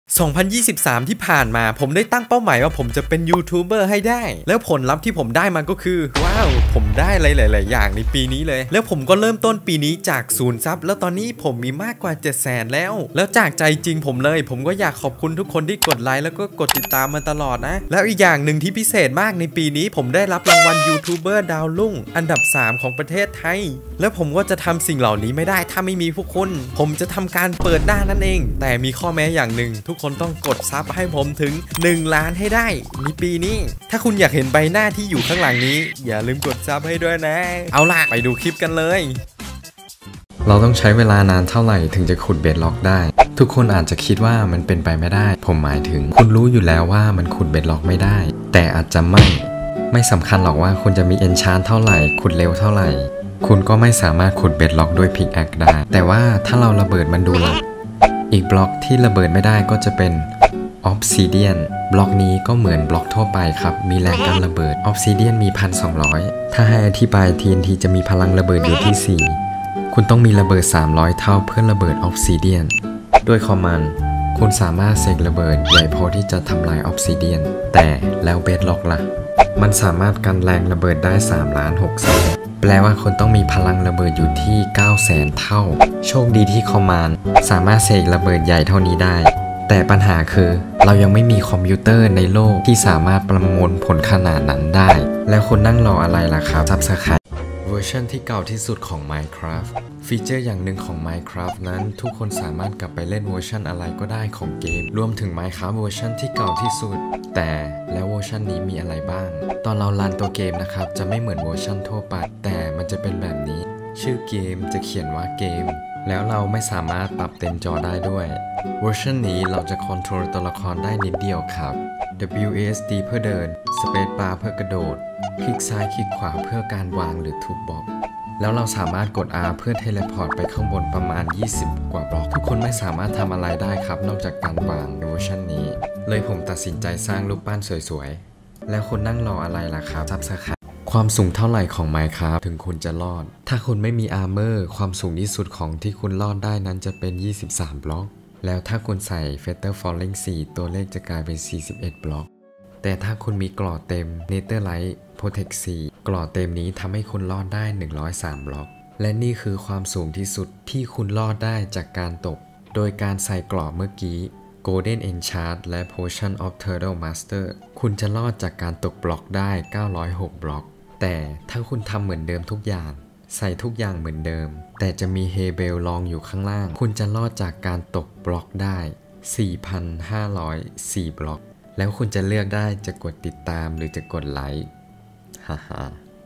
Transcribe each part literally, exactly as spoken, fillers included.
สองพันยี่สิบสาม ที่ผ่านมาผมได้ตั้งเป้าหมายว่าผมจะเป็นยูทูบเบอร์ให้ได้แล้วผลลัพธ์ที่ผมได้มันก็คือว้าวผมได้อะไรหลายๆอย่างในปีนี้เลยแล้วผมก็เริ่มต้นปีนี้จากศูนย์ซับแล้วตอนนี้ผมมีมากกว่าเจ็ดแสนแล้วแล้วจากใจจริงผมเลยผมก็อยากขอบคุณทุกคนที่กดไลค์แล้วก็กดติดตามมาตลอดนะแล้วอีกอย่างหนึ่งที่พิเศษมากในปีนี้ผมได้รับรางวัลยูทูบเบอร์ดาวรุ่งอันดับสามของประเทศไทยแล้วผมก็จะทำสิ่งเหล่านี้ไม่ได้ถ้าไม่มีพวกคุณผมจะทำการเปิดหน้านั่นเองแต่มีข้อแม้อย่างหนึ่งทุกคนต้องกดซับให้ผมถึงหนึ่งล้านให้ได้ในปีนี้ถ้าคุณอยากเห็นใบหน้าที่อยู่ข้างหลังนี้อย่าลืมกดซับให้ด้วยนะเอาล่ะไปดูคลิปกันเลยเราต้องใช้เวลานานเท่าไหร่ถึงจะขุดเบดล็อกได้ทุกคนอาจจะคิดว่ามันเป็นไปไม่ได้ผมหมายถึงคุณรู้อยู่แล้วว่ามันขุดเบดล็อกไม่ได้แต่อาจจะไม่ไม่สำคัญหรอกว่าคุณจะมีเอนชานเท่าไหร่ขุดเร็วเท่าไหร่คุณก็ไม่สามารถขุดเบดล็อกด้วยพิกแอคได้แต่ว่าถ้าเราระเบิดมันดูล่ะอีกบล็อกที่ระเบิดไม่ได้ก็จะเป็นObsidian บล็อกนี้ก็เหมือนบล็อกทั่วไปครับมีแรงกันระเบิด Obsidian มี หนึ่งพันสองร้อย ถ้าให้อธิบาย ที เอ็น ที จะมีพลังระเบิดอยู่ที่สี่คุณต้องมีระเบิดสามร้อยเท่าเพื่อระเบิด Obsidian ด้วยคอมมานด์คุณสามารถเสกระเบิดใหญ่พอที่จะทำลาย Obsidian แต่แล้ว Bedrock ล่ะมันสามารถกันแรงระเบิดได้สามล้านหกแสนแปลว่าคนต้องมีพลังระเบิดอยู่ที่เก้าแสนเท่าโชคดีที่คอมมานด์สามารถเสกระเบิดใหญ่เท่านี้ได้แต่ปัญหาคือเรายังไม่มีคอมพิวเตอร์ในโลกที่สามารถประมวลผลขนาดนั้นได้แล้วคุณนั่งรออะไรล่ะครับซับสไครบ์เวอร์ชันที่เก่าที่สุดของ Minecraft ฟีเจอร์อย่างหนึ่งของ Minecraft นั้นทุกคนสามารถกลับไปเล่นเวอร์ชันอะไรก็ได้ของเกมรวมถึง Minecraft เวอร์ชันที่เก่าที่สุดแต่แล้วเวอร์ชันนี้มีอะไรบ้างตอนเรารันตัวเกมนะครับจะไม่เหมือนเวอร์ชันทั่วไปแต่มันจะเป็นแบบนี้ชื่อเกมจะเขียนว่าเกมแล้วเราไม่สามารถปรับเต็มจอได้ด้วยเวอร์ชันนี้เราจะคอนโทรลตัวละครได้นิดเดียวครับ ดับเบิลยู เอ เอส ดี เพื่อเดิน Space Bar เพื่อกระโดดคลิกซ้ายคลิกขวาเพื่อการวางหรือทุบบล็อกแล้วเราสามารถกด R เพื่อเทเลพอร์ตไปข้างบนประมาณยี่สิบกว่าบล็อกทุกคนไม่สามารถทำอะไรได้ครับนอกจากการวางในเวอร์ชันนี้เลยผมตัดสินใจสร้างรูปปั้นสวยๆแล้วคุณนั่งรออะไรล่ะครับซับสไครบ์ความสูงเท่าไหร่ของ Minecraft ถึงคุณจะรอดถ้าคุณไม่มีอาร์เมอร์ความสูงที่สุดของที่คุณรอดได้นั้นจะเป็นยี่สิบสามบล็อกแล้วถ้าคุณใส่ Feather Falling สี่ตัวเลขจะกลายเป็นสี่สิบเอ็ดบล็อกแต่ถ้าคุณมีกรอเต็ม Netherite Protect สี่กรอเต็มนี้ทำให้คุณรอดได้หนึ่งร้อยสามบล็อกและนี่คือความสูงที่สุดที่คุณรอดได้จากการตกโดยการใส่กรอบเมื่อกี้ Golden Enchant และ Potion of Turtle Master คุณจะรอดจากการตกบล็อกได้เก้าร้อยหกบล็อกแต่ถ้าคุณทำเหมือนเดิมทุกอย่างใส่ทุกอย่างเหมือนเดิมแต่จะมีเฮเบลรองอยู่ข้างล่างคุณจะรอดจากการตกบล็อกได้ สี่พันห้าร้อยสี่ บล็อกแล้วคุณจะเลือกได้จะกดติดตามหรือจะกดไลค์ฮ่าฮ่า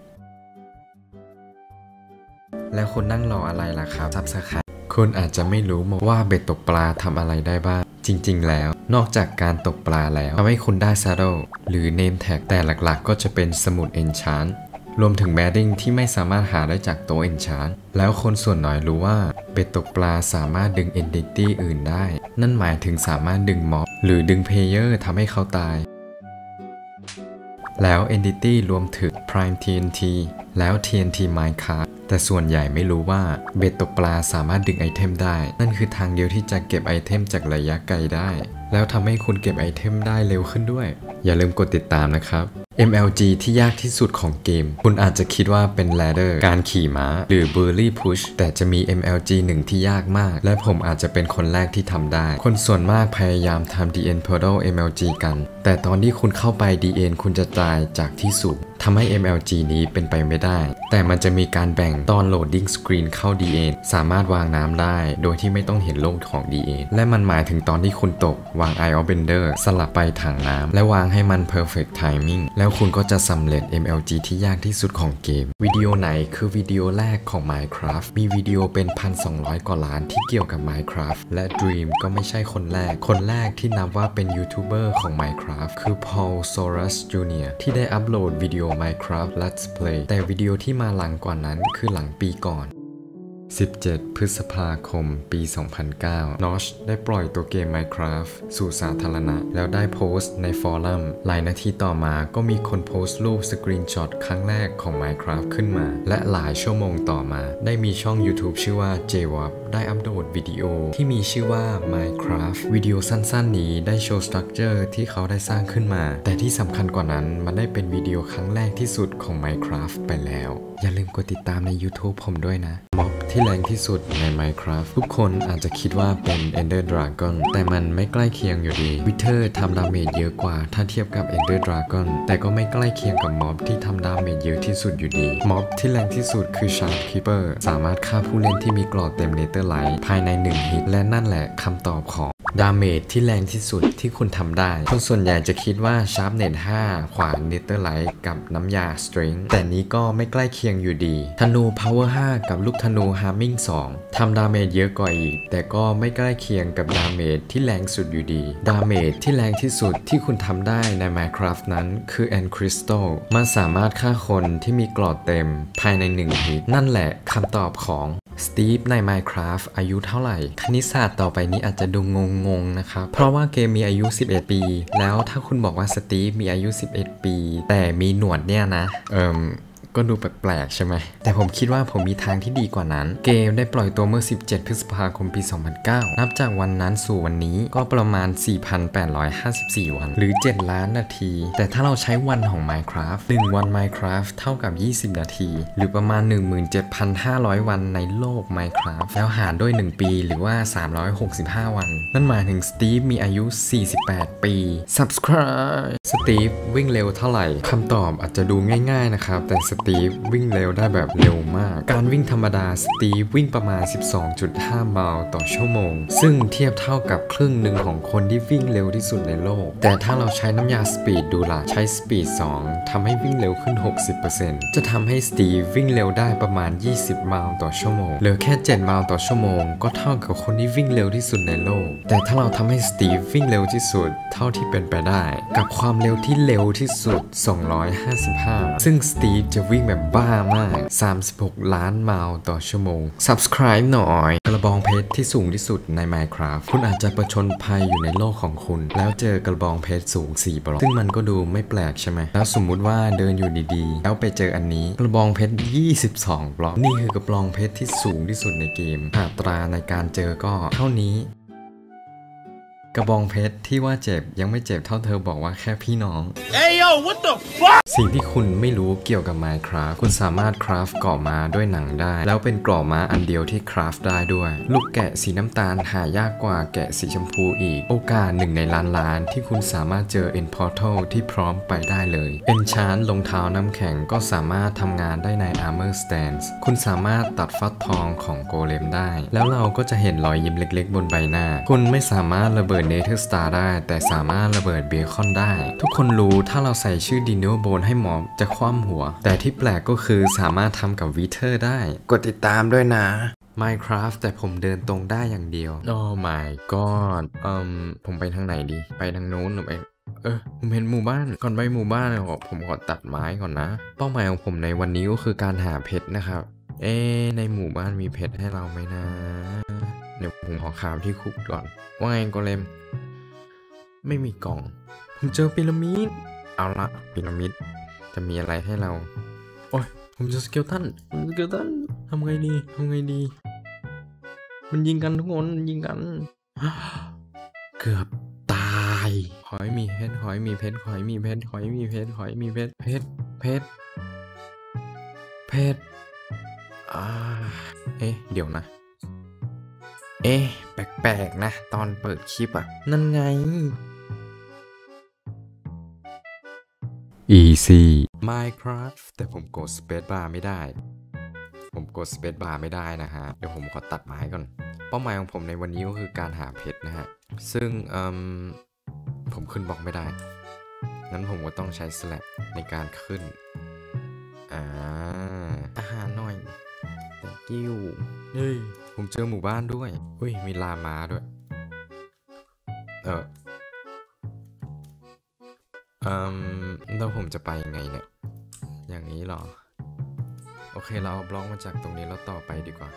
แล้วคุณนั่งรออะไรล่ะครับซับสไครบ์คุณอาจจะไม่รู้ว่าเบ็ดตกปลาทำอะไรได้บ้างจริงๆแล้วนอกจากการตกปลาแล้วทำให้คุณได้ Saddle หรือ Name Tag แต่หลักๆก็จะเป็นสมุด Enchant รวมถึง Bedding ที่ไม่สามารถหาได้จากโต๊ะ Enchant แล้วคนส่วนน้อยรู้ว่าเบ็ดตกปลาสามารถดึง Entity อื่นได้นั่นหมายถึงสามารถดึงม็อบหรือดึง Player ทำให้เขาตายแล้ว Entity รวมถึง Prime ที เอ็น ที แล้ว ที เอ็น ที Minecraft แต่ส่วนใหญ่ไม่รู้ว่าเบ็ดตกปลาสามารถดึงไอเทมได้นั่นคือทางเดียวที่จะเก็บไอเทมจากระยะไกลได้แล้วทำให้คุณเก็บไอเทมได้เร็วขึ้นด้วยอย่าลืมกดติดตามนะครับ เอ็ม แอล จี ที่ยากที่สุดของเกมคุณอาจจะคิดว่าเป็น Ladder การขี่ม้าหรือ Burly Push แต่จะมี เอ็ม แอล จี หนึ่งที่ยากมากและผมอาจจะเป็นคนแรกที่ทำได้คนส่วนมากพยายามทำ ดี เอ็น Portal เอ็ม แอล จี กันแต่ตอนที่คุณเข้าไป ดี เอ็น คุณจะตายจากที่สูงทำให้ เอ็ม แอล จี นี้เป็นไปไม่ได้แต่มันจะมีการแบ่งตอน Loading Screen เข้า ดี เอ็น สามารถวางน้ำได้โดยที่ไม่ต้องเห็นโลกของ ดี เอ็น และมันหมายถึงตอนที่คุณตกวาง Eye of Bender สลับไปถังน้ำและวางให้มัน Perfect Timing แล้วคุณก็จะสำเร็จ เอ็ม แอล จี ที่ยากที่สุดของเกมวิดีโอไหนคือวิดีโอแรกของ Minecraft มีวิดีโอเป็น หนึ่งพันสองร้อย กว่าล้านที่เกี่ยวกับ Minecraft และ Dream ก็ไม่ใช่คนแรกคนแรกที่นับว่าเป็นยูทูบเบอร์ของ Minecraft คือ Paul Soros จูเนียร์ ที่ได้อัปโหลดวิดีโอ Minecraft Let's Play แต่วิดีโอที่มาหลังกว่านั้นคือหลังปีก่อนสิบเจ็ด พฤษภาคม ปี สองพันเก้า Notch ได้ปล่อยตัวเกม Minecraft สู่สาธารณะแล้วได้โพสต์ในฟอรัมหลายนาทีต่อมาก็มีคนโพสต์รูปสกรีนช็อตครั้งแรกของ Minecraft ขึ้นมาและหลายชั่วโมงต่อมาได้มีช่อง YouTube ชื่อว่า เจ วอปได้อัปโหลดวิดีโอที่มีชื่อว่า Minecraft วิดีโอสั้นๆนี้ได้โชว์สตรัคเจอร์ที่เขาได้สร้างขึ้นมาแต่ที่สำคัญกว่านั้นมันได้เป็นวิดีโอครั้งแรกที่สุดของ Minecraft ไปแล้วอย่าลืมกดติดตามใน YouTube ผมด้วยนะม็อบที่แรงที่สุดใน Minecraft ทุกคนอาจจะคิดว่าเป็น Ender Dragon แต่มันไม่ใกล้เคียงอยู่ดี Wither ทำดาเมจเยอะกว่าถ้าเทียบกับ Ender Dragon แต่ก็ไม่ใกล้เคียงกับม็อบที่ทำดาเมจเยอะที่สุดอยู่ดีม็อบที่แรงที่สุดคือ Sharpkeeper สามารถฆ่าผู้เล่นที่มีกรอดเต็ม Netherite ภายในหนึ่งฮิตและนั่นแหละคำตอบของดาเมจที่แรงที่สุดที่คุณทำได้คนส่วนใหญ่จะคิดว่า Sharpness ห้าขวาน Netherite กับน้ำยา Strength แต่นี้ก็ไม่ใกล้เคียงอยู่ดีธนู Power ห้ากับลูกธนู Harming สองทำดาเมจเยอะกว่าอีกแต่ก็ไม่ใกล้เคียงกับดาเมจที่แรงสุดอยู่ดีดาเมจที่แรงที่สุดที่คุณทำได้ใน Minecraft นั้นคือ End Crystal มันสามารถฆ่าคนที่มีกรอดเต็มภายในหนึ่งฮิตนั่นแหละคำตอบของสตีฟใน Minecraft อายุเท่าไหร่คณิตศาสตร์ต่อไปนี้อาจจะดูงงๆนะครับเพราะว่าเกมมีอายุสิบเอ็ดปีแล้วถ้าคุณบอกว่าสตีฟมีอายุสิบเอ็ดปีแต่มีหนวดเนี่ยนะเอิ่มก็ดูแปลกๆใช่ไหมแต่ผมคิดว่าผมมีทางที่ดีกว่านั้นเกมได้ปล่อยตัวเมื่อสิบเจ็ดพฤษภาคมปีสองพันเก้านับจากวันนั้นสู่วันนี้ก็ประมาณ สี่พันแปดร้อยห้าสิบสี่ วันหรือเจ็ดล้านนาทีแต่ถ้าเราใช้วันของ Minecraft หนึ่งวัน Minecraft เท่ากับยี่สิบนาทีหรือประมาณ หนึ่งหมื่นเจ็ดพันห้าร้อย วันในโลก Minecraft แล้วหารด้วยหนึ่งปีหรือว่าสามร้อยหกสิบห้าวันนั่นหมายถึงสตีฟมีอายุสี่สิบแปดปี Subscribe สตีฟวิ่งเร็วเท่าไหร่คำตอบอาจจะดูง่ายๆนะครับแต่สตีฟวิ่งเร็วได้แบบเร็วมากการวิ่งธรรมดาสตีฟวิ่งประมาณ สิบสองจุดห้า ไมล์ต่อชั่วโมงซึ่งเทียบเท่ากับครึ่งหนึ่งของคนที่วิ่งเร็วที่สุดในโลกแต่ถ้าเราใช้น้ำยาสปีดดูล่ะใช้สปีดสองทำให้วิ่งเร็วขึ้น หกสิบเปอร์เซ็นต์ จะทำให้สตีฟวิ่งเร็วได้ประมาณยี่สิบไมล์ต่อชั่วโมงเหลือแค่เจ็ดไมล์ต่อชั่วโมงก็เท่ากับคนที่วิ่งเร็วที่สุดในโลกแต่ถ้าเราทำให้สตีฟวิ่งเร็วที่สุดเท่าที่เป็นไปได้กับความเร็วที่เร็วที่สุดสองร้อยห้าสิบห้าซึ่งสตีฟจะวิ่งแบบบ้ามากสามสิบหกล้านไมล์ต่อชั่วโมง Subscribe หน่อยกระบองเพชรที่สูงที่สุดใน Minecraft คุณอาจจะประชนภัยอยู่ในโลกของคุณแล้วเจอกระบองเพชรสูงสี่บล็อกซึ่งมันก็ดูไม่แปลกใช่ไหมแล้วสมมุติว่าเดินอยู่ดีๆแล้วไปเจออันนี้กระบองเพชรยี่สิบสองบล็อกนี่คือกระบองเพชรที่สูงที่สุดในเกมอัตราในการเจอก็เท่านี้กระบองเพชรที่ว่าเจ็บยังไม่เจ็บเท่าเธอบอกว่าแค่พี่น้อง Hey yo what the fuck สิ่งที่คุณไม่รู้เกี่ยวกับ Minecraft คุณสามารถคราฟเกราะม้าด้วยหนังได้แล้วเป็นเกราะม้าอันเดียวที่คราฟได้ด้วยลูกแกะสีน้ำตาลหายากกว่าแกะสีชมพูอีกโอกาสหนึ่งในล้านล้านที่คุณสามารถเจอ End Portal ที่พร้อมไปได้เลย Enchant รองเท้าน้ำแข็งก็สามารถทำงานได้ใน Armor Stance คุณสามารถตัดฟักทองของโกเลมได้แล้วเราก็จะเห็นรอยยิ้มเล็กๆบนใบหน้าคุณไม่สามารถระเบิด Nether Star ได้แต่สามารถระเบิดเบคอนได้ทุกคนรู้ถ้าเราใส่ชื่อ Dino Bone ให้หมอบจะคว่ำหัวแต่ที่แปลกก็คือสามารถทำกับ Wither ได้กดติดตามด้วยนะ Minecraft แต่ผมเดินตรงได้อย่างเดียว Oh my god เอ่มผมไปทางไหนดีไปทางโน้นหรือไปเออผมเห็นหมู่บ้านก่อนไปหมู่บ้านผมขอตัดไม้ก่อนนะเป้าหมายของผมในวันนี้ก็คือการหาเพชรนะครับเอ๊ในหมู่บ้านมีเพชรให้เราไหมนะเดี๋ยวผมขอข่าวที่คุกก่อนว่าไงโกเลมไม่มีกล่องผมเจอพีระมิดเอาละพีระมิดจะมีอะไรให้เราโอ้ยผมเจอสเกลตันสเกลตันทำไงดีทำไงดีมันยิงกันทุกคนยิงกันเกือบตายขอให้มีเพชรขอให้มีเพชรขอให้มีเพชรขอให้มีเพชรขอให้มีเพชรเพชรเพชรเพชรอ่าเอ๊ะเดี๋ยวนะเอ๊ะแปลกๆนะตอนเปิดคลิปอะนั่นไง Easy Minecraft แต่ผมกด Space Bar ไม่ได้ผมกด Space Bar ไม่ได้นะฮะเดี๋ยวผมขอตัดไม้ก่อนเป้าหมายของผมในวันนี้ก็คือการหาเพชรนะฮะซึ่งเอ่มผมขึ้นบล็อกไม่ได้งั้นผมก็ต้องใช้ Slack ในการขึ้นอ่าอาหารหน่อย thank you เฮ้ยผมเจอหมู่บ้านด้วยอุ้ยมีลามาด้วยเออเอ่มแล้วผมจะไปยังไงเนี่ยอย่างนี้หรอโอเคเราเอาบล็อกมาจากตรงนี้แล้วต่อไปดีกว่า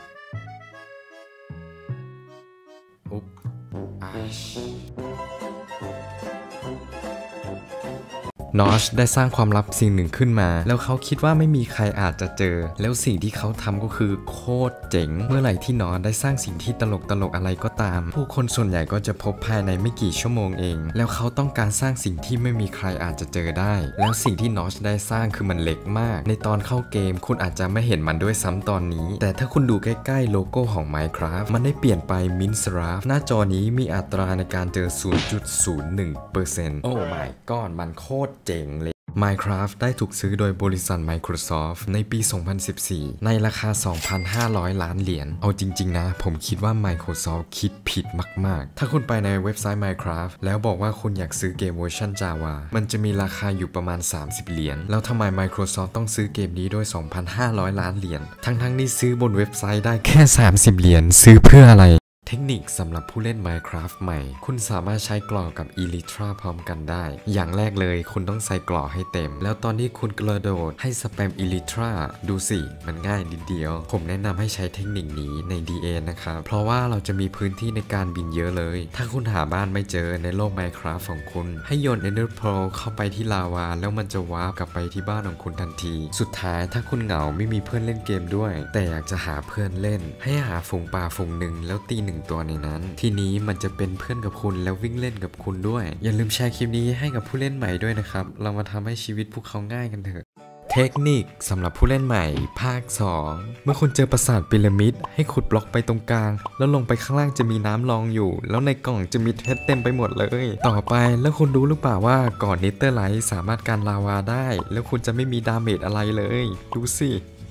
อุ๊บอาชนอชได้สร้างความลับสิ่งหนึ่งขึ้นมาแล้วเขาคิดว่าไม่มีใครอาจจะเจอแล้วสิ่งที่เขาทำก็คือโคตรเจ๋งเมื่อไหร่ที่นอชได้สร้างสิ่งที่ตลกตลกอะไรก็ตามผู้คนส่วนใหญ่ก็จะพบภายในไม่กี่ชั่วโมงเองแล้วเขาต้องการสร้างสิ่งที่ไม่มีใครอาจจะเจอได้แล้วสิ่งที่นอชได้สร้างคือมันเล็กมากในตอนเข้าเกมคุณอาจจะไม่เห็นมันด้วยซ้ำตอนนี้แต่ถ้าคุณดูใกล้ๆโลโก้ของ Minecraft มันได้เปลี่ยนไป Minecraft หน้าจอนี้มีอัตราในการเจอ ศูนย์จุดศูนย์หนึ่งเปอร์เซ็นต์ โอ้ my god มันโคตรเจ๋งเลยMinecraft ได้ถูกซื้อโดยบริษัท Microsoft ในปี สองพันสิบสี่ ในราคา สองพันห้าร้อย ล้านเหรียญ เอาจริงๆนะ ผมคิดว่า Microsoft คิดผิดมากๆ ถ้าคุณไปในเว็บไซต์ Minecraft แล้วบอกว่าคุณอยากซื้อเกมเวอร์ชัน Java มันจะมีราคาอยู่ประมาณ สามสิบ เหรียญ แล้วทำไม Microsoft ต้องซื้อเกมนี้ด้วย สองพันห้าร้อย ล้านเหรียญ ทั้งๆที่ซื้อบนเว็บไซต์ได้แค่ สามสิบ เหรียญ ซื้อเพื่ออะไรเทคนิคสำหรับผู้เล่น Minecraft ใหม่คุณสามารถใช้กรอกกับ Elytra พร้อมกันได้อย่างแรกเลยคุณต้องใส่กรอกให้เต็มแล้วตอนที่คุณกระโดดให้สแปม Elytra ดูสิมันง่ายนิดเดียวผมแนะนำให้ใช้เทคนิคนี้ใน ดี เอ นะครับเพราะว่าเราจะมีพื้นที่ในการบินเยอะเลยถ้าคุณหาบ้านไม่เจอในโลก Minecraft ของคุณให้โยน Ender Pearl เข้าไปที่ลาวาแล้วมันจะวาร์ปกลับไปที่บ้านของคุณทันทีสุดท้ายถ้าคุณเหงาไม่มีเพื่อนเล่นเกมด้วยแต่อยากจะหาเพื่อนเล่นให้หาฝูงปลาฝูงหนึ่งแล้วตีหนึ่งตัวในนั้นทีนี้มันจะเป็นเพื่อนกับคุณแล้ววิ่งเล่นกับคุณด้วยอย่าลืมแชร์คลิปนี้ให้กับผู้เล่นใหม่ด้วยนะครับเรามาทำให้ชีวิตพวกเขาง่ายกันเถอะเทคนิคสำหรับผู้เล่นใหม่ภาคสองเมื่อคุณเจอปราสาทพีระมิดให้ขุดบล็อกไปตรงกลางแล้วลงไปข้างล่างจะมีน้ำรองอยู่แล้วในกล่องจะมีเพชรเต็มไปหมดเลยต่อไปแล้วคุณรู้หรือเปล่าว่าก่อนนิเตอร์ไลท์สามารถกันลาวาได้แล้วคุณจะไม่มีดาเมจอะไรเลยดูสิ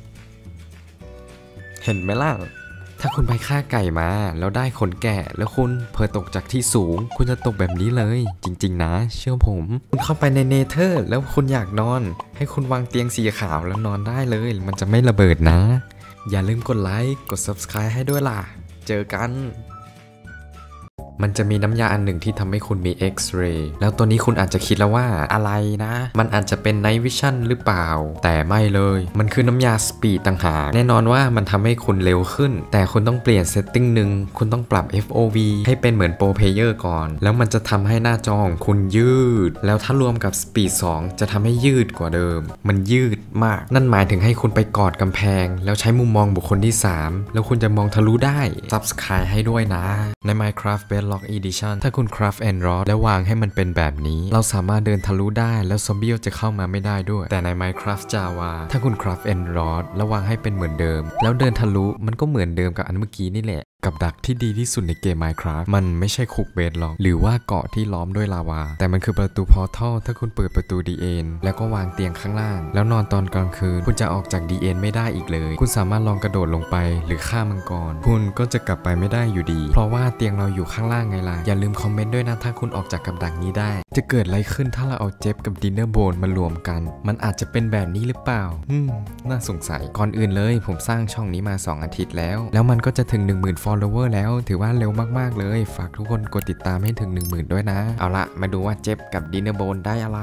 เห็นไหมล่ะถ้าคุณไปฆ่าไก่มาแล้วได้ขนแกะแล้วคุณเผลอตกจากที่สูงคุณจะตกแบบนี้เลยจริงๆนะเชื่อผมคุณเข้าไปในเนเธอร์แล้วคุณอยากนอนให้คุณวางเตียงสีขาวแล้วนอนได้เลยมันจะไม่ระเบิดนะอย่าลืมกดไลค์กด ซับสไครบ์ ให้ด้วยล่ะเจอกันมันจะมีน้ำยาอันหนึ่งที่ทำให้คุณมี X-ray แล้วตัวนี้คุณอาจจะคิดแล้วว่าอะไรนะมันอาจจะเป็น Night Vision หรือเปล่าแต่ไม่เลยมันคือน้ำยา Speed ต่างหากแน่นอนว่ามันทำให้คุณเร็วขึ้นแต่คุณต้องเปลี่ยนเซตติ้งหนึ่งคุณต้องปรับ เอฟ โอ วี ให้เป็นเหมือน Pro Player ก่อนแล้วมันจะทำให้หน้าจอของคุณยืดแล้วถ้ารวมกับ Speed สอง จะทำให้ยืดกว่าเดิมมันยืดมากนั่นหมายถึงให้คุณไปกอดกำแพงแล้วใช้มุมมองบุคคลที่สามแล้วคุณจะมองทะลุได้ Subscribe ให้ด้วยนะใน Minecraft Bedrock Edition ถ้าคุณ Craft and Rod แล้ววางให้มันเป็นแบบนี้เราสามารถเดินทะลุได้แล้วซอมบี้จะเข้ามาไม่ได้ด้วยแต่ใน Minecraft Java ถ้าคุณ Craft and Rod แล้ววางให้เป็นเหมือนเดิมแล้วเดินทะลุมันก็เหมือนเดิมกับอันเมื่อกี้นี่แหละกับดักที่ดีที่สุดในเกม Minecraft มันไม่ใช่คุกเบดล็อกหรือว่าเกาะที่ล้อมด้วยลาวาแต่มันคือประตูพอร์ทัลถ้าคุณเปิดประตู ดี เอ็น แล้วก็วางเตียงข้างล่างแล้วนอนตอนกลางคืนคุณจะออกจาก ดี เอ็น ไม่ได้อีกเลยคุณสามารถลองกระโดดลงไปหรือฆ่ามังกรคุณก็จะกลับไปไม่ได้อยู่ดีเพราะว่าเตียงเราอยู่ข้างล่างไงล่ะอย่าลืมคอมเมนต์ด้วยนะถ้าคุณออกจากกับดักนี้ได้จะเกิดอะไรขึ้นถ้าเราเอาเจฟกับดินเนอร์โบนมารวมกันมันอาจจะเป็นแบบนี้หรือเปล่าอืมน่าสงสัยก่อนอื่นเลยผมสร้างช่องนี้มาสองอาทิตย์แล้วแล้วมันก็จะถึง หนึ่งหมื่น follower แล้วถือว่าเร็วมากๆเลยฝากทุกคนกดติดตามให้ถึง หนึ่งหมื่น ด้วยนะเอาละมาดูว่าเจฟกับดินเนอร์โบนได้อะไร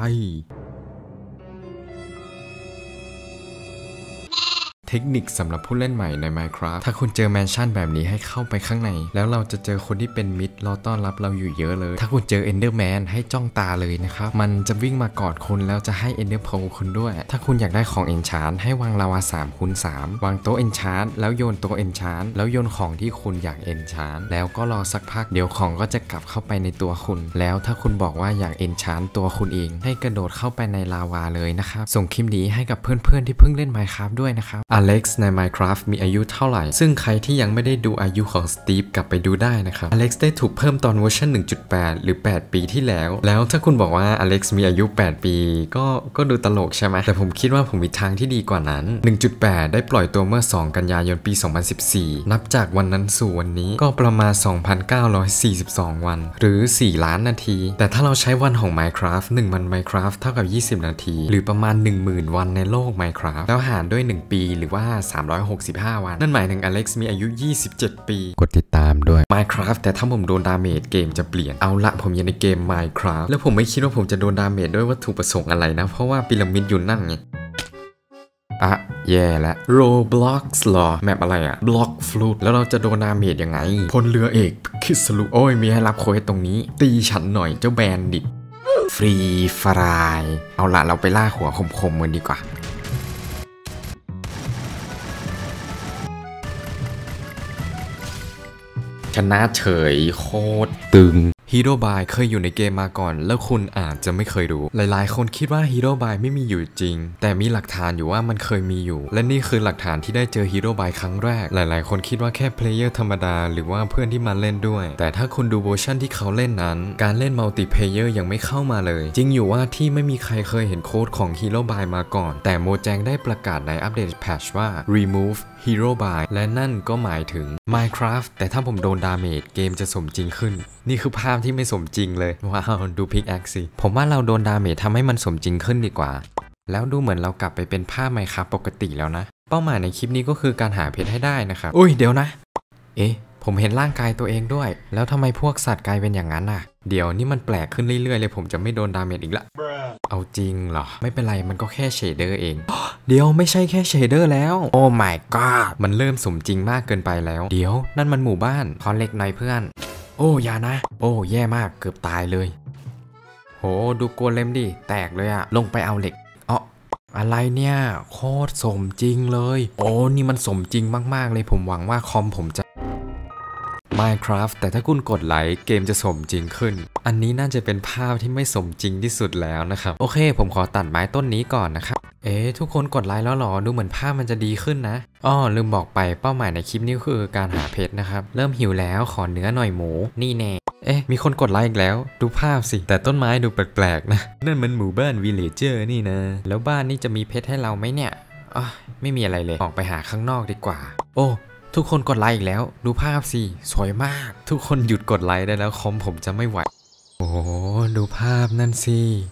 เทคนิคสำหรับผู้เล่นใหม่ใน Minecraft ถ้าคุณเจอแมนชั่นแบบนี้ให้เข้าไปข้างในแล้วเราจะเจอคนที่เป็นมิตรรอต้อนรับเราอยู่เยอะเลยถ้าคุณเจอ Enderman ให้จ้องตาเลยนะครับมันจะวิ่งมากอดคุณแล้วจะให้ Ender Pearl คุณด้วยถ้าคุณอยากได้ของ Enchant ให้วางลาวา สามคูณสาม วางโต๊ะ Enchant แล้วโยนโต๊ะ Enchant แล้วโยนของที่คุณอยาก Enchant แล้วก็รอสักพักเดี๋ยวของก็จะกลับเข้าไปในตัวคุณแล้วถ้าคุณบอกว่าอยาก Enchant ตัวคุณเองให้กระโดดเข้าไปในลาวาเลยนะครับส่งคลิปนี้ให้กับเพื่อนๆที่เพิ่งเล่น Minecraft ด้วยนะครับอเล็กซ์ใน Minecraft มีอายุเท่าไหร่ซึ่งใครที่ยังไม่ได้ดูอายุของสตีฟกลับไปดูได้นะครับอเล็กซ์ได้ถูกเพิ่มตอนเวอร์ชัน หนึ่งจุดแปด หรือแปดปีที่แล้วแล้วถ้าคุณบอกว่าอเล็กซ์มีอายุแปดปีก็ก็ดูตลกใช่ไหมแต่ผมคิดว่าผมมีทางที่ดีกว่านั้น หนึ่งจุดแปด ได้ปล่อยตัวเมื่อสองกันยายนปีสองพันสิบสี่นับจากวันนั้นสู่วันนี้ก็ประมาณ สองพันเก้าร้อยสี่สิบสอง วันหรือสี่ล้านนาทีแต่ถ้าเราใช้วันของ Minecraft หนึ่งวัน Minecraft เท่ากับยี่สิบนาทีหรือประมาณ หนึ่งหมื่น วันในโลก Minecraft แล้วหารด้วยหนึ่งปีหรือว่าสามร้อยหกสิบห้าวันนั่นหมายถึงอเล็กซ์มีอายุยี่สิบเจ็ดปีกดติดตามด้วย Minecraft แต่ถ้าผมโดนดาเมจเกมจะเปลี่ยนเอาละผมยังในเกม Minecraft แล้วผมไม่คิดว่าผมจะโดนดาเมจด้วยวัตถุประสงค์อะไรนะเพราะว่าพีระมิดอยู่นั่นไงอ่ะแย่แล้ว Roblox หรอแมปอะไรอะ Block Flood แล้วเราจะโดนดาเมจยังไงพลเรือเอกคิสลุโอ้ยมีให้รับโค้ดตรงนี้ตีฉันหน่อยเจ้าแบนดิตฟรีฟรายเอาละเราไปล่าหัวคมๆกันดีกว่าชนะเฉยโคตรตึงฮีโร่บายเคยอยู่ในเกมมาก่อนแล้วคุณอาจจะไม่เคยรู้หลายๆคนคิดว่าฮีโร่บายไม่มีอยู่จริงแต่มีหลักฐานอยู่ว่ามันเคยมีอยู่และนี่คือหลักฐานที่ได้เจอฮีโร่บายครั้งแรกหลายๆคนคิดว่าแค่เพลเยอร์ธรรมดาหรือว่าเพื่อนที่มาเล่นด้วยแต่ถ้าคุณดูเวอร์ชันที่เขาเล่นนั้นการเล่นมัลติเพลเยอร์ยังไม่เข้ามาเลยจริงอยู่ว่าที่ไม่มีใครเคยเห็นโค้ดของฮีโร่บายมาก่อนแต่โมแจงได้ประกาศในอัปเดตแพทช์ว่า remove Hero Buy และนั่นก็หมายถึง Minecraft แต่ถ้าผมโดนดาเมจเกมจะสมจริงขึ้นนี่คือภาพที่ไม่สมจริงเลยว้าวดูพิกแอคสิผมว่าเราโดนดาเมจทำให้มันสมจริงขึ้นดีกว่าแล้วดูเหมือนเรากลับไปเป็นภาพ Minecraft ปกติแล้วนะเป้าหมายในคลิปนี้ก็คือการหาเพชรให้ได้นะครับอุ้ยเดี๋ยวนะเอ๊ะผมเห็นร่างกายตัวเองด้วยแล้วทำไมพวกสัตว์กลายเป็นอย่างนั้นน่ะเดี๋ยวนี่มันแปลกขึ้นเรื่อยๆเลยผมจะไม่โดนดาเมจอีกละเอาจริงเหรอไม่เป็นไรมันก็แค่เชดเดอร์เองเดี๋ยวไม่ใช่แค่เชดเดอร์แล้วโอ้ my god มันเริ่มสมจริงมากเกินไปแล้วเดี๋ยวนั่นมันหมู่บ้านขอเล็กหน่อยเพื่อนโอ้อย่านะโอ้แย่มากเกือบตายเลยโหดูโกเลมดิแตกเลยอะลงไปเอาเหล็กอ๋ออะไรเนี่ยโคตรสมจริงเลยโอ้นี่มันสมจริงมากๆเลยผมหวังว่าคอมผมจะMinecraft แต่ถ้าคุณกดไลค์เกมจะสมจริงขึ้นอันนี้น่าจะเป็นภาพที่ไม่สมจริงที่สุดแล้วนะครับโอเคผมขอตัดไม้ต้นนี้ก่อนนะครับเอ๊ะทุกคนกดไลค์แล้วหรอดูเหมือนภาพมันจะดีขึ้นนะอ้อลืมบอกไปเป้าหมายในคลิปนี้คือการหาเพชรนะครับเริ่มหิวแล้วขอเนื้อหน่อยหมูนี่แน่เอ๊ะมีคนกดไลค์อีกแล้วดูภาพสิแต่ต้นไม้ดูแปลกๆนะนั่นมันหมู่บ้านวิลเลเจอร์นี่นะแล้วบ้านนี่จะมีเพชรให้เราไหมเนี่ยอ๋อไม่มีอะไรเลยออกไปหาข้างนอกดีกว่าโอ้ทุกคนกดไลค์อีกแล้วดูภาพสิสวยมากทุกคนหยุดกดไลค์ได้แล้วคอมผมจะไม่ไหวโอ้ดูภาพนั่นสิ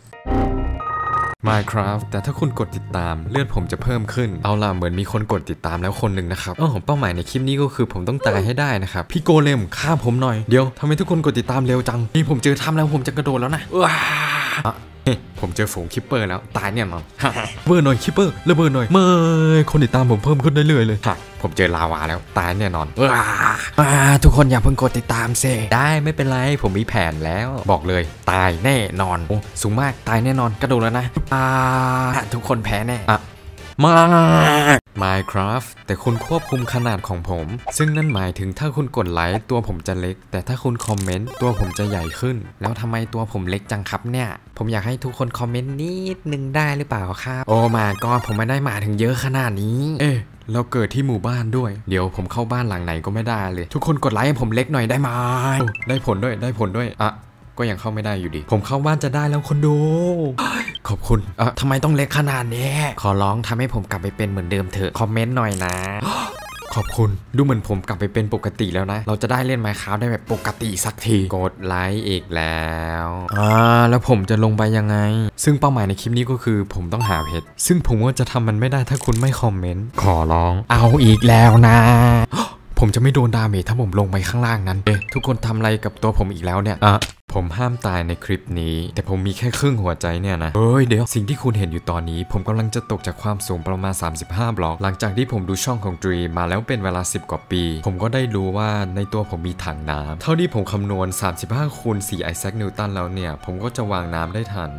Minecraft แต่ถ้าคุณกดติดตามเลือดผมจะเพิ่มขึ้นเอาล่ะเหมือนมีคนกดติดตามแล้วคนหนึ่งนะครับอ๋อเป้าหมายในคลิปนี้ก็คือผมต้องตายให้ได้นะครับพี่โกเลมฆ่าผมหน่อยเดี๋ยวทำไมทุกคนกดติดตามเร็วจังนี่ผมเจอทำแล้วผมจะกระโดดแล้วนะว้าผมเจอฝูงคิปเปอร์แล้วตายเนี่ยมั้งเบอร์หน่อยคิปเปอร์ระเบิดหน่อยไม่คนติดตามผมเพิ่มขึ้นเรื่อยๆเลยค่ะผมเจอลาวาแล้วตายแน่นอนว้าทุกคนอย่าเพิ่งกดติดตามเซได้ไม่เป็นไรผมมีแผนแล้วบอกเลยตายแน่นอนโอ้สูงมากตายแน่นอนกระโดดแล้วนะอ่าทุกคนแพ้แน่อะมา Minecraft แต่คุณควบคุมขนาดของผมซึ่งนั่นหมายถึงถ้าคุณกดไลค์ตัวผมจะเล็กแต่ถ้าคุณคอมเมนต์ตัวผมจะใหญ่ขึ้นแล้วทำไมตัวผมเล็กจังครับเนี่ยผมอยากให้ทุกคนคอมเมนต์นิดนึงได้หรือเปล่าครับโอ้มาก็ผมไม่ได้มาถึงเยอะขนาดนี้เอ๊ะเราเกิดที่หมู่บ้านด้วยเดี๋ยวผมเข้าบ้านหลังไหนก็ไม่ได้เลยทุกคนกดไลค์ให้ผมเล็กหน่อยได้ไหมได้ผลด้วยได้ผลด้วยอะก็ยังเข้าไม่ได้อยู่ดีผมเข้าบ้านจะได้แล้วคนดูขอบคุณเอ่อทำไมต้องเล็กขนาดนี้ขอร้องทำให้ผมกลับไปเป็นเหมือนเดิมเถอะคอมเมนต์หน่อยนะขอบคุณดูเหมือนผมกลับไปเป็นปกติแล้วนะเราจะได้เล่น Minecraft ได้แบบปกติสักทีกดไลค์อีกแล้วอ่าแล้วผมจะลงไปยังไงซึ่งเป้าหมายในคลิปนี้ก็คือผมต้องหาเพชรซึ่งผมว่าจะทำมันไม่ได้ถ้าคุณไม่คอมเมนต์ขอร้องเอาอีกแล้วนะผมจะไม่โดนดาเมจถ้าผมลงไปข้างล่างนั้นเอ๊ะทุกคนทำอะไรกับตัวผมอีกแล้วเนี่ยอ่ะผมห้ามตายในคลิปนี้แต่ผมมีแค่ครึ่งหัวใจเนี่ยนะเฮ้ยเดี๋ยวสิ่งที่คุณเห็นอยู่ตอนนี้ผมกำลังจะตกจากความสูงประมาณสามสิบห้าบล็อกหลังจากที่ผมดูช่องของ Dream มาแล้วเป็นเวลาสิบกว่าปีผมก็ได้รู้ว่าในตัวผมมีถังน้ำเท่าที่ผมคำนวณสามสิบห้าคูณสี่ไอแซคนิวตันแล้วเนี่ยผมก็จะวางน้ำได้ทัน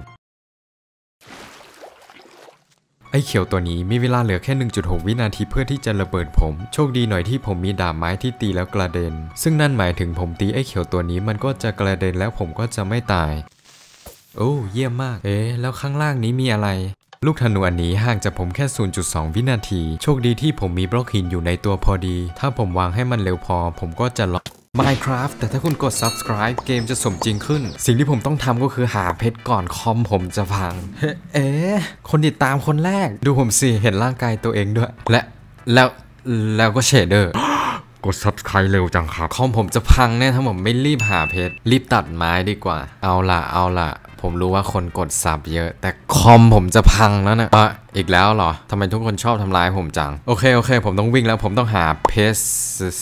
ไอ้เขียวตัวนี้มีเวลาเหลือแค่ หนึ่งจุดหก วินาทีเพื่อที่จะระเบิดผมโชคดีหน่อยที่ผมมีดาบไม้ที่ตีแล้วกระเด็นซึ่งนั่นหมายถึงผมตีไอ้เขียวตัวนี้มันก็จะกระเด็นแล้วผมก็จะไม่ตายโอ้เยี่ยมมากเอ๊ะแล้วข้างล่างนี้มีอะไรลูกธนูอันนี้ห่างจากผมแค่ ศูนย์จุดสอง วินาทีโชคดีที่ผมมีบล็อกหินอยู่ในตัวพอดีถ้าผมวางให้มันเร็วพอผมก็จะล็อกMinecraft แต่ถ้าคุณกด Subscribe เกมจะสมจริงขึ้นสิ่งที่ผมต้องทำก็คือหาเพชรก่อนคอมผมจะพังเอ๊ะคนติดตามคนแรกดูผมสิเห็นร่างกายตัวเองด้วยและแล้วแล้วก็เชดเดอร์กด Subscribe เร็วจังครับคอมผมจะพังแน่ถ้าผมไม่รีบหาเพชรรีบตัดไม้ดีกว่าเอาล่ะเอาล่ะผมรู้ว่าคนกดซับเยอะแต่คอมผมจะพังแล้วนะอ่ะอีกแล้วเหรอทำไมทุกคนชอบทำร้ายผมจังโอเคโอเคผมต้องวิ่งแล้วผมต้องหาเพชร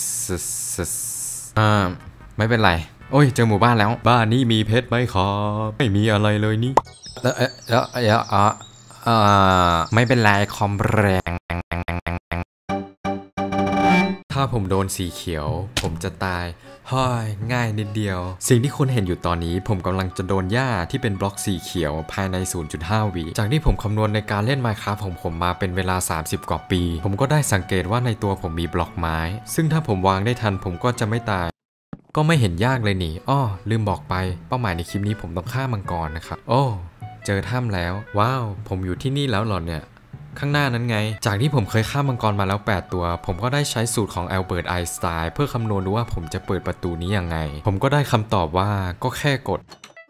อ่าไม่เป็นไรโอ้ยเจอหมู่บ้านแล้วบ้านนี้มีเพชรไหมครับไม่มีอะไรเลยนี่แล้วเออแล้วเอออ๋อเออไม่เป็นไรคอมแรงถ้าาผมโดนสีเขียวผมจะตายฮ่อยง่ายนิดเดียวสิ่งที่คุณเห็นอยู่ตอนนี้ผมกำลังจะโดนหญ้าที่เป็นบล็อกสีเขียวภายใน ศูนย์จุดห้า วิจากที่ผมคำนวณในการเล่น Minecraft ของผมมาเป็นเวลาสามสิบกว่าปีผมก็ได้สังเกตว่าในตัวผมมีบล็อกไม้ซึ่งถ้าผมวางได้ทันผมก็จะไม่ตายก็ไม่เห็นยากเลยนี่อ้อลืมบอกไปเป้าหมายในคลิปนี้ผมต้องฆ่ามังกรนะครับโอ้เจอถ้ำแล้วว้าวผมอยู่ที่นี่แล้วเหรอเนี่ยข้างหน้านั้นไงจากที่ผมเคยฆ่ามังกรมาแล้วแปดตัวผมก็ได้ใช้สูตรของอัลเบิร์ตไอน์สไตน์เพื่อคำนวณดูว่าผมจะเปิดประตูนี้ยังไงผมก็ได้คำตอบว่าก็แค่กด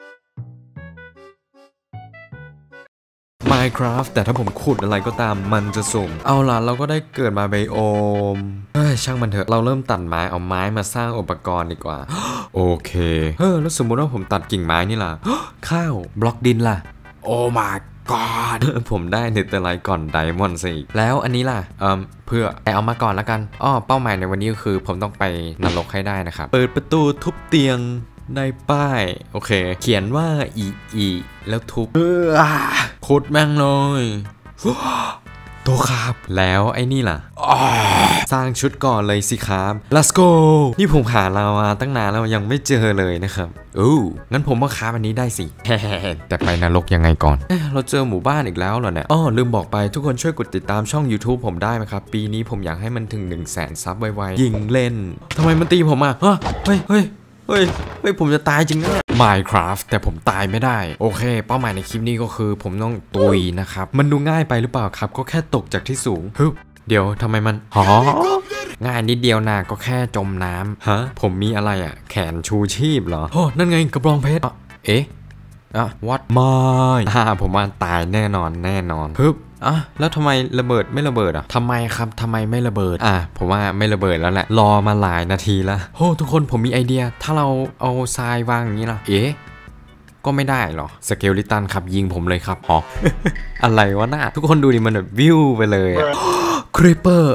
Minecraft แต่ถ้าผมขุดอะไรก็ตามมันจะสุ่มเอาล่ะเราก็ได้เกิดมาไบโอมเฮ้ยช่างมันเถอะเราเริ่มตัดไม้เอาไม้มาสร้างอุปกรณ์ดีกว่า โอเคเฮ้ยแล้วสมมุติว่าผมตัดกิ่งไม้นี่ล่ะ ข้าวบล็อกดินล่ะโอ้ my god ผมได้เนเธอร์ไลท์ก่อนไดมอนด์สิแล้วอันนี้ล่ะเอ่อเพื่อแต่เอามาก่อนแล้วกันอ้อเป้าหมายในวันนี้ก็คือผมต้องไปนรกให้ได้นะครับเปิดประตูทุบเตียงในป้ายโอเคเขียนว่าอีอีแล้วทุบเออขุดแม่งเลยโตครับแล้วไอ้นี่ล่ะสร้างชุดก่อนเลยสิครับ let's go นี่ผมหาลาวาตั้งนานแล้วยังไม่เจอเลยนะครับอู้งั้นผมว่าค้าอันนี้ได้สิแต่ไปนรกยังไงก่อนเเราเจอหมู่บ้านอีกแล้วเหรอเนี่ยอ้อลืมบอกไปทุกคนช่วยกดติดตามช่อง YouTube ผมได้ไหมครับปีนี้ผมอยากให้มันถึง หนึ่งแสน ซับไวๆยิงเล่นทำไมมันตีผมอ่ะเฮ้ยเฮ้ยเฮ้ยเฮ้ยเฮ้ยผมจะตายจริงนะ Minecraft แต่ผมตายไม่ได้โอเคเป้าหมายในคลิปนี้ก็คือผมต้องตุยนะครับมันดูง่ายไปหรือเปล่าครับก็แค่ตกจากที่สูงฮึบเดี๋ยวทำไมมันหอง่ายนิดเดียวนะก็แค่จมน้ำฮะผมมีอะไรอ่ะแขนชูชีพเหรอโอ้นั่นไงกระบองเพชรเอ๊ะอ่ะวัดไม่อ่าผมว่าตายแน่นอนแน่นอนฮึบอ่ะแล้วทำไมระเบิดไม่ระเบิดอ่ะทำไมครับทำไมไม่ระเบิดอ่ะผมว่าไม่ระเบิดแล้วแหละรอมาหลายนาทีแล้วโอ้ทุกคนผมมีไอเดียถ้าเราเอาทรายวางอย่างนี้ล่ะเอ๊ะก็ไม่ได้หรอสเกลลิตันครับยิงผมเลยครับอ๋อ อะไรวะน่ะทุกคนดูดิมันแบบวิวไปเลยอ่ะครีปเปอร์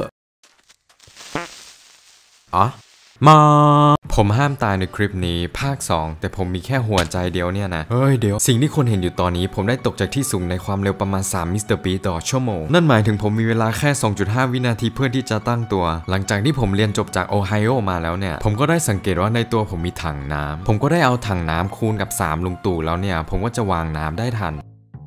อ๋อมาผมห้ามตายในคลิปนี้ภาคสองแต่ผมมีแค่หัวใจเดียวเนี่ยนะเฮ้ยเดี๋ยวสิ่งที่คนเห็นอยู่ตอนนี้ผมได้ตกจากที่สูงในความเร็วประมาณสามมิสเตอร์ปีต่อชั่วโมงนั่นหมายถึงผมมีเวลาแค่ สองจุดห้า วินาทีเพื่อที่จะตั้งตัวหลังจากที่ผมเรียนจบจากโอไฮโอมาแล้วเนี่ยผมก็ได้สังเกตว่าในตัวผมมีถังน้ำผมก็ได้เอาถังน้ำคูณกับสามลุงตู่แล้วเนี่ยผมก็จะวางน้ำได้ทัน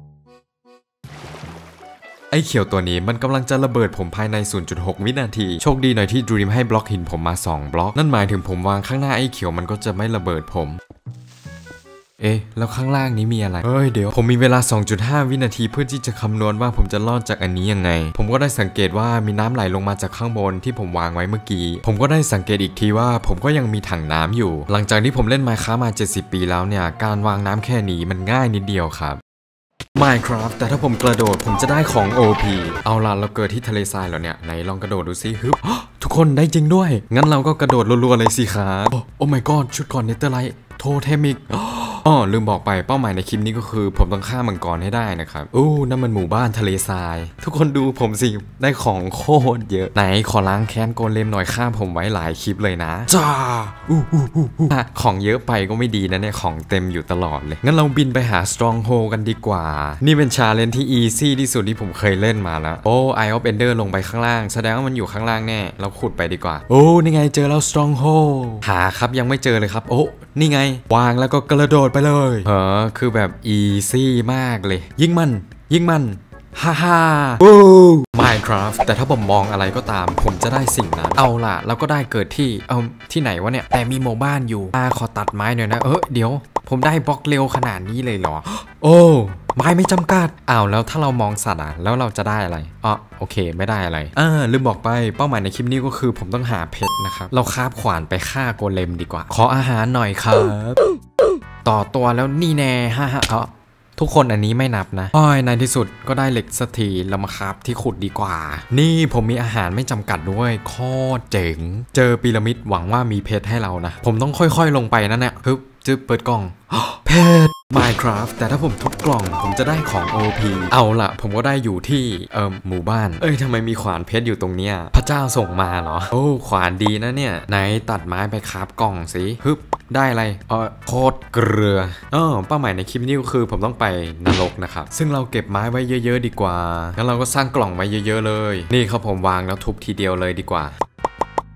ไอ้เขียวตัวนี้มันกำลังจะระเบิดผมภายใน ศูนย์จุดหก วินาทีโชคดีหน่อยที่ดรีมให้บล็อกหินผมมาสองบล็อกนั่นหมายถึงผมวางข้างหน้าไอ้เขียวมันก็จะไม่ระเบิดผมเอ๊ะแล้วข้างล่างนี้มีอะไรเฮ้ยเดี๋ยวผมมีเวลา สองจุดห้า วินาทีเพื่อที่จะคำนวณว่าผมจะรอดจากอันนี้ยังไงผมก็ได้สังเกตว่ามีน้ำไหลลงมาจากข้างบนที่ผมวางไว้เมื่อกี้ผมก็ได้สังเกตอีกทีว่าผมก็ยังมีถังน้ำอยู่หลังจากที่ผมเล่น Minecraft มาเจ็ดสิบปีแล้วเนี่ยการวางน้ำแค่นี้มันง่ายนิดเดียวครับMinecraft แต่ถ้าผมกระโดดผมจะได้ของ โอ พี เอาล่ะเราเกิดที่ทะเลทรายแล้วเนี่ยไหนลองกระโดดดูสิฮึบทุกคนได้จริงด้วยงั้นเราก็กระโดดรัวๆเลยสิครับโอ้ my god ชุดก่อนเนเธอร์ไลท์โทเทมิกอ๋อลืมบอกไปเป้าหมายในคลิปนี้ก็คือผมต้องฆ่ามังกรให้ได้นะครับอู้นั่นมันหมู่บ้านทะเลทรายทุกคนดูผมสิได้ของโคตรเยอะไหนขอล้างแค้นโกเลมหน่อยฆ่าผมไว้หลายคลิปเลยนะจ้าอู้อู้อู้ของเยอะไปก็ไม่ดีนะเนี่ยของเต็มอยู่ตลอดเลยงั้นเราบินไปหา Stronghold กันดีกว่านี่เป็นชาเลนจ์ที่อีซี่ที่สุดที่ผมเคยเล่นมาแล้วโอ้ Eye of Ender ลงไปข้างล่างแสดงว่ามันอยู่ข้างล่างแน่เราขุดไปดีกว่าโอ้นี่ไงเจอแล้ว Stronghold หาครับยังไม่เจอเลยครับโอ้นี่ไงวางแล้วก็กระโดดไปเลยเออคือแบบอีซี่มากเลยยิงมันยิงมันฮ่าฮ่าโอ้ Minecraft แต่ถ้าผมมองอะไรก็ตามผมจะได้สิ่งนั้นเอาล่ะแล้วก็ได้เกิดที่เออที่ไหนวะเนี่ยแต่มีหมู่บ้านอยู่อ่าขอตัดไม้หน่อยนะเออเดี๋ยวผมได้บล็อกเร็วขนาดนี้เลยเหรอโอ้ไม้ไม่จำกัดอ้าวแล้วถ้าเรามองสัตว์อ่ะแล้วเราจะได้อะไรอ๋อโอเคไม่ได้อะไรอ่าลืมบอกไปเป้าหมายในคลิปนี้ก็คือผมต้องหาเพชรนะครับเราคาบขวานไปฆ่าโกเลมดีกว่าขออาหารหน่อยครับต่อตัวแล้วนี่แน่ฮ่าฮ่าเออทุกคนอันนี้ไม่นับนะอ้อยในที่สุดก็ได้เหล็กสักทีเรามาคราฟที่ขุดดีกว่านี่ผมมีอาหารไม่จำกัดด้วยโคตรเจ๋งเจอพีระมิดหวังว่ามีเพชรให้เรานะผมต้องค่อยๆลงไปนั่นแหละฮึบจึ๊บเปิดกล่องเพชร Minecraft แต่ถ้าผมทุบกล่องผมจะได้ของ โอ พี เอาล่ะผมก็ได้อยู่ที่เอ่อหมู่บ้านเอ้ยทำไมมีขวานเพชรอยู่ตรงเนี้ยพระเจ้าส่งมาเหรอโอ้ขวานดีนะเนี่ยไหนตัดไม้ไปคราฟกล่องสิฮึบได้อะไรเออโคตรเกลือเออเป้าหมายในคลิปนี้ก็คือผมต้องไปนรกนะครับซึ่งเราเก็บไม้ไว้เยอะๆดีกว่างั้นเราก็สร้างกล่องไว้เยอะๆเลยนี่ครับผมวางแล้วทุบทีเดียวเลยดีกว่า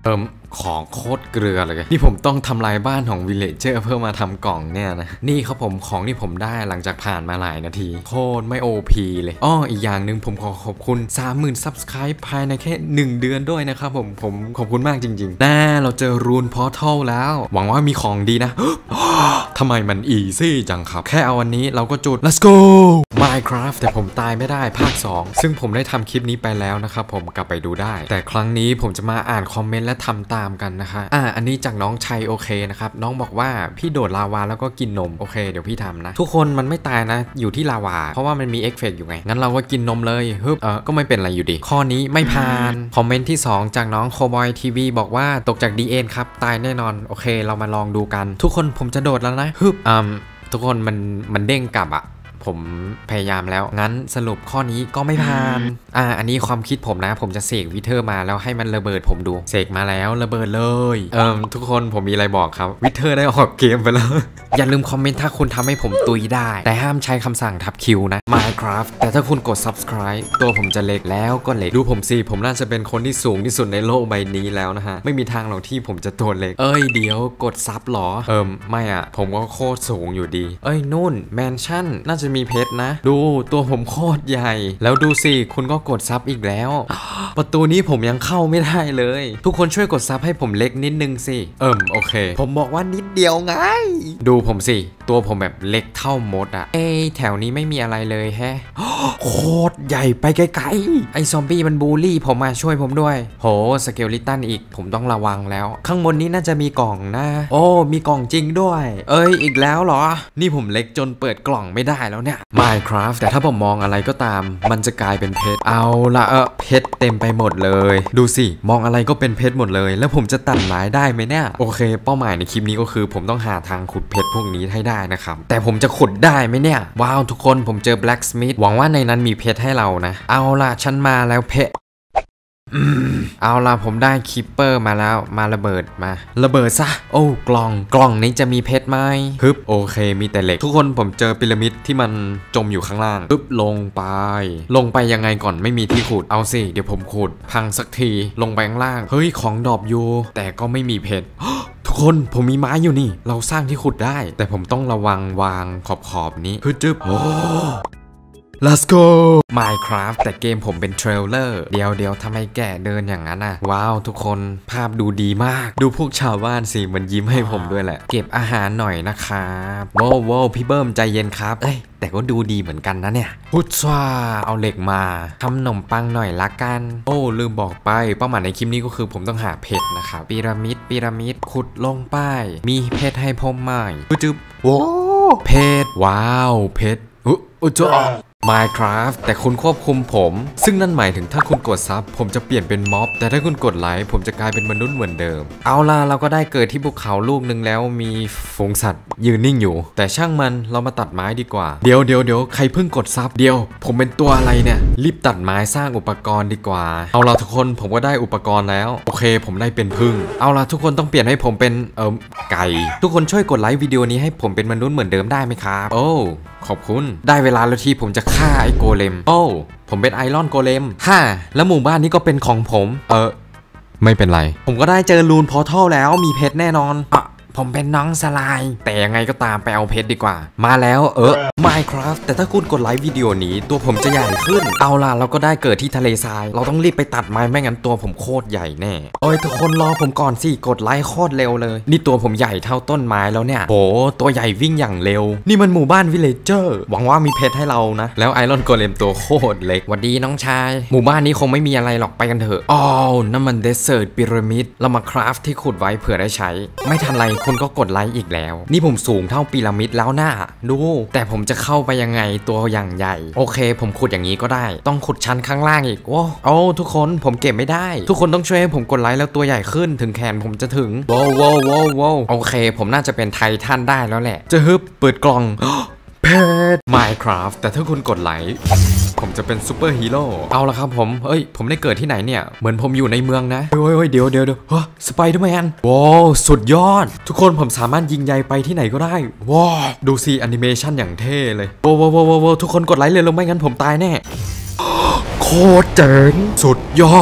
เติมของโคตรเกลือเลยนี่ผมต้องทำลายบ้านของวิลเลจเจอร์เพื่อมาทำกล่องเนี่ยนะนี่ครับผมของที่ผมได้หลังจากผ่านมาหลายนาทีโคตรไม่ โอ พี เลยอ้ออีกอย่างหนึ่งผมขอขอบคุณ สามหมื่น ซับสไครบ์ ภายในแค่หนึ่งเดือนด้วยนะครับผมผมขอบคุณมากจริงๆน่าเราเจอรูนพอร์ทัลแล้วหวังว่ามีของดีนะ ทำไมมันอีซี่จังครับแค่เอาวันนี้เราก็จุด let's go Minecraft แต่ผมตายไม่ได้ภาคสองซึ่งผมได้ทำคลิปนี้ไปแล้วนะครับผมกลับไปดูได้แต่ครั้งนี้ผมจะมาอ่านคอมเมนต์และทำตามกันนะคะอ่าอันนี้จากน้องชัยโอเคนะครับน้องบอกว่าพี่โดดลาวาแล้วก็กินนมโอเคเดี๋ยวพี่ทำนะทุกคนมันไม่ตายนะอยู่ที่ลาวาเพราะว่ามันมีเอฟเฟกต์อยู่ไงงั้นเราก็กินนมเลยฮึบเออก็ไม่เป็นอะไรอยู่ดีข้อนี้ไม่ผ่านคอมเมนต์ที่สองจากน้องโคบอยทีวีบอกว่าตกจาก ดี เอ็น ครับตายแน่นอนโอเคเรามาลองดูกันทุกคนผมจะโดดแล้วนะฮึบอืมทุกคนมันมันเด้งกลับอะผมพยายามแล้วงั้นสรุปข้อนี้ก็ไม่ผ่านอ่าอันนี้ความคิดผมนะผมจะเสกวิเทอร์มาแล้วให้มันระเบิดผมดูเสกมาแล้วระเบิดเลยเอิมทุกคนผมมีอะไรบอกครับวิเทอร์ได้ออกเกมไปแล้ว อย่าลืมคอมเมนต์ถ้าคุณทำให้ผมตุยได้แต่ห้ามใช้คำสั่งทับคิวนะ Minecraft แต่ถ้าคุณกด Subscribe ตัวผมจะเล็กแล้วก็เล็กดูผมสิผมน่าจะเป็นคนที่สูงที่สุดในโลกใบนี้แล้วนะฮะไม่มีทางหรอกที่ผมจะตัวเล็กเอ้ยเดี๋ยวกดซับหรอเอิมไม่อ่ะผมก็โคตรสูงอยู่ดีเอ้ยนู่นแมนชั่นน่าจะมีเพชรนะดูตัวผมโคตรใหญ่แล้วดูสิคุณก็กดซับอีกแล้ว ประตูนี้ผมยังเข้าไม่ได้เลยทุกคนช่วยกดซับให้ผมเล็กนิดนึงสิเอิมโอเคผมบอกว่านิดเดียวไงดูผมสิตัวผมแบบเล็กเท่ามดอะเอ้แถวนี้ไม่มีอะไรเลยแฮะ โคตรใหญ่ไปไกลๆไอซอมบี้มันบูลลี่ผมมาช่วยผมด้วยโหสเกลลิตันอีกผมต้องระวังแล้วข้างบนนี้น่าจะมีกล่องนะโอ้มีกล่องจริงด้วยเอ้ยอีกแล้วเหรอนี่ผมเล็กจนเปิดกล่องไม่ได้แล้วเนี่ย Minecraft แต่ถ้าผมมองอะไรก็ตามมันจะกลายเป็นเพชรเอาละเออเพชรเต็มไปหมดเลยดูสิมองอะไรก็เป็นเพชรหมดเลยแล้วผมจะตัดไม้ได้ไหมเนี่ยโอเคเป้าหมายในคลิปนี้ก็คือผมต้องหาทางขุดเพชรพวกนี้ให้ได้นะครับแต่ผมจะขุดได้ไหมเนี่ยว้าวทุกคนผมเจอ Blacksmith หวังว่าในนั้นมีเพชรให้เรานะเอาล่ะฉันมาแล้วเพชรเอาล่ะผมได้คิปเปอร์มาแล้วมาระเบิดมาระเบิดซะโอ้กล่องกล่องนี้จะมีเพชรไหมฮึบโอเคมีแต่เหล็กทุกคนผมเจอพีระมิดที่มันจมอยู่ข้างล่างปึ๊บลงไปลงไปยังไงก่อนไม่มีที่ขุดเอาสิเดี๋ยวผมขุดพังสักทีลงไปข้างล่างเฮ้ยของดรอปอยู่แต่ก็ไม่มีเพชรทุกคนผมมีไม้อยู่นี่เราสร้างที่ขุดได้แต่ผมต้องระวังวางขอบขอบนี้ฮึจึ๊บโอ้Let's go Minecraft แต่เกมผมเป็นเทรลเลอร์เดียวเดียวทำไมแก่เดินอย่างนั้นอ่ะว้าวทุกคนภาพดูดีมากดูพวกชาวบ้านสิมันยิ้มให้ผมด้วยแหละเก็บอาหารหน่อยนะครับโว้ววพี่เบิ้มใจเย็นครับเอ้ยแต่ก็ดูดีเหมือนกันนะเนี่ยพุทธาเอาเหล็กมาทำขนมปังหน่อยละกันโอ้ลืมบอกไปเป้าหมายในคลิปนี้ก็คือผมต้องหาเพชรนะครับพีระมิดพีระมิดขุดลงไปมีเพชรให้ผมไหมจึ๊บโว้เพชรว้าวเพชรอุ๊อุ๊จ้าMinecraft แต่คุณควบคุมผมซึ่งนั่นหมายถึงถ้าคุณกดซับผมจะเปลี่ยนเป็นม็อบแต่ถ้าคุณกดไลค์ผมจะกลายเป็นมนุษย์เหมือนเดิมเอาล่ะเราก็ได้เกิดที่ภูเขาลูกนึงแล้วมีฝูงสัตว์ยืนนิ่งอยู่แต่ช่างมันเรามาตัดไม้ดีกว่าเดี๋ยวเดี๋ยวเดี๋ยวใครเพิ่งกดซับเดี๋ยวผมเป็นตัวอะไรเนี่ยรีบตัดไม้สร้างอุปกรณ์ดีกว่าเอาล่ะทุกคนผมก็ได้อุปกรณ์แล้วโอเคผมได้เป็นพึ่งเอาล่ะทุกคนต้องเปลี่ยนให้ผมเป็นเอ่อไก่ทุกคนช่วยกดไลค์วิดีโอนี้ให้ผมเป็นมนุษย์เหมือนเดิมได้ไหมครับโอ้ขอบคุณได้เวลาแล้วที่ผมจะฆ่าไอ้โกเลมโอ้ผมเป็นไอรอนโกเลมฮ่าแล้วหมู่บ้านนี้ก็เป็นของผมเออไม่เป็นไรผมก็ได้เจอรูนพอร์ทัลแล้วมีเพชรแน่นอนอ่ะผมเป็นน้องสไลด์แต่ยังไงก็ตามไปเอาเพชรดีกว่ามาแล้วเออ Minecraft แต่ถ้าคุณกดไลค์วิดีโอนี้ตัวผมจะใหญ่ขึ้นเอาล่ะเราก็ได้เกิดที่ทะเลทรายเราต้องรีบไปตัดไม้ไม่งั้นตัวผมโคตรใหญ่แน่โอ้ยทุกคนรอผมก่อนสิกดไลค์โคตรเร็วเลยนี่ตัวผมใหญ่เท่าต้นไม้แล้วเนี่ยโหตัวใหญ่วิ่งอย่างเร็วนี่มันหมู่บ้านวิลเลจเจอร์หวังว่ามีเพชรให้เรานะแล้วไอรอนโกเลมตัวโคตรเล็กหวัดดีน้องชายหมู่บ้านนี้คงไม่มีอะไรหรอกไปกันเถอะอ้าวนั่นมันเดสเซิร์ตพีระมิดเรามาคราฟที่ขุดไว้เผื่อได้ใช้ไม่ทันไรคุณก็กดไลค์อีกแล้วนี่ผมสูงเท่าพีระมิดแล้วน่าดูแต่ผมจะเข้าไปยังไงตัวอย่างใหญ่โอเคผมขุดอย่างนี้ก็ได้ต้องขุดชั้นข้างล่างอีกโอ้โอ้ทุกคนผมเก็บไม่ได้ทุกคนต้องช่วยให้ผมกดไลค์แล้วตัวใหญ่ขึ้นถึงแขนผมจะถึงโว้โว้โว้โว้โอเคผมน่าจะเป็นไททันได้แล้วแหละจะฮึบเปิดกล่องเพชร Minecraft แต่ถ้าคุณกดไลค์ผมจะเป็นซูเปอร์ฮีโร่เอาละครับผมเอ้ยผมได้เกิดที่ไหนเนี่ยเหมือนผมอยู่ในเมืองนะเฮ้ยเฮ้ยเดี๋ยวเดี๋ยวเดี๋ยวฮะสไปเดอร์แมนว้าวสุดยอดทุกคนผมสามารถยิงใยไปที่ไหนก็ได้ว้าวดูสิแอนิเมชันอย่างเท่เลยว้าวว้าวว้าวทุกคนกดไลค์เลยลงไม่งั้นผมตายแน่โคตรเจ๋งสุดยอด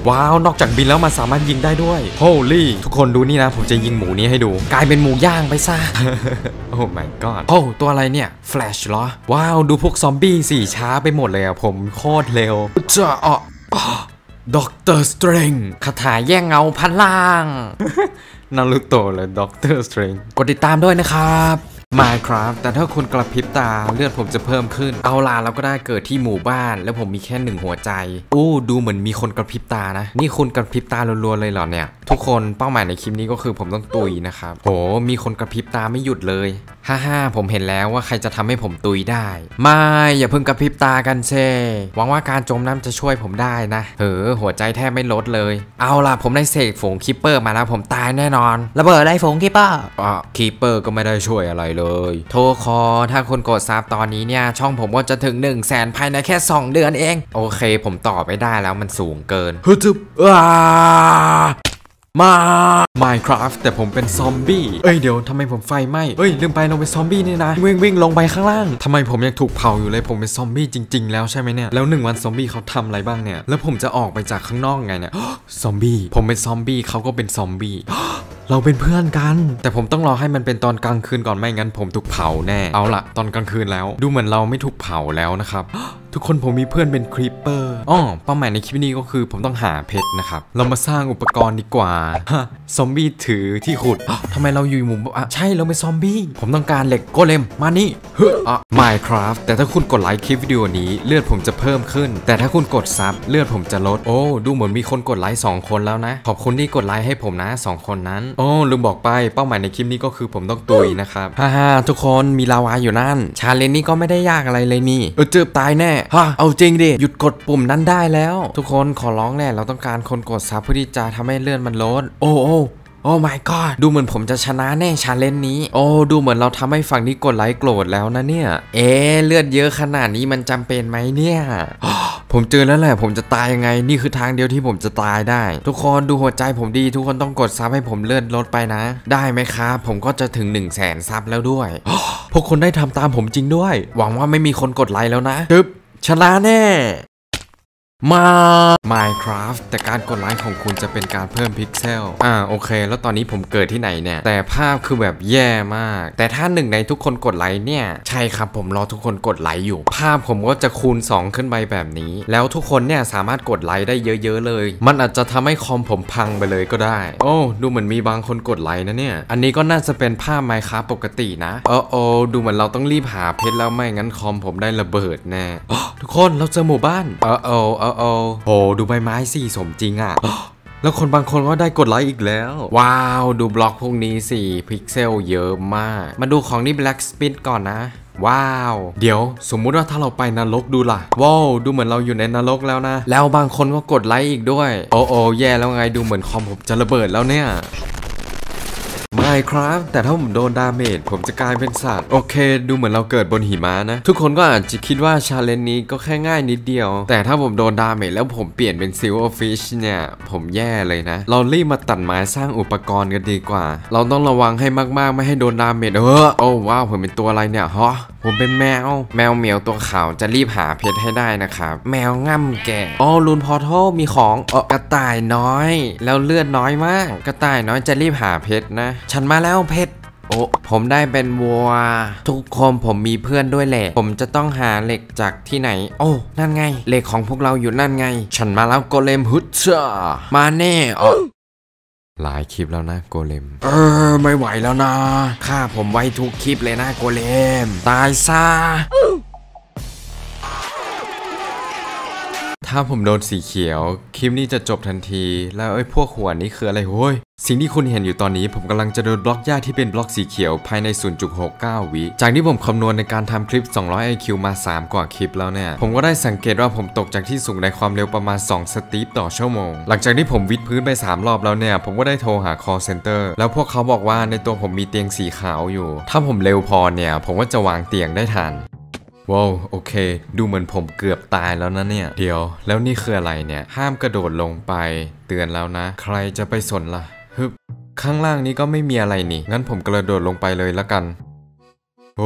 ว้าวนอกจากบินแล้วมันสามารถยิงได้ด้วยโฮลี่ทุกคนดูนี่นะผมจะยิงหมูนี้ให้ดูกลายเป็นหมูย่างไปซะ โอ้ my god โอ้ตัวอะไรเนี่ยแฟลชเหรอว้าวดูพวกซอมบี้สี่ช้าไปหมดเลยอะผมโคตรเร็วจะอ่ะด็อกเตอร์สเตรนจ์คาถาแย่งเงาพันล่าง นารูโตะเลยด็อกเตอร์สเตรนจ์กดติดตามด้วยนะครับ Minecraft แต่ถ้าคุณกระพริบตาเลือดผมจะเพิ่มขึ้นเอาล่ะเราก็ได้เกิดที่หมู่บ้านแล้วผมมีแค่หนึ่งหัวใจอู้ดูเหมือนมีคนกระพริบตานะนี่คุณกระพริบตารัวๆเลยเหรอเนี่ยทุกคนเป้าหมายในคลิปนี้ก็คือผมต้องตุยนะครับโหมีคนกระพริบตาไม่หยุดเลยฮ่าฮ่าผมเห็นแล้วว่าใครจะทำให้ผมตุยได้ไม่อย่าเพิ่งกระพริบตากันเช่หวังว่าการจมน้ำจะช่วยผมได้นะเฮ้อหัวใจแทบไม่ลดเลยเอาล่ะผมได้เสกฝูงคิปเปอร์มาแล้วผมตายแน่นอนระเบิดได้ฝูงคิปเปอร์อ่ะคิปเปอร์ก็ไม่ได้ช่วยอะไรเลยโทรคอถ้าคนกดซับตอนนี้เนี่ยช่องผมก็จะถึงหนึ่งแสนภายในแค่สองเดือนเองโอเคผมต่อไม่ได้แล้วมันสูงเกินฮึจึบอ้ามา Minecraft แต่ผมเป็นซอมบี้เอ้ยเดี๋ยวทำไมผมไฟไหม้เอ้ยลืมไปเราเป็นซอมบี้นี่นะวิ่งวิ่งลงไปข้างล่างทำไมผมยังถูกเผาอยู่เลยผมเป็นซอมบี้จริงๆแล้วใช่ไหมเนี่ยแล้วหนึ่งวันซอมบี้เขาทำอะไรบ้างเนี่ยแล้วผมจะออกไปจากข้างนอกไงเนี่ย ซอมบี้ผมเป็นซอมบี้เขาก็เป็นซอมบี้ เราเป็นเพื่อนกันแต่ผมต้องรอให้มันเป็นตอนกลางคืนก่อนไม่งั้นผมถูกเผาแน่เอาละตอนกลางคืนแล้วดูเหมือนเราไม่ถูกเผาแล้วนะครับ ทุกคนผมมีเพื่อนเป็นครีปเปอร์อ๋อเป้าหมายในคลิปนี้ก็คือผมต้องหาเพชรนะครับเรามาสร้างอุปกรณ์ดีกว่าฮะซอมบี้ถือที่ขุดทำไมเราอยู่หมู่อ่ะใช่เราเป็นซอมบี้ผมต้องการเหล็กโกเลมมานี่เฮ้ออ่ะ Minecraft แต่ถ้าคุณกดไลค์คลิปวิดีโอนี้เลือดผมจะเพิ่มขึ้นแต่ถ้าคุณกดซับเลือดผมจะลดโอ้ดูเหมือนมีคนกดไลค์สองคนแล้วนะขอบคุณที่กดไลค์ให้ผมนะสองคนนั้นโอ้ลืมบอกไปเป้าหมายในคลิปนี้ก็คือผมต้องตุยนะครับฮ่าฮ่าทุกคนมีลาวาอยู่นั่นชาเลนจ์นี้ก็ไม่ได้ยากอะไรเลยนี่เออเจอตายแน่ฮะเอาจริงดิหยุดกดปุ่มนั้นได้แล้วทุกคนขอร้องแน่เราต้องการคนกดซับเพื่อที่จะทำให้เลื่อนมันลดโอ้โอ้โอ้ my god ดูเหมือนผมจะชนะแน่ชาเลนจ์นี้โอ้ดูเหมือนเราทำให้ฝั่งนี้กดไลค์โกรธแล้วนะเนี่ยเอ๊ะเลือดเยอะขนาดนี้มันจำเป็นไหมเนี่ย ผมเจอแล้วแหละผมจะตายยังไงนี่คือทางเดียวที่ผมจะตายได้ทุกคนดูหัวใจผมดีทุกคนต้องกดซับให้ผมเลื่อนลดไปนะได้ไหมครับผมก็จะถึงหนึ่งแสนซับแล้วด้วย พวกคนได้ทำตามผมจริงด้วยหวังว่าไม่มีคนกดไลค์แล้วนะจึ๊บชนะแน่มา Minecraft แต่การกดไลค์ของคุณจะเป็นการเพิ่มพิกเซลอ่าโอเคแล้วตอนนี้ผมเกิดที่ไหนเนี่ยแต่ภาพคือแบบแย่มากแต่ถ้าหนึ่งในทุกคนกดไลค์เนี่ยใช่ครับผมรอทุกคนกดไลค์อยู่ภาพผมก็จะคูณสองขึ้นไปแบบนี้แล้วทุกคนเนี่ยสามารถกดไลค์ได้เยอะๆเลยมันอาจจะทำให้คอมผมพังไปเลยก็ได้โอ้ดูเหมือนมีบางคนกดไลค์นะเนี่ยอันนี้ก็น่าจะเป็นภาพ Minecraft ปกตินะเออโอ้ดูเหมือนเราต้องรีบหาเพชรแล้วไม่งั้นคอมผมได้ระเบิดแน่ทุกคนเราเจอหมู่บ้านเออโอ้เออโอ้โหดูใบไม้สิสมจริงอ่ะ แล้วคนบางคนก็ได้กดไลค์อีกแล้วว้าวดูบล็อกพวกนี้สิพิกเซลเยอะมากมาดูของนี่ Black Spit ก่อนนะว้าวเดี๋ยวสมมุติว่าถ้าเราไปนรกดูล่ะว้าวดูเหมือนเราอยู่ในนรกแล้วนะแล้วบางคนก็กดไลค์อีกด้วยโอ้โอ้แย่แล้วไงดูเหมือนคอมผมจะระเบิดแล้วเนี่ยMinecraft แต่ถ้าผมโดนดาเมจผมจะกลายเป็นสัตว์โอเคดูเหมือนเราเกิดบนหิมะนะทุกคนก็อาจจะคิดว่าชาเลนจ์นี้ก็แค่ง่ายนิดเดียวแต่ถ้าผมโดนดาเมจแล้วผมเปลี่ยนเป็นซิลเวอร์ฟิชเนี่ยผมแย่เลยนะเรารีบมาตัดไม้สร้างอุปกรณ์กันดีกว่าเราต้องระวังให้มากๆไม่ให้โดนดาเมจเออโอ้ว้าวผมเป็นตัวอะไรเนี่ยฮะผมเป็นแมวแมวเหมียวตัวขาวจะรีบหาเพชรให้ได้นะครับแมวง่ำแก่อ๋อลูนพอร์ทัลมีของเออกระต่ายน้อยแล้วเลือดน้อยมากกระต่ายน้อยจะรีบหาเพชรนะฉันมาแล้วเพชรโอ้ผมได้เป็นวัวทุกคนผมมีเพื่อนด้วยแหละผมจะต้องหาเหล็กจากที่ไหนโอ้นั่นไงเหล็กของพวกเราอยู่นั่นไงฉันมาแล้วโกเลมฮึดจ้ามาแน่อ๋อหลายคลิปแล้วนะโกเลมเออไม่ไหวแล้วนะฆ่าผมไว้ทุกคลิปเลยนะโกเลมตายซะถ้าผมโดนสีเขียวคลิปนี้จะจบทันทีแล้วไอ้พวกหัวนี้คืออะไรโว้ยสิ่งที่คุณเห็นอยู่ตอนนี้ผมกำลังจะโดนบล็อกหญ้าที่เป็นบล็อกสีเขียวภายใน ศูนย์จุดหกเก้า วิจากที่ผมคำนวณในการทำคลิปสองร้อย ไอ คิว มาสามกว่าคลิปแล้วเนี่ยผมก็ได้สังเกตว่าผมตกจากที่สูงในความเร็วประมาณสองสตีปต่อชั่วโมงหลังจากที่ผมวิดพื้นไปสามรอบแล้วเนี่ยผมก็ได้โทรหา call center แล้วพวกเขาบอกว่าในตัวผมมีเตียงสีขาวอยู่ถ้าผมเร็วพอเนี่ยผมก็จะวางเตียงได้ทันว้าวโอเคดูเหมือนผมเกือบตายแล้วนะเนี่ยเดี๋ยวแล้วนี่คืออะไรเนี่ยห้ามกระโดดลงไปเตือนแล้วนะใครจะไปสนล่ะฮึบข้างล่างนี้ก็ไม่มีอะไรนี่งั้นผมกระโดดลงไปเลยละกันโอ้ย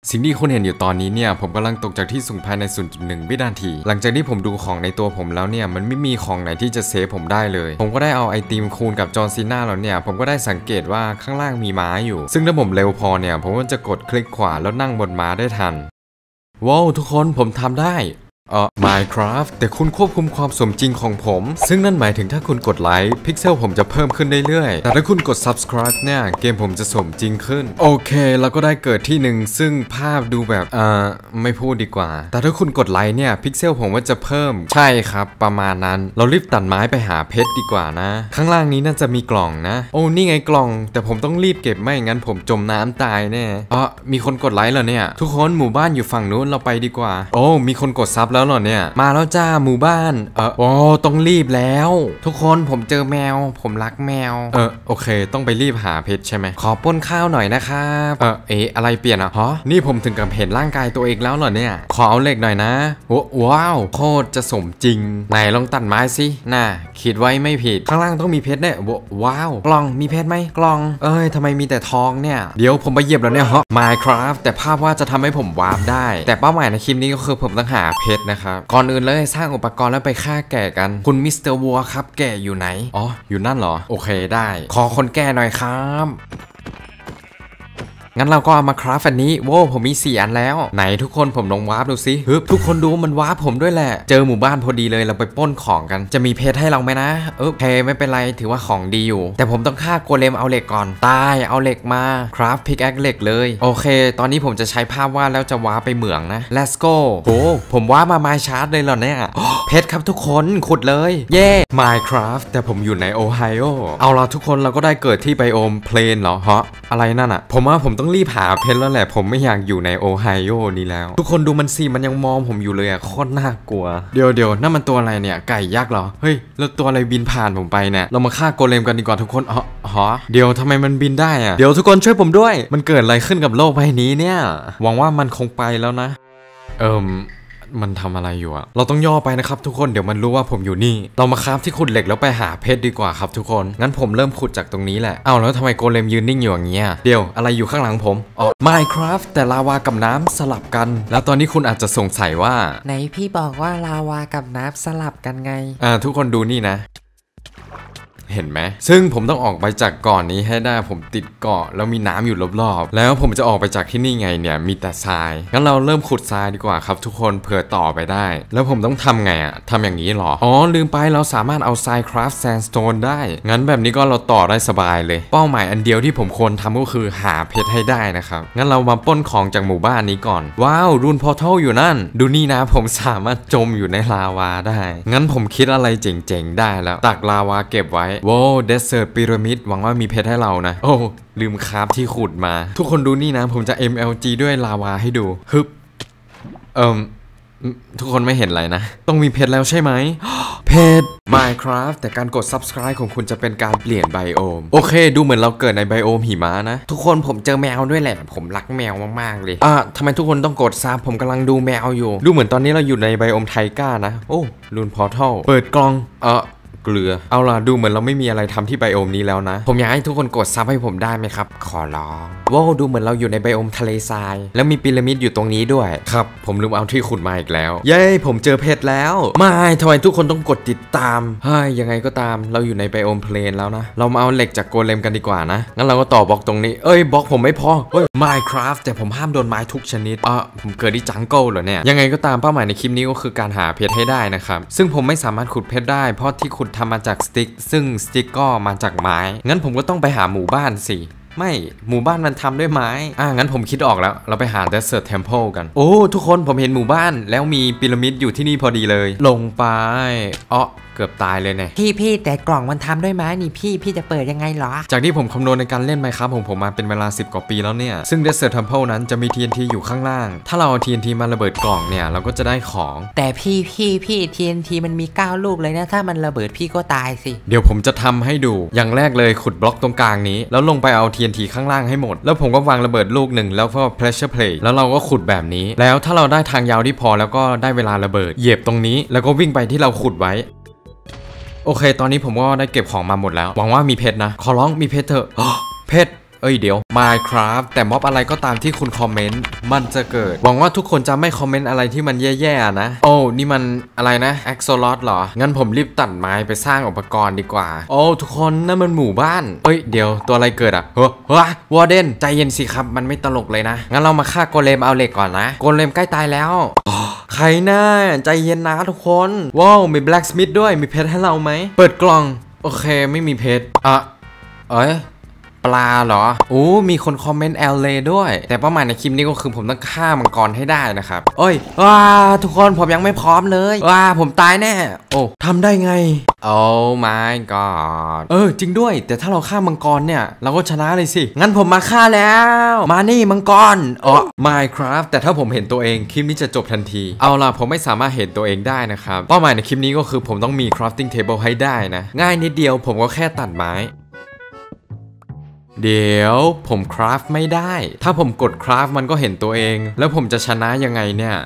สิ่งที่คุณเห็นอยู่ตอนนี้เนี่ยผมกำลังตกจากที่สูงภายใน ศูนย์จุดหนึ่ง วินาทีหลังจากที่ผมดูของในตัวผมแล้วเนี่ยมันไม่มีของไหนที่จะเซฟผมได้เลยผมก็ได้เอาไอติมคูณกับจอห์นซีน่าแล้วเนี่ยผมก็ได้สังเกตว่าข้างล่างมีม้าอยู่ซึ่งถ้าผมเร็วพอเนี่ยผมก็จะกดคลิกขวาแล้วนั่งบนม้าได้ทันว้าวทุกคนผมทำได้เอ่อ Minecraft แต่คุณควบคุมความสมจริงของผมซึ่งนั่นหมายถึงถ้าคุณกดไลค์พิกเซลผมจะเพิ่มขึ้นเรื่อยๆแต่ถ้าคุณกด Subscribe เนี่ยเกมผมจะสมจริงขึ้นโอเคแล้วก็ได้เกิดที่หนึ่งซึ่งภาพดูแบบเอ่อไม่พูดดีกว่าแต่ถ้าคุณกดไลค์เนี่ยพิกเซลผมว่าจะเพิ่มใช่ครับประมาณนั้นเรารีบตัดไม้ไปหาเพชรดีกว่านะข้างล่างนี้น่าจะมีกล่องนะโอ้นี่ไงกล่องแต่ผมต้องรีบเก็บไม่งั้นผมจมน้ำตายแน่อ๋อมีคนกดไลค์แล้วเนี่ยทุกคนหมู่บ้านอยู่ฝั่งนู้นเราไปดีกว่าโอ้มีคนกดซับแล้วเหรอเนี่ยมาแล้วจ้าหมู่บ้านเออโอ้ต้องรีบแล้วทุกคนผมเจอแมวผมรักแมวเออโอเคต้องไปรีบหาเพชรใช่ไหมขอป้นข้าวหน่อยนะครับเออเอ๊ะอะไรเปลี่ยนอ่ะฮะนี่ผมถึงกับเห็นร่างกายตัวเองแล้วเหรอเนี่ยขอเอาเหล็กหน่อยนะโอ้ว้าวโคตรจะสมจริงไหนลองตัดไม้สิน่าคิดไว้ไม่ผิดข้างล่างต้องมีเพชรแน่ว้าวกล่องมีเพชรไหมกล่องเอ้ยทำไมมีแต่ทองเนี่ยเดี๋ยวผมไปเหยียบแล้วเนี่ยฮะ Minecraft แต่ภาพว่าจะทำให้ผมวาร์ปได้แต่เป้าหมายในคลิปนี้ก็คือผมต้องหาเพชรนะครับก่อนอื่นเลยสร้างอุปกรณ์แล้วไปฆ่าแกะกันคุณมิสเตอร์วัวครับแกะอยู่ไหนอ๋ออยู่นั่นเหรอโอเคได้ขอคนแก่หน่อยครับงั้นเราก็เอามาคราฟอันนี้โว้ผมมีสี่อันแล้วไหนทุกคนผมลองวาร์ปดูสิฮึบทุกคนดูมันวาร์ปผมด้วยแหละเจอหมู่บ้านพอดีเลยเราไปปล้นของกันจะมีเพชรให้เราไหมนะเออเพไม่เป็นไรถือว่าของดีอยู่แต่ผมต้องฆ่าโกเลมเอาเหล็กก่อนตายเอาเหล็กมาคราฟพิกแอคเหล็กเลยโอเคตอนนี้ผมจะใช้ภาพวาดแล้วจะวาร์ปไปเหมืองนะ let's go โอ้ผมวาร์ปมาไมชาร์ดเลยเหรอเนี่ยเพชรครับทุกคนขุดเลยเย่ Minecraft แต่ผมอยู่ในโอไฮโอเอาล่ะทุกคนเราก็ได้เกิดที่ไบโอมเพลนเหรอฮะอะไรนั่นอ่ะผมว่าผมต้องรีบหาเพชรแล้วแหละผมไม่อยากอยู่ในโอไฮโอนี้แล้วทุกคนดูมันสิมันยังมองผมอยู่เลยอะโคตรน่ากลัวเดี๋ยวเดี๋ยวนั่นมันตัวอะไรเนี่ยไก่ยักษ์เหรอเฮ้ยแล้วตัวอะไรบินผ่านผมไปเนี่ยเรามาฆ่าโกเลมกันดีกว่าทุกคนอ๋อฮะเดี๋ยวทำไมมันบินได้อะเดี๋ยวทุกคนช่วยผมด้วยมันเกิดอะไรขึ้นกับโลกใบนี้เนี่ยหวังว่ามันคงไปแล้วนะเอิ่มมันทำอะไรอยู่อะเราต้องย่อไปนะครับทุกคนเดี๋ยวมันรู้ว่าผมอยู่นี่เรามาคราฟที่ขุดเหล็กแล้วไปหาเพชรดีกว่าครับทุกคนงั้นผมเริ่มขุดจากตรงนี้แหละอ้าวแล้วทำไมโกเลมยืนนิ่งอยู่อย่างเงี้ยเดี๋ยวอะไรอยู่ข้างหลังผมอ๋อ Minecraft แต่ลาวากับน้ำสลับกันแล้วตอนนี้คุณอาจจะสงสัยว่าไหนพี่บอกว่าลาวากับน้ำสลับกันไงอ่าทุกคนดูนี่นะเห็นไหมซึ่งผมต้องออกไปจากเกาะนี้ให้ได้ผมติดเกาะแล้วมีน้ำอยู่รอบๆแล้วผมจะออกไปจากที่นี่ไงเนี่ยมีแต่ทรายงั้นเราเริ่มขุดทรายดีกว่าครับทุกคนเผื่อต่อไปได้แล้วผมต้องทำไงอะทำอย่างนี้หรออ๋อลืมไปเราสามารถเอาทรายคราฟแซนด์สโตนได้งั้นแบบนี้ก็เราต่อได้สบายเลยเป้าหมายอันเดียวที่ผมควรทำก็คือหาเพชรให้ได้นะครับงั้นเรามาปล้นของจากหมู่บ้านนี้ก่อนว้าวรูนพอร์ทัลอยู่นั่นดูนี่นะผมสามารถจมอยู่ในลาวาได้งั้นผมคิดอะไรเจ๋งๆได้แล้วตักลาวาเก็บไว้โว้เดสเซอร์พีระมิดหวังว่ามีเพชรให้เรานะโอ้ลืมคราฟที่ขุดมาทุกคนดูนี่นะผมจะ เอ็ม แอล จี ด้วยลาวาให้ดูฮึบเอ่มทุกคนไม่เห็นอะไรนะต้องมีเพชรแล้วใช่ไหมเพชร Minecraft แต่การกด Subscribe ของคุณจะเป็นการเปลี่ยนไบโอมโอเคดูเหมือนเราเกิดในไบโอมหิมะนะทุกคนผมเจอแมวด้วยแหละผมรักแมวมากๆเลยอ่ะทำไมทุกคนต้องกดซับผมกำลังดูแมวอยู่ดูเหมือนตอนนี้เราอยู่ในไบโอมไทก้านะโอ้รูนพอร์ทัลเปิดกล่องเออเกลือเอาล่ะดูเหมือนเราไม่มีอะไรทำที่ไบโอมนี้แล้วนะผมอยากให้ทุกคนกดซับให้ผมได้ไหมครับขอร้องว้าวดูเหมือนเราอยู่ในไบโอมทะเลทรายแล้วมีพีระมิดอยู่ตรงนี้ด้วยครับผมลืมเอาที่ขุดมาอีกแล้วเย้ผมเจอเพชรแล้วไม่ทำไมทุกคนต้องกดติดตามเฮ้ยยังไงก็ตามเราอยู่ในไบโอมเพลนแล้วนะเรามาเอาเหล็กจากโกเลมกันดีกว่านะงั้นเราก็ต่อบล็อกตรงนี้เอ้ยบล็อกผมไม่พอเฮ้ย Minecraft แต่ผมห้ามโดนไม้ทุกชนิดอ่ะผมเกิดที่จังเกิลเหรอเนี่ยยังไงก็ตามเป้าหมายในคลิปนี้ก็คือการหาเพชรให้ได้นะครับซึ่งผมไม่สามารถขุดเพชรได้เพราะที่ขุดทำมาจากสติ๊กซึ่งสติ๊กก็มาจากไม้งั้นผมก็ต้องไปหาหมู่บ้านสิไม่หมู่บ้านมันทำด้วยไม้อ่ะงั้นผมคิดออกแล้วเราไปหา Desert Temple กันโอ้ทุกคนผมเห็นหมู่บ้านแล้วมีพีระมิดอยู่ที่นี่พอดีเลยลงไปอ๋อเกือบตายเลยเนี่ยพี่พี่แต่กล่องมันทำด้วยไม้นี่พี่พี่จะเปิดยังไงหรอจากที่ผมคำนวณในการเล่นไมครับผมผมมาเป็นเวลาสิบกว่าปีแล้วเนี่ยซึ่ง Desert Temple นั้นจะมี ที เอ็น ที อยู่ข้างล่างถ้าเราเอา ที เอ็น ที มาระเบิดกล่องเนี่ยเราก็จะได้ของแต่พี่พี่พี่ ที เอ็น ที มันมีเก้าลูกเลยนะถ้ามันระเบิดพี่ก็ตายสิเดี๋ยวผมจะทำให้ดูอย่างแรกเลยขุดบล็อกตรงกลางนี้แล้วลงไปเอา ที เอ็น ที ข้างล่างให้หมดแล้วผมก็วางระเบิดลูกหนึ่งแล้วก็ pressure plate แล้วเราก็ขุดแบบนี้แล้วถ้าเราได้ทางยาวที่พอแล้วก็ได้เวลาระเบิดเหยียบตรงนี้แล้วก็วิ่งไปที่เราขุดไว้โอเคตอนนี้ผมก็ได้เก็บของมาหมดแล้วหวังว่ามีเพชรนะขอร้องมีเพชรเถอะเพชรเอ้ยเดี๋ยว Minecraft แต่ม็อบอะไรก็ตามที่คุณคอมเมนต์มันจะเกิดหวังว่าทุกคนจะไม่คอมเมนต์อะไรที่มันแย่ๆนะโอ้นี่มันอะไรนะ Axolot เหรองั้นผมรีบตัดไม้ไปสร้างอุปกรณ์ดีกว่าโอ้ทุกคนนั่นมันหมู่บ้านเอ้ยเดี๋ยวตัวอะไรเกิดอ่ะเฮ้ยวอร์เดนใจเย็นสิครับมันไม่ตลกเลยนะงั้นเรามาฆ่าโกเลมเอาเหล็กก่อนนะโกเลมใกล้ตายแล้วใครน่าใจเย็นนะทุกคนว้าวมี Blacksmith ด้วยมีเพชรให้เราไหมเปิดกล่องโอเคไม่มีเพชรอ่ะเอ้ยปลาเหรอโอ้มีคนคอมเมนต์ แอล เล ด้วยแต่เป้าหมายในคลิปนี้ก็คือผมต้องฆ่ามังกรให้ได้นะครับโอ้ยว้าทุกคนผมยังไม่พร้อมเลยว้าผมตายแน่โอ้ทำได้ไงโอ้ my god เออจริงด้วยแต่ถ้าเราฆ่ามังกรเนี่ยเราก็ชนะเลยสิงั้นผมมาฆ่าแล้วมานี่มังกรอ๋อ Minecraft แต่ถ้าผมเห็นตัวเองคลิปนี้จะจบทันทีเอาล่ะผมไม่สามารถเห็นตัวเองได้นะครับเป้าหมายในคลิปนี้ก็คือผมต้องมี crafting table ให้ได้นะง่ายนิดเดียวผมก็แค่ตัดไม้เดี๋ยวผมคราฟไม่ได้ถ้าผมกดคราฟมันก็เห็นตัวเองแล้วผมจะชนะยังไงเนี่ย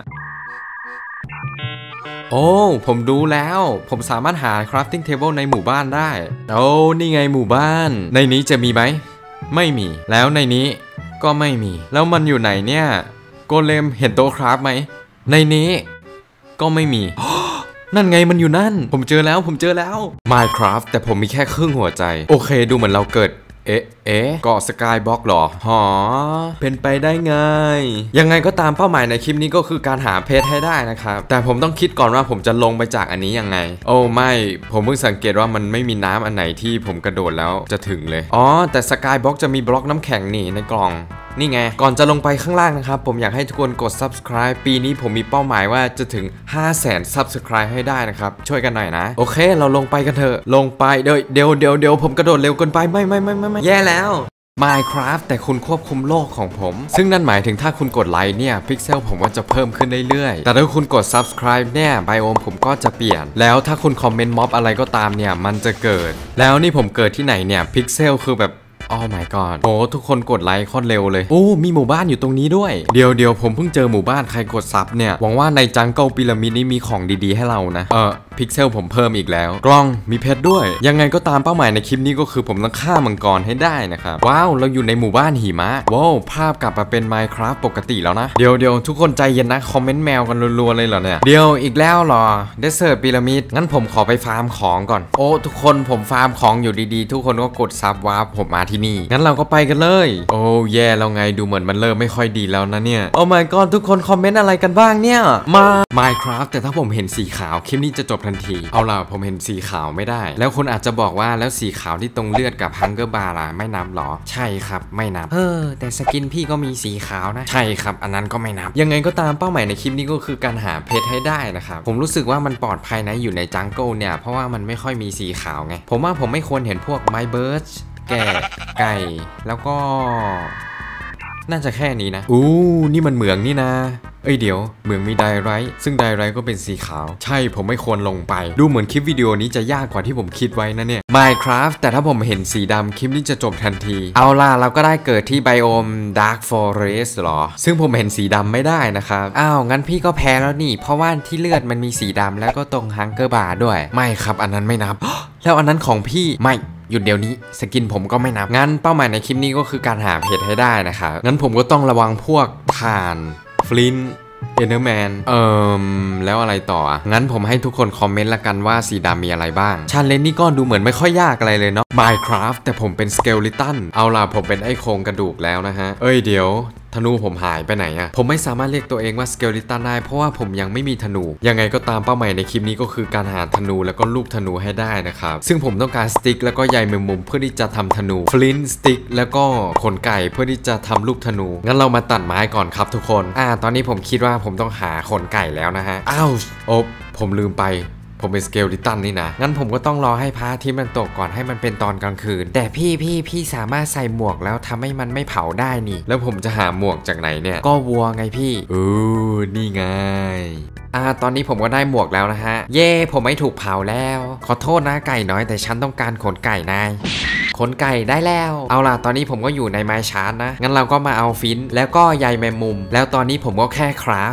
โอ้ผมดูแล้วผมสามารถหา crafting table ในหมู่บ้านได้โอ้นี่ไงหมู่บ้านในนี้จะมีไหมไม่มีแล้วในนี้ก็ไม่มีแล้วมันอยู่ไหนเนี่ยโกเลมเห็นโต๊ะคราฟไหมในนี้ก็ไม่มี นั่นไงมันอยู่นั่นผมเจอแล้วผมเจอแล้ว Minecraft แต่ผมมีแค่ครึ่งหัวใจโอเคดูเหมือนเราเกิดเอ๊ะเอ๊ะเกาะสกายบล็อกหรอหอเป็นไปได้ไงยังไงก็ตามเป้าหมายในคลิปนี้ก็คือการหาเพชรให้ได้นะครับแต่ผมต้องคิดก่อนว่าผมจะลงไปจากอันนี้ยังไงโอ้ไม่ผมเพิ่งสังเกตว่ามันไม่มีน้ำอันไหนที่ผมกระโดดแล้วจะถึงเลยอ๋อแต่สกายบล็อกจะมีบล็อกน้ำแข็งนี่ในกล่องนี่ไงก่อนจะลงไปข้างล่างนะครับผมอยากให้ทุกคนกด Subscribe ปีนี้ผมมีเป้าหมายว่าจะถึง ห้าแสน Subscribe ให้ได้นะครับช่วยกันหน่อยนะโอเคเราลงไปกันเถอะลงไปเดี๋ยวเดี๋ยวเดี๋ยวเดี๋ยวผมกระโดดเร็วเกินไปไม่ไม่ไม่ไม่ไม่แย่แล้ว Minecraft แต่คุณควบคุมโลกของผมซึ่งนั่นหมายถึงถ้าคุณกดไลค์เนี่ยพิกเซลผมก็จะเพิ่มขึ้นเรื่อยๆแต่ถ้าคุณกด Subscribe เนี่ยไบโอมผมก็จะเปลี่ยนแล้วถ้าคุณคอมเมนต์ม็อบอะไรก็ตามเนี่ยมันจะเกิดแล้วนี่ผมเกิดที่ไหนเนี่ยพิกเซลคือแบบโอ้ my god โอ้ทุกคนกดไลค์โคตรเร็วเลยโอ้มีหมู่บ้านอยู่ตรงนี้ด้วยเดี๋ยวเดี๋ยวผมเพิ่งเจอหมู่บ้านใครกดซับเนี่ยหวังว่าในจังเกิลพีระมิดนี้มีของดีๆให้เรานะเออพิกเซลผมเพิ่มอีกแล้วกล้องมีเพชรด้วยยังไงก็ตามเป้าหมายในคลิปนี้ก็คือผมต้องฆ่ามังกรให้ได้นะครับว้าวเราอยู่ในหมู่บ้านหิมะว้าวภาพกลับมาเป็น Minecraft ปกติแล้วนะเดี๋ยวเดี๋ยวทุกคนใจเย็นนะคอมเมนต์แมวกันรัวๆเลยเหรอเนี่ยเดี๋ยวอีกแล้วเหรอเดสเซอร์พีระมิดงั้นผมขอไปฟาร์มของก่อนโอ้ทุกคนผมฟาร์มของอยู่ดีๆทุกคนก็กดซับวาร์ปผมมาที่นี่งั้นเราก็ไปกันเลยโอ้แย่แล้วไงดูเหมือนมันเริ่มไม่ค่อยดีแล้วนะเนี่ยโอ้ my god ทุกคนคอมเมนต์อะไรกันบ้างเนี่ยมา Minecraft แต่ถ้าผมเห็นสีขาวคลิปนี้จะจบทันทีเอาล่ะผมเห็นสีขาวไม่ได้แล้วคุณอาจจะบอกว่าแล้วสีขาวที่ตรงเลือดกับฮังเกอร์บาร์ล่ะไม่นับหรอใช่ครับไม่นับเออแต่สกินพี่ก็มีสีขาวนะใช่ครับอันนั้นก็ไม่นับยังไงก็ตามเป้าหมายในคลิปนี้ก็คือการหาเพชรให้ได้นะครับผมรู้สึกว่ามันปลอดภัยนะอยู่ในจังเกิลเนี่ยเพราะว่ามันไม่ค่อยมีสีขาวไงผมว่าผมไม่ควรเห็นพวกไมเบิร์ดแกะไก่แล้วก็น่าจะแค่นี้นะอู้นี่มันเหมืองนี่นะเอ้ยเดี๋ยวเหมืองมีไดไรท์ซึ่งไดไรท์ก็เป็นสีขาวใช่ผมไม่ควรลงไปดูเหมือนคลิปวิดีโอนี้จะยากกว่าที่ผมคิดไว้นะเนี่ย Minecraft แต่ถ้าผมเห็นสีดำคลิปนี้จะจบทันทีเอาล่ะเราก็ได้เกิดที่ไบโอม Dark Forest หรอซึ่งผมเห็นสีดำไม่ได้นะครับอ้าวงั้นพี่ก็แพ้แล้วนี่เพราะว่าที่เลือดมันมีสีดำแล้วก็ตรงฮังเกอร์บาร์ด้วยไม่ครับอันนั้นไม่นับ แล้วอันนั้นของพี่ไม่หยุดเดี๋ยวนี้สกินผมก็ไม่นับงั้นเป้าหมายในคลิปนี้ก็คือการหาเพชรให้ได้นะครับงั้นผมก็ต้องระวังพวกถ่านฟลินต์เอเนอร์แมนเอ่อแล้วอะไรต่ออ่ะงั้นผมให้ทุกคนคอมเมนต์ละกันว่าสีดำมีอะไรบ้างชันเลนนี่ก็ดูเหมือนไม่ค่อยยากอะไรเลยเนาะ Minecraft แต่ผมเป็นสเกลิตันเอาล่ะผมเป็นไอ้โครงกระดูกแล้วนะฮะเอ้ยเดี๋ยวธนูผมหายไปไหนอะผมไม่สามารถเรียกตัวเองว่าสเกลิตันได้เพราะว่าผมยังไม่มีธนูยังไงก็ตามเป้าหมายในคลิปนี้ก็คือการหาธนูแล้วก็ลูกธนูให้ได้นะครับซึ่งผมต้องการสติ๊กแล้วก็ใยแมงมุมเพื่อที่จะทำธนูฟลินต์สติ๊กแล้วก็ขนไก่เพื่อที่จะทำลูกธนูงั้นเรามาตัดไม้ก่อนครับทุกคนอ่าตอนนี้ผมคิดว่าผมต้องหาขนไก่แล้วนะฮะอ้าวโอ๊บผมลืมไปผมเป็นสเกลิตันนี่นะงั้นผมก็ต้องรอให้พระอาทิตย์มันตกก่อนให้มันเป็นตอนกลางคืนแต่พี่พี่พี่สามารถใส่หมวกแล้วทำให้มันไม่เผาได้นี่แล้วผมจะหาหมวกจากไหนเนี่ยก็วัวไงพี่เออนี่ไงอ่าตอนนี้ผมก็ได้หมวกแล้วนะฮะเย่ผมไม่ถูกเผาแล้วขอโทษนะไก่น้อยแต่ฉันต้องการขนไก่นายขนไก่ได้แล้วเอาล่ะตอนนี้ผมก็อยู่ในไมชาร์ตนะงั้นเราก็มาเอาฟินแล้วก็ใยแมงมุมแล้วตอนนี้ผมก็แค่คราฟ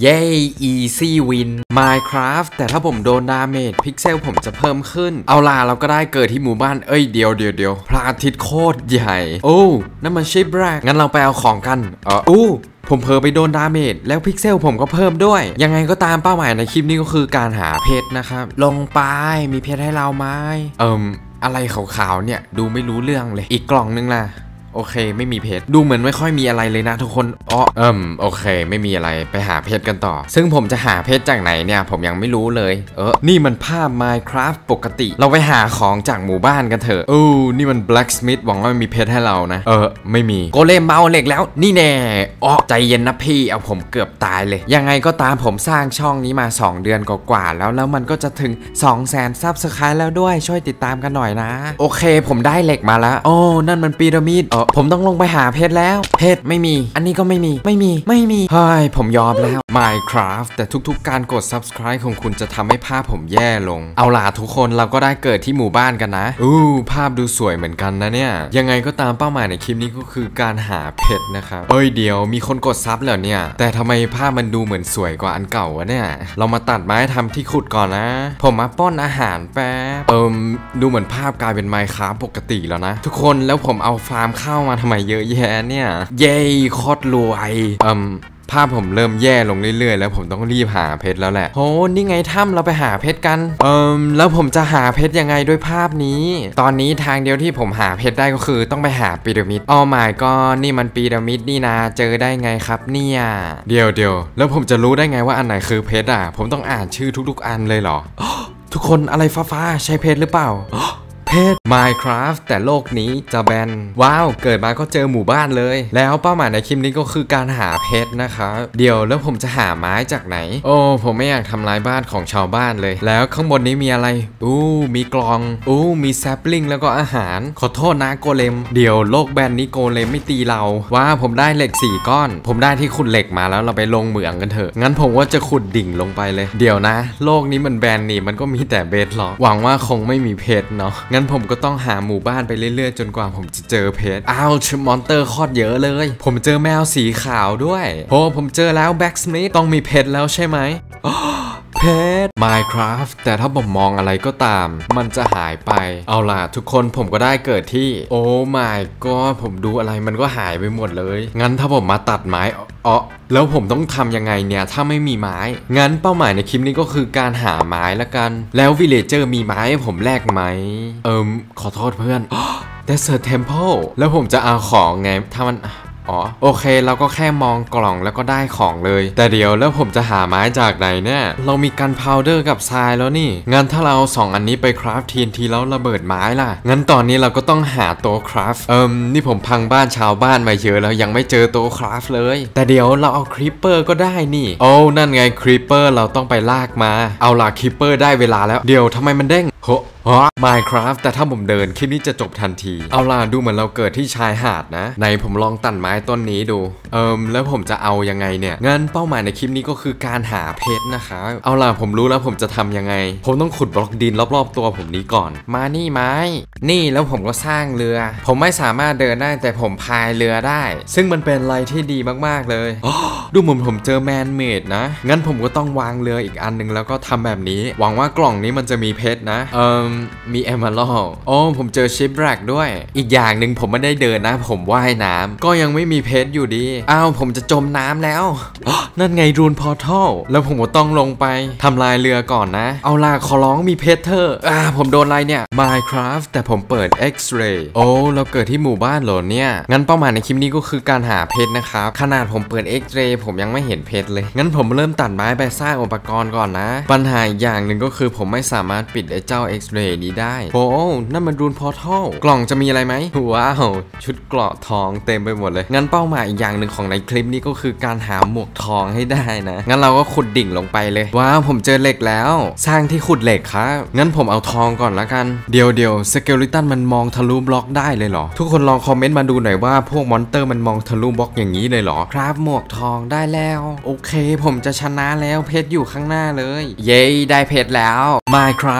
เย้ easy win Minecraft แต่ถ้าผมโดนดาเมจพิกเซลผมจะเพิ่มขึ้นเอาล่ะเราก็ได้เกิดที่หมู่บ้านเอ้ยเดียวเดียวเดียวพระอาทิตย์โคตรใหญ่โอ้นั่นมันชิปแรกงั้นเราไปเอาของกันเอออู้ผมเผลอไปโดนดาเมจแล้วพิกเซลผมก็เพิ่มด้วยยังไงก็ตามเป้าหมายในคลิปนี้ก็คือการหาเพชรนะครับลงไปมีเพชรให้เราไหมเอิ่มอะไรขาวๆเนี่ยดูไม่รู้เรื่องเลยอีกกล่องนึงล่ะโอเคไม่มีเพชรดูเหมือนไม่ค่อยมีอะไรเลยนะทุกคนอ๋อเอิ่มโอเคไม่มีอะไรไปหาเพชรกันต่อซึ่งผมจะหาเพชรจากไหนเนี่ยผมยังไม่รู้เลยเออนี่มันภาพ Minecraft ปกติเราไปหาของจากหมู่บ้านกันเถอะโอ้นี่มัน Blacksmith หวังว่ามันมีเพชรให้เรานะเออไม่มีโกเลมเมาเหล็กแล้วนี่แน่อ๋อใจเย็นนะพี่เอาผมเกือบตายเลยยังไงก็ตามผมสร้างช่องนี้มาสองเดือนกว่าๆแล้วแล้วมันก็จะถึง สองแสน ซับสไครบ์แล้วด้วยช่วยติดตามกันหน่อยนะโอเคผมได้เหล็กมาแล้วโอ้นั่นมันพีระมิดผมต้องลงไปหาเพชรแล้วเพชรไม่มีอันนี้ก็ไม่มีไม่มีไม่มีเฮ้ยผมยอมแล้ว Minecraft แต่ทุกๆการกด Subscribe ของคุณจะทำให้ภาพผมแย่ลงเอาล่ะทุกคนเราก็ได้เกิดที่หมู่บ้านกันนะอู้ภาพดูสวยเหมือนกันนะเนี่ยยังไงก็ตามเป้าหมายในคลิปนี้ก็คือการหาเพชรนะครับเอ้ยเดี๋ยวมีคนกดซับแล้วเนี่ยแต่ทำไมภาพมันดูเหมือนสวยกว่าอันเก่าวะเนี่ยเรามาตัดไม้ทำที่ขุดก่อนนะผมมาป้อนอาหารแป๊บเอิมดูเหมือนภาพกลายเป็น Minecraft ปกติแล้วนะทุกคนแล้วผมเอาฟาร์มข้าวมาทำไมเยอะแยะเนี่ยเย้โคตรรวยเอิมภาพผมเริ่มแย่ลงเรื่อยๆแล้วผมต้องรีบหาเพชรแล้วแหละโหนี่ไงถ้ำเราไปหาเพชรกันเอิมแล้วผมจะหาเพชรยังไงด้วยภาพนี้ตอนนี้ทางเดียวที่ผมหาเพชรได้ก็คือต้องไปหาพีระมิดอ๋อหมายก็นี่มันพีระมิดนี่นาเจอได้ไงครับเนี่ยเดี๋ยวเดี๋ยวแล้วผมจะรู้ได้ไงว่าอันไหนคือเพชรอ่ะผมต้องอ่านชื่อทุกๆอันเลยเหรอทุกคนอะไรฟ้าๆใช่เพชรหรือเปล่าเพชร Minecraft แต่โลกนี้จะแบนว้าวเกิดมาก็เจอหมู่บ้านเลยแล้วเป้าหมายในคลิปนี้ก็คือการหาเพชรนะครับเดี๋ยวแล้วผมจะหาไม้จากไหนโอ้ผมไม่อยากทำลายบ้านของชาวบ้านเลยแล้วข้างบนนี้มีอะไรอู้มีกลองอู้มีแซปลิงแล้วก็อาหารขอโทษนะโกเลมเดี๋ยวโลกแบนนี้โกเลมไม่ตีเราว้าผมได้เหล็กสี่ก้อนผมได้ที่ขุดเหล็กมาแล้วเราไปลงเหมืองกันเถอะงั้นผมว่าจะขุดดิ่งลงไปเลยเดี๋ยวนะโลกนี้มันแบนนี่มันก็มีแต่เบสหรอกหวังว่าคงไม่มีเพชรเนาะงั้นผมก็ต้องหาหมู่บ้านไปเรื่อยๆจนกว่าผมจะเจอเพชรอ้าวมอนเตอร์โคตรเยอะเลยผมเจอแมวสีขาวด้วยโอ้ผมเจอแล้วแบ็กสมิธต้องมีเพชรแล้วใช่ไหมเพชร Minecraft แต่ถ้าผมมองอะไรก็ตามมันจะหายไปเอาล่ะทุกคนผมก็ได้เกิดที่โอ้ my god ผมดูอะไรมันก็หายไปหมดเลยงั้นถ้าผมมาตัดไม้อ๋อแล้วผมต้องทำยังไงเนี่ยถ้าไม่มีไม้งั้นเป้าหมายในคลิปนี้ก็คือการหาไม้ละกันแล้ววิลเลเจอร์มีไม้ให้ผมแลกไหมเอิมขอโทษเพื่อน Desert Temple แล้วผมจะเอาของไงถ้ามันอ๋อโอเคเราก็แค่มองกล่องแล้วก็ได้ของเลยแต่เดี๋ยวแล้วผมจะหาไม้จากไหนเนี่ยเรามีกันพาวเดอร์กับทรายแล้วนี่งั้นถ้าเราสองอันนี้ไปคราฟ ที เอ็น ที แล้วระเบิดไม้ล่ะงั้นตอนนี้เราก็ต้องหาโต๊ะคราฟเอิมนี่ผมพังบ้านชาวบ้านมาเยอะแล้วยังไม่เจอโต๊ะคราฟเลยแต่เดี๋ยวเราเอาครีปเปอร์ก็ได้นี่โอ้นั่นไงครีปเปอร์เราต้องไปลากมาเอาล่ะครีปเปอร์ได้เวลาแล้วเดี๋ยวทำไมมันเด้งโหMinecraft แต่ถ้าผมเดินคลิปนี้จะจบทันทีเอาล่ะดูเหมือนเราเกิดที่ชายหาดนะไหนผมลองตัดไม้ต้นนี้ดูเอิมแล้วผมจะเอายังไงเนี่ยงั้นเป้าหมายในคลิปนี้ก็คือการหาเพชรนะคะเอาล่ะผมรู้แล้วผมจะทำยังไงผมต้องขุดบล็อกดินรอบๆตัวผมนี้ก่อนมานี่ไม้นี่แล้วผมก็สร้างเรือผมไม่สามารถเดินได้แต่ผมพายเรือได้ซึ่งมันเป็นอะไรที่ดีมากๆเลยดูเหมือนผมเจอแมนเมดนะงั้นผมก็ต้องวางเรืออีกอันนึงแล้วก็ทำแบบนี้หวังว่ากล่องนี้มันจะมีเพชรนะเอิมมีเอมเมอรัลด์โอ้ผมเจอชิปแรกด้วยอีกอย่างหนึ่งผมไม่ได้เดินนะผมว่ายน้ำก็ยังไม่มีเพชรอยู่ดีอ้าวผมจะจมน้ำแล้วนั่นไงรูนพอร์ทัลแล้วผมก็ต้องลงไปทำลายเรือก่อนนะเอาล่ะขอร้องมีเพชรเถอะอ่าผมโดนอะไรเนี่ย Minecraft แต่ผมเปิด X-ray โอ้เราเกิดที่หมู่บ้านเหรอเนี่ยงั้นเป้าหมายในคลิปนี้ก็คือการหาเพชรนะครับขนาดผมเปิด X-ray ผมยังไม่เห็นเพชรเลยงั้นผมเริ่มตัดไม้ไปสร้างอุปกรณ์ก่อนนะปัญหาอีกอย่างหนึ่งก็คือผมไม่สามารถปิดไอ้เจ้า X-ray นี้ได้โอ้นั่นมันรูนพอร์ทัลกล่องจะมีอะไรไหมว้าวชุดเกราะทองเต็มไปหมดเลยงั้นเป้าหมายอีกอย่างหนึ่งของในคลิปนี้ก็คือการหาหมวกทองให้ได้นะงั้นเราก็ขุดดิ่งลงไปเลยว้าวผมเจอเหล็กแล้วสร้างที่ขุดเหล็กครับงั้นผมเอาทองก่อนละกันเดี๋ยวเดี๋ยวสเกลิตันมันมองทะลุบล็อกได้เลยเหรอทุกคนลองคอมเมนต์มาดูหน่อยว่าพวกมอนเตอร์มันมองทะลุบล็อกอย่างนี้เลยเหรอครับหมวกทองได้แล้วโอเคผมจะชนะแล้วเพชรอยู่ข้างหน้าเลยเย้ได้เพชรแล้ว Minecraft แต่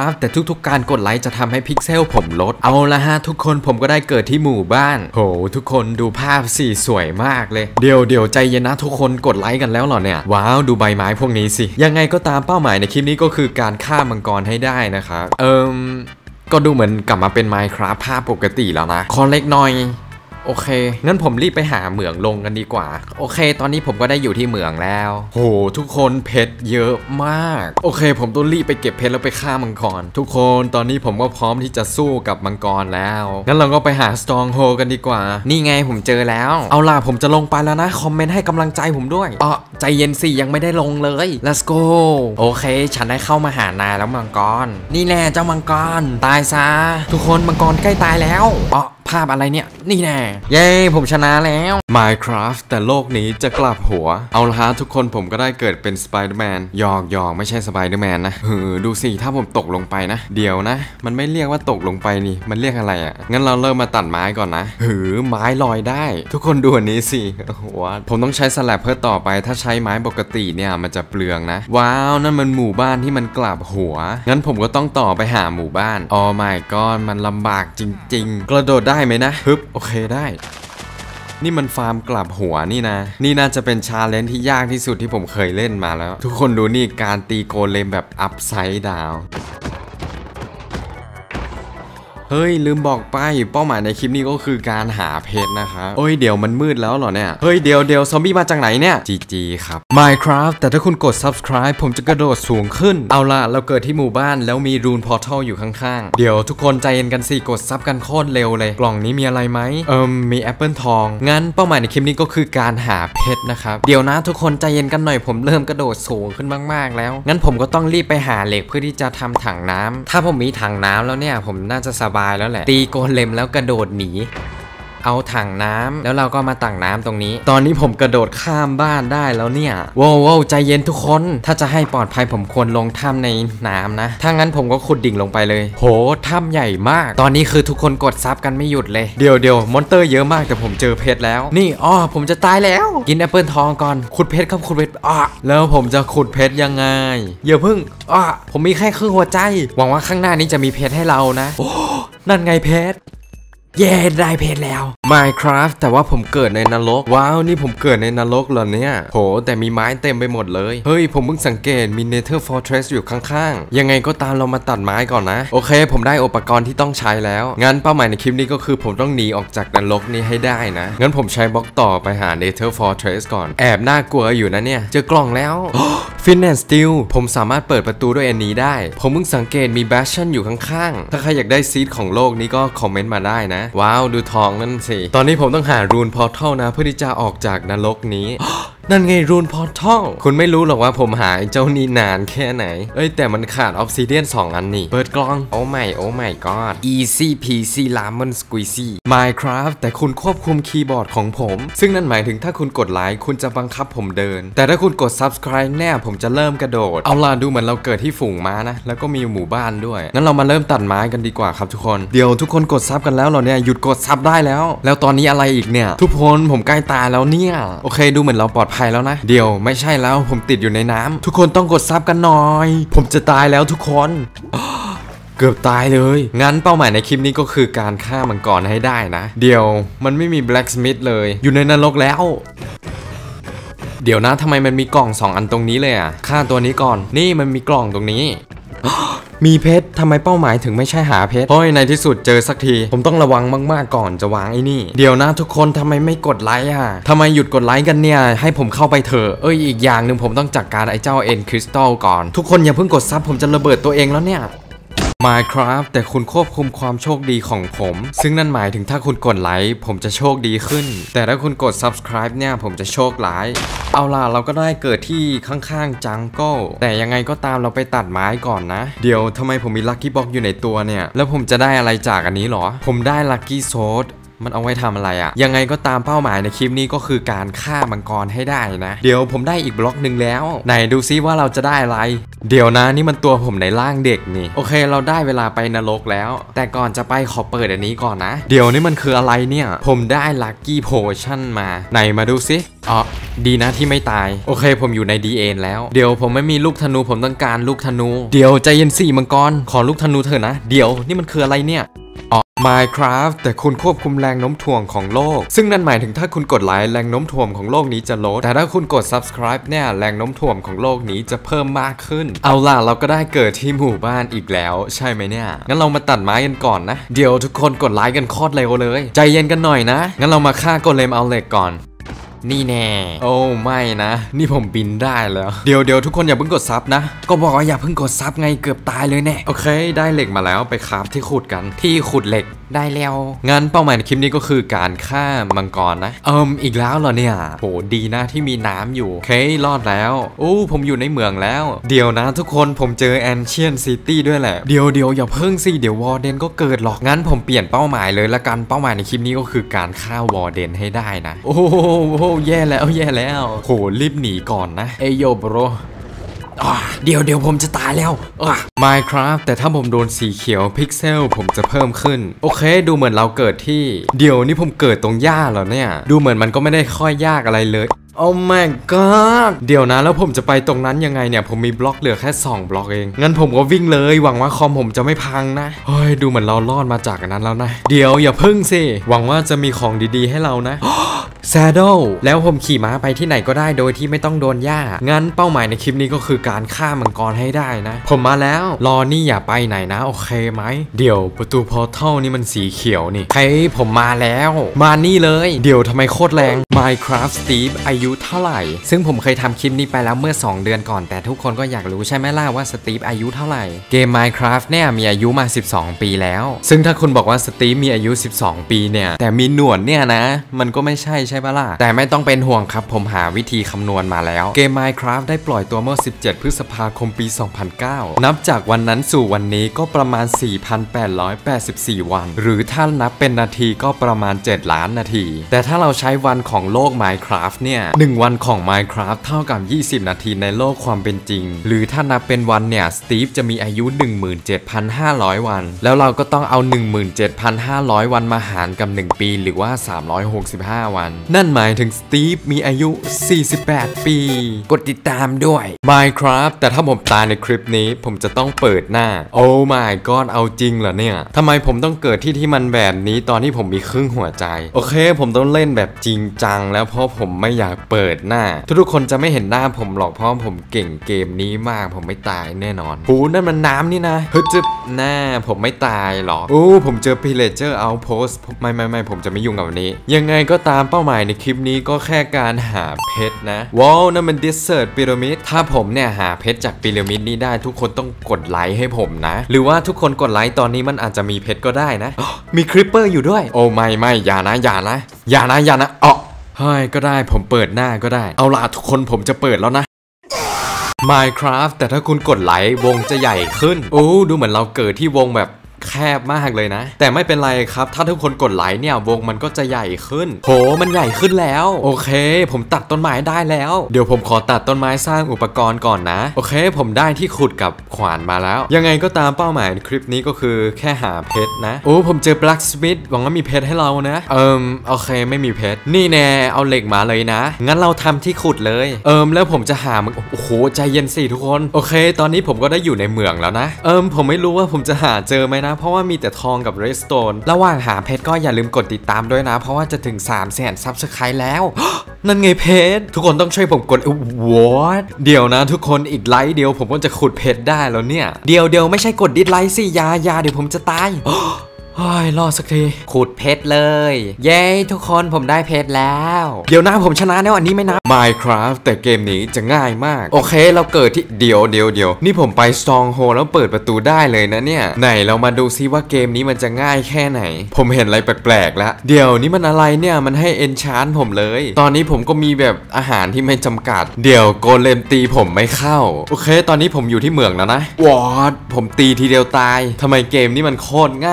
ทุกๆการกดไลค์จะทำให้พิกเซลผมลดเอาละฮะทุกคนผมก็ได้เกิดที่หมู่บ้านโหทุกคนดูภาพสิสวยมากเลยเดี๋ยวเดี๋ยวใจเย็นนะทุกคนกดไลค์กันแล้วเหรอเนี่ยว้าวดูใบไม้พวกนี้สิยังไงก็ตามเป้าหมายในคลิปนี้ก็คือการฆ่ามังกรให้ได้นะครับเอิมก็ดูเหมือนกลับมาเป็น Minecraft ภาพปกติแล้วนะขอเล็กน้อยโอเคงั้นผมรีบไปหาเหมืองลงกันดีกว่าโอเคตอนนี้ผมก็ได้อยู่ที่เหมืองแล้วโหทุกคนเพชรเยอะมากโอเคผมต้องรีบไปเก็บเพชรแล้วไปฆ่ามังกรทุกคนตอนนี้ผมก็พร้อมที่จะสู้กับมังกรแล้วงั้นเราก็ไปหา Stronghold กันดีกว่านี่ไงผมเจอแล้วเอาล่ะผมจะลงไปแล้วนะคอมเมนต์ให้กำลังใจผมด้วยอ๋อใจเย็นสิยังไม่ได้ลงเลย let's go โอเคฉันได้เข้ามาหานายแล้วมังกรนี่แน่เจ้ามังกรตายซะทุกคนมังกรใกล้ตายแล้วอ๋อภาพอะไรเนี่ยนี่แน่เย้ผมชนะแล้ว Minecraft แต่โลกนี้จะกลับหัวเอาละฮะทุกคนผมก็ได้เกิดเป็นสไปเดอร์แมนหยอกหยอกไม่ใช่สไปเดอร์แมนนะเฮ้อดูสิถ้าผมตกลงไปนะเดี๋ยวนะมันไม่เรียกว่าตกลงไปนี่มันเรียกอะไรอ่ะงั้นเราเริ่มมาตัดไม้ก่อนนะหือไม้ลอยได้ทุกคนดูอันนี้สิโอ้โหผมต้องใช้สแลบเพื่อต่อไปถ้าใช้ไม้ปกติเนี่ยมันจะเปลืองนะว้าวนั่นมันหมู่บ้านที่มันกลับหัวงั้นผมก็ต้องต่อไปหาหมู่บ้านอ๋อ my god มันลำบากจริงๆกระโดดได้ไหมนะฮึบโอเคได้นี่มันฟาร์มกลับหัวนี่นะนี่น่าจะเป็นชาเลนจ์ที่ยากที่สุดที่ผมเคยเล่นมาแล้วทุกคนดูนี่การตีโกเลมแบบอัพไซด์ดาวเฮ้ยลืมบอกไปเป้าหมายในคลิปนี้ก็คือการหาเพชรนะคะโอ้ยเดี๋ยวมันมืดแล้วเหรอเนี่ยเฮ้ยเดี๋ยวเดี๋ยวซอมบี้มาจากไหนเนี่ยจีจีครับ Minecraft แต่ถ้าคุณกด Subscribe ผมจะกระโดดสูงขึ้นเอาล่ะเราเกิดที่หมู่บ้านแล้วมีรูนพอร์ทัลอยู่ข้างๆเดี๋ยวทุกคนใจเย็นกันสิกดซับกันโคตรเร็วเลยกล่องนี้มีอะไรไหมเอิมมีแอปเปิลทองงั้นเป้าหมายในคลิปนี้ก็คือการหาเพชรนะครับเดี๋ยวนะทุกคนใจเย็นกันหน่อยผมเริ่มกระโดดสูงขึ้นมากๆแล้วงั้นผมก็ต้องรีบไปหาเหล็กเพื่อที่จะทำถังน้ำถ้าผมมีถังน้ำแล้วเนี่ยผมน่าจะสบายแล้วแหละตีโกเลมแล้วกระโดดหนีเอาถังน้ำแล้วเราก็มาตักน้ำตรงนี้ตอนนี้ผมกระโดดข้ามบ้านได้แล้วเนี่ยว้าวว้าวใจเย็นทุกคนถ้าจะให้ปลอดภัยผมควรลงถ้ำในน้ำนะถ้างั้นผมก็ขุดดิ่งลงไปเลยโหถ้ำใหญ่มากตอนนี้คือทุกคนกดซับกันไม่หยุดเลยเดี๋ยวเดี๋ยวมอนเตอร์เยอะมากแต่ผมเจอเพชรแล้วนี่อ้อผมจะตายแล้วกินแอปเปิลทองก่อนขุดเพชรครับขุดเพชรอ้อแล้วผมจะขุดเพชรยังไงอย่าเพิ่งอ้อผมมีแค่ครึ่งหัวใจหวังว่าข้างหน้านี้จะมีเพชรให้เรานะโอ้นั่นไงเพชรเย้ได้เพชรแล้ว Minecraft แต่ว่าผมเกิดในนรกว้าวนี่ผมเกิดในนรกเหรอเนี่ยโหแต่มีไม้เต็มไปหมดเลยเฮ้ยผมเพิ่งสังเกตมี Nether Fortress อยู่ข้างๆยังไงก็ตามเรามาตัดไม้ก่อนนะโอเคผมได้อุปกรณ์ที่ต้องใช้แล้วงั้นเป้าหมายในคลิปนี้ก็คือผมต้องหนีออกจากนรกนี้ให้ได้นะงั้นผมใช้บล็อกต่อไปหา Nether Fortress ก่อนแอบน่ากลัวอยู่นะเนี่ยเจอกล่องแล้วFlint and Steel ผมสามารถเปิดประตูด้วยอันนี้ได้ผมเพิ่งสังเกตมี Bastion อยู่ข้างๆถ้าใครอยากได้ซีดของโลกนี้ก็คอมเมนต์มาได้นะว้าวดูทองนั่นสิตอนนี้ผมต้องหารูนพอร์ทัลนะเพื่อที่จะออกจากนรกนี้ นั่นไงรูนพอร์ทัลคุณไม่รู้หรอกว่าผมหาเจ้านี่นานแค่ไหนเอ้ยแต่มันขาดออฟซิเดียนสองอันนี่เปิดกล้องโอ้ไม่โอ้ไม่ก็ easy peasy lemon squeezy Minecraft แต่คุณควบคุมคีย์บอร์ดของผมซึ่งนั่นหมายถึงถ้าคุณกดไลค์คุณจะบังคับผมเดินแต่ถ้าคุณกด Subscribe แน่ผมจะเริ่มกระโดดเอาล่ะดูเหมือนเราเกิดที่ฝูงม้านะแล้วก็มีหมู่บ้านด้วยงั้นเรามาเริ่มตัดไม้กันดีกว่าครับทุกคนเดี๋ยวทุกคนกดซับกันแล้วเหรอเนี่ยหยุดกดซับได้แล้วแล้วตอนนี้อะไรอีกเนี่ยทุกคนผมใกล้ตายแล้วเนี่ยโอเคดูเหมือนเราปลอดภัยแล้วนะเดี๋ยวไม่ใช่แล้วผมติดอยู่ในน้ำทุกคนต้องกดซับกันหน่อยผมจะตายแล้วทุกคนเกือบตายเลยงั้นเป้าหมายในคลิปนี้ก็คือการฆ่ามังกรให้ได้นะเดี๋ยวมันไม่มี Blacksmith เลยอยู่ในนรกแล้วเดี๋ยวนะทำไมมันมีกล่องสองอันตรงนี้เลยอ่ะฆ่าตัวนี้ก่อนนี่มันมีกล่องตรงนี้มีเพชรทำไมเป้าหมายถึงไม่ใช่หาเพชรเพราะในที่สุดเจอสักทีผมต้องระวังมากๆก่อนจะวางไอ้นี่เดี๋ยวนะทุกคนทำไมไม่กดไลค์อ่ะทำไมหยุดกดไลค์กันเนี่ยให้ผมเข้าไปเถอะเอ้ยอีกอย่างหนึ่งผมต้องจัดการไอ้เจ้าเอ็นคริสตัลก่อนทุกคนอย่าเพิ่งกดซับผมจะระเบิดตัวเองแล้วเนี่ย Minecraft แต่คุณควบคุมความโชคดีของผมซึ่งนั่นหมายถึงถ้าคุณกดไลค์ผมจะโชคดีขึ้นแต่ถ้าคุณกด Subscribe เนี่ยผมจะโชคร้ายเอาล่ะเราก็ได้เกิดที่ข้างๆจังเกิลแต่ยังไงก็ตามเราไปตัดไม้ก่อนนะเดี๋ยวทำไมผมมีลัคกี้บ็อกอยู่ในตัวเนี่ยแล้วผมจะได้อะไรจากอันนี้หรอผมได้ลัคกี้โซดมันเอาไว้ทำอะไรอะยังไงก็ตามเป้าหมายในคลิปนี้ก็คือการฆ่ามังกรให้ได้นะเดี๋ยวผมได้อีกบล็อกหนึ่งแล้วไหนดูซิว่าเราจะได้อะไรเดี๋ยวนะนี่มันตัวผมในร่างเด็กนี่โอเคเราได้เวลาไปนรกแล้วแต่ก่อนจะไปขอเปิดอันนี้ก่อนนะเดี๋ยวนี่มันคืออะไรเนี่ยผมได้ลัคกี้โพชั่นมาไหนมาดูซิอ๋อดีนะที่ไม่ตายโอเคผมอยู่ใน ดี เอ็น แล้วเดี๋ยวผมไม่มีลูกธนูผมต้องการลูกธนูเดี๋ยวใจเย็นสิมังกรขอลูกธนูเถอะนะเดี๋ยวนี่มันคืออะไรเนี่ยอ๋อ Minecraft แต่คุณควบคุมแรงโน้มถ่วงของโลกซึ่งนั่นหมายถึงถ้าคุณกดไลค์แรงโน้มถ่วงของโลกนี้จะลดแต่ถ้าคุณกด Subscribe เนี่ยแรงโน้มถ่วงของโลกนี้จะเพิ่มมากขึ้นเอาล่ะเราก็ได้เกิดที่หมู่บ้านอีกแล้วใช่ไหมเนี่ยงั้นเรามาตัดไม้กันก่อนนะเดี๋ยวทุกคนกดไลค์กันโคตรเร็วเลยใจเย็นกันหน่อยนะงั้นเรามาฆ่าโกเลมเอาเหล็กก่อนนี่แน่โอ้ไม่นะนี่ผมบินได้แล้วเดี๋ยวเดี๋ยวทุกคนอย่าเพิ่งกดซับนะก็บอกว่าอย่าเพิ่งกดซับไงเกือบตายเลยแน่โอเคได้เหล็กมาแล้วไปคราฟที่ขุดกันที่ขุดเหล็กได้แล้วงั้นเป้าหมายในคลิปนี้ก็คือการฆ่ามังกรนะเอิมอีกแล้วเหรอเนี่ยโหดีนะที่มีน้ำอยู่โอเครอดแล้วโอ้ผมอยู่ในเมืองแล้วเดี๋ยวนะทุกคนผมเจอแอนเชียนซิตี้ด้วยแหละเดี๋ยวเดี๋ยวอย่าเพิ่งสิเดี๋ยววอร์เดนก็เกิดหรอกงั้นผมเปลี่ยนเป้าหมายเลยละกันเป้าหมายในคลิปนี้ก็คือการฆ่าวอร์เดนให้ได้นะโอ้โหแย่แล้วแย่แล้วโหรีบหนีก่อนนะเอโยโบรเดี๋ยวเดี๋ยวผมจะตายแล้ว Minecraft แต่ถ้าผมโดนสีเขียวพิกเซลผมจะเพิ่มขึ้นโอเคดูเหมือนเราเกิดที่เดี๋ยวนี่ผมเกิดตรงหญ้าเหรอเนี่ยดูเหมือนมันก็ไม่ได้ค่อยยากอะไรเลยโอ้ my god เดี๋ยวนะแล้วผมจะไปตรงนั้นยังไงเนี่ยผมมีบล็อกเหลือแค่สองบล็อกเองงั้นผมก็วิ่งเลยหวังว่าคอมผมจะไม่พังนะเฮ้ยดูเหมือนเรารอดมาจากอันนั้นแล้วนะเดี๋ยวอย่าพึ่งสิหวังว่าจะมีของดีๆให้เรานะแซดเดิลแล้วผมขี่ม้าไปที่ไหนก็ได้โดยที่ไม่ต้องโดนหญ้างั้นเป้าหมายในคลิปนี้ก็คือการฆ่ามังกรให้ได้นะผมมาแล้วรอนี่อย่าไปไหนนะโอเคไหมเดี๋ยวประตูพอร์ทัลนี่มันสีเขียวนี่เฮ้ยผมมาแล้วมานี่เลยเดี๋ยวทำไมโคตรแรง Minecraft Steve อายุเท่าไหร่ซึ่งผมเคยทำคลิปนี้ไปแล้วเมื่อสองเดือนก่อนแต่ทุกคนก็อยากรู้ใช่ไหมล่ะว่าสตีฟอายุเท่าไหร่เกม Minecraft เนี่ยมีอายุมาสิบสองปีแล้วซึ่งถ้าคุณบอกว่าสตีฟมีอายุสิบสองปีเนี่ยแต่มีหนวดเนี่ยนะมันก็ไม่ใช่ใช่ปะล่ะแต่ไม่ต้องเป็นห่วงครับผมหาวิธีคำนวณมาแล้วเกม Minecraft ได้ปล่อยตัวเมื่อสิบเจ็ดพฤษภาคมปีสองพันเก้านับจากวันนั้นสู่วันนี้ก็ประมาณ สี่พันแปดร้อยแปดสิบสี่ วันหรือถ้านับเป็นนาทีก็ประมาณเจ็ดล้านนาทีแต่ถ้าเราใช้วันของโลก Minecraft เนี่ยหนึ่งวันของ Minecraft เท่ากับยี่สิบนาทีในโลกความเป็นจริงหรือถ้านับเป็นวันเนี่ยสตีฟจะมีอายุ หนึ่งหมื่นเจ็ดพันห้าร้อย วันแล้วเราก็ต้องเอา หนึ่งหมื่นเจ็ดพันห้าร้อย วันมาหารกับหนึ่งปีหรือว่าสามร้อยหกสิบห้าวันนั่นหมายถึงสตีฟมีอายุสี่สิบแปดปีกดติดตามด้วย Minecraft แต่ถ้าผมตายในคลิปนี้ผมจะต้องเปิดหน้าโอ้ my god เอาจริงเหรอเนี่ยทำไมผมต้องเกิดที่ที่มันแบบนี้ตอนที่ผมมีครึ่งหัวใจโอเคผมต้องเล่นแบบจริงจังแล้วเพราะผมไม่อยากเปิดหน้าทุกๆคนจะไม่เห็นหน้าผมหรอกเพราะผมเก่งเกมนี้มากผมไม่ตายแน่นอนหูนั่นมันน้ำนี่นะเฮ้ยจึ๊บหน้าผมไม่ตายหรอกโอ้ผมเจอ Pillager Outpost ไม่ไม่ไม่ผมจะไม่ยุ่งกับวันนี้ยังไงก็ตามเป้าหมายในคลิปนี้ก็แค่การหาเพชรนะว้าวนั่นมัน Desert Pyramid ถ้าผมเนี่ยหาเพชรจากพีระมิดนี้ได้ทุกคนต้องกดไลค์ให้ผมนะหรือว่าทุกคนกดไลค์ตอนนี้มันอาจจะมีเพชรก็ได้นะ มีคริปเปอร์อยู่ด้วยโอ้ไม่ไม่อย่านะอย่านะอย่านะอย่านะอ๋อเฮ้ยก็ได้ผมเปิดหน้าก็ได้เอาล่ะทุกคนผมจะเปิดแล้วนะ Minecraft แต่ถ้าคุณกดไลค์วงจะใหญ่ขึ้นโอ้ดูเหมือนเราเกิดที่วงแบบแคบมากเลยนะแต่ไม่เป็นไรครับถ้าทุกคนกดไลค์เนี่ยวงมันก็จะใหญ่ขึ้นโหมันใหญ่ขึ้นแล้วโอเคผมตัดต้นไม้ได้แล้วเดี๋ยวผมขอตัดต้นไม้สร้างอุปกรณ์ก่อนนะโอเคผมได้ที่ขุดกับขวานมาแล้วยังไงก็ตามเป้าหมายในคลิปนี้ก็คือแค่หาเพชรนะโอ้ผมเจอ Blacksmith หวังว่ามีเพชรให้เรานะเอิมโอเคไม่มีเพชรนี่แน่เอาเหล็กมาเลยนะงั้นเราทำที่ขุดเลยเอิมแล้วผมจะหามันโอ้โหใจเย็นสิทุกคนโอเคตอนนี้ผมก็ได้อยู่ในเมืองแล้วนะเอิมผมไม่รู้ว่าผมจะหาเจอไหมนะเพราะว่ามีแต่ทองกับเรสโตนระหว่างหาเพชรก็อย่าลืมกดติดตามด้วยนะเพราะว่าจะถึงสามแสนซับสไครต์แล้ว นั่นไงเพชรทุกคนต้องช่วยผมกดวอทเดี๋ยวนะทุกคนอีกไลค์เดียวผมก็จะขุดเพชรได้แล้วเนี่ยเดี๋ยวเดี๋ยวไม่ใช่กดดิสไลค์สิยายาเดี๋ยวผมจะตายเฮ้ยรอสักทีขุดเพชรเลยเย้ทุกคนผมได้เพชรแล้วเดี๋ยวนะผมชนะแล้วอันนี้ไม่นับ Minecraft แต่เกมนี้จะง่ายมากโอเคเราเกิดที่เดี๋ยวเดี๋ยวเดี๋ยวนี่ผมไป Stronghold แล้วเปิดประตูได้เลยนะเนี่ยไหนเรามาดูซิว่าเกมนี้มันจะง่ายแค่ไหนผมเห็นอะไรแปลกๆแล้วเดี๋ยวนี่มันอะไรเนี่ยมันให้ Enchant ผมเลยตอนนี้ผมก็มีแบบอาหารที่ไม่จำกัดเดี๋ยวโกเลมตีผมไม่เข้าโอเคตอนนี้ผมอยู่ที่เมืองแล้วนะวอดผมตีทีเดียวตายทำไมเกมนี้มันโคตรง่ายเลย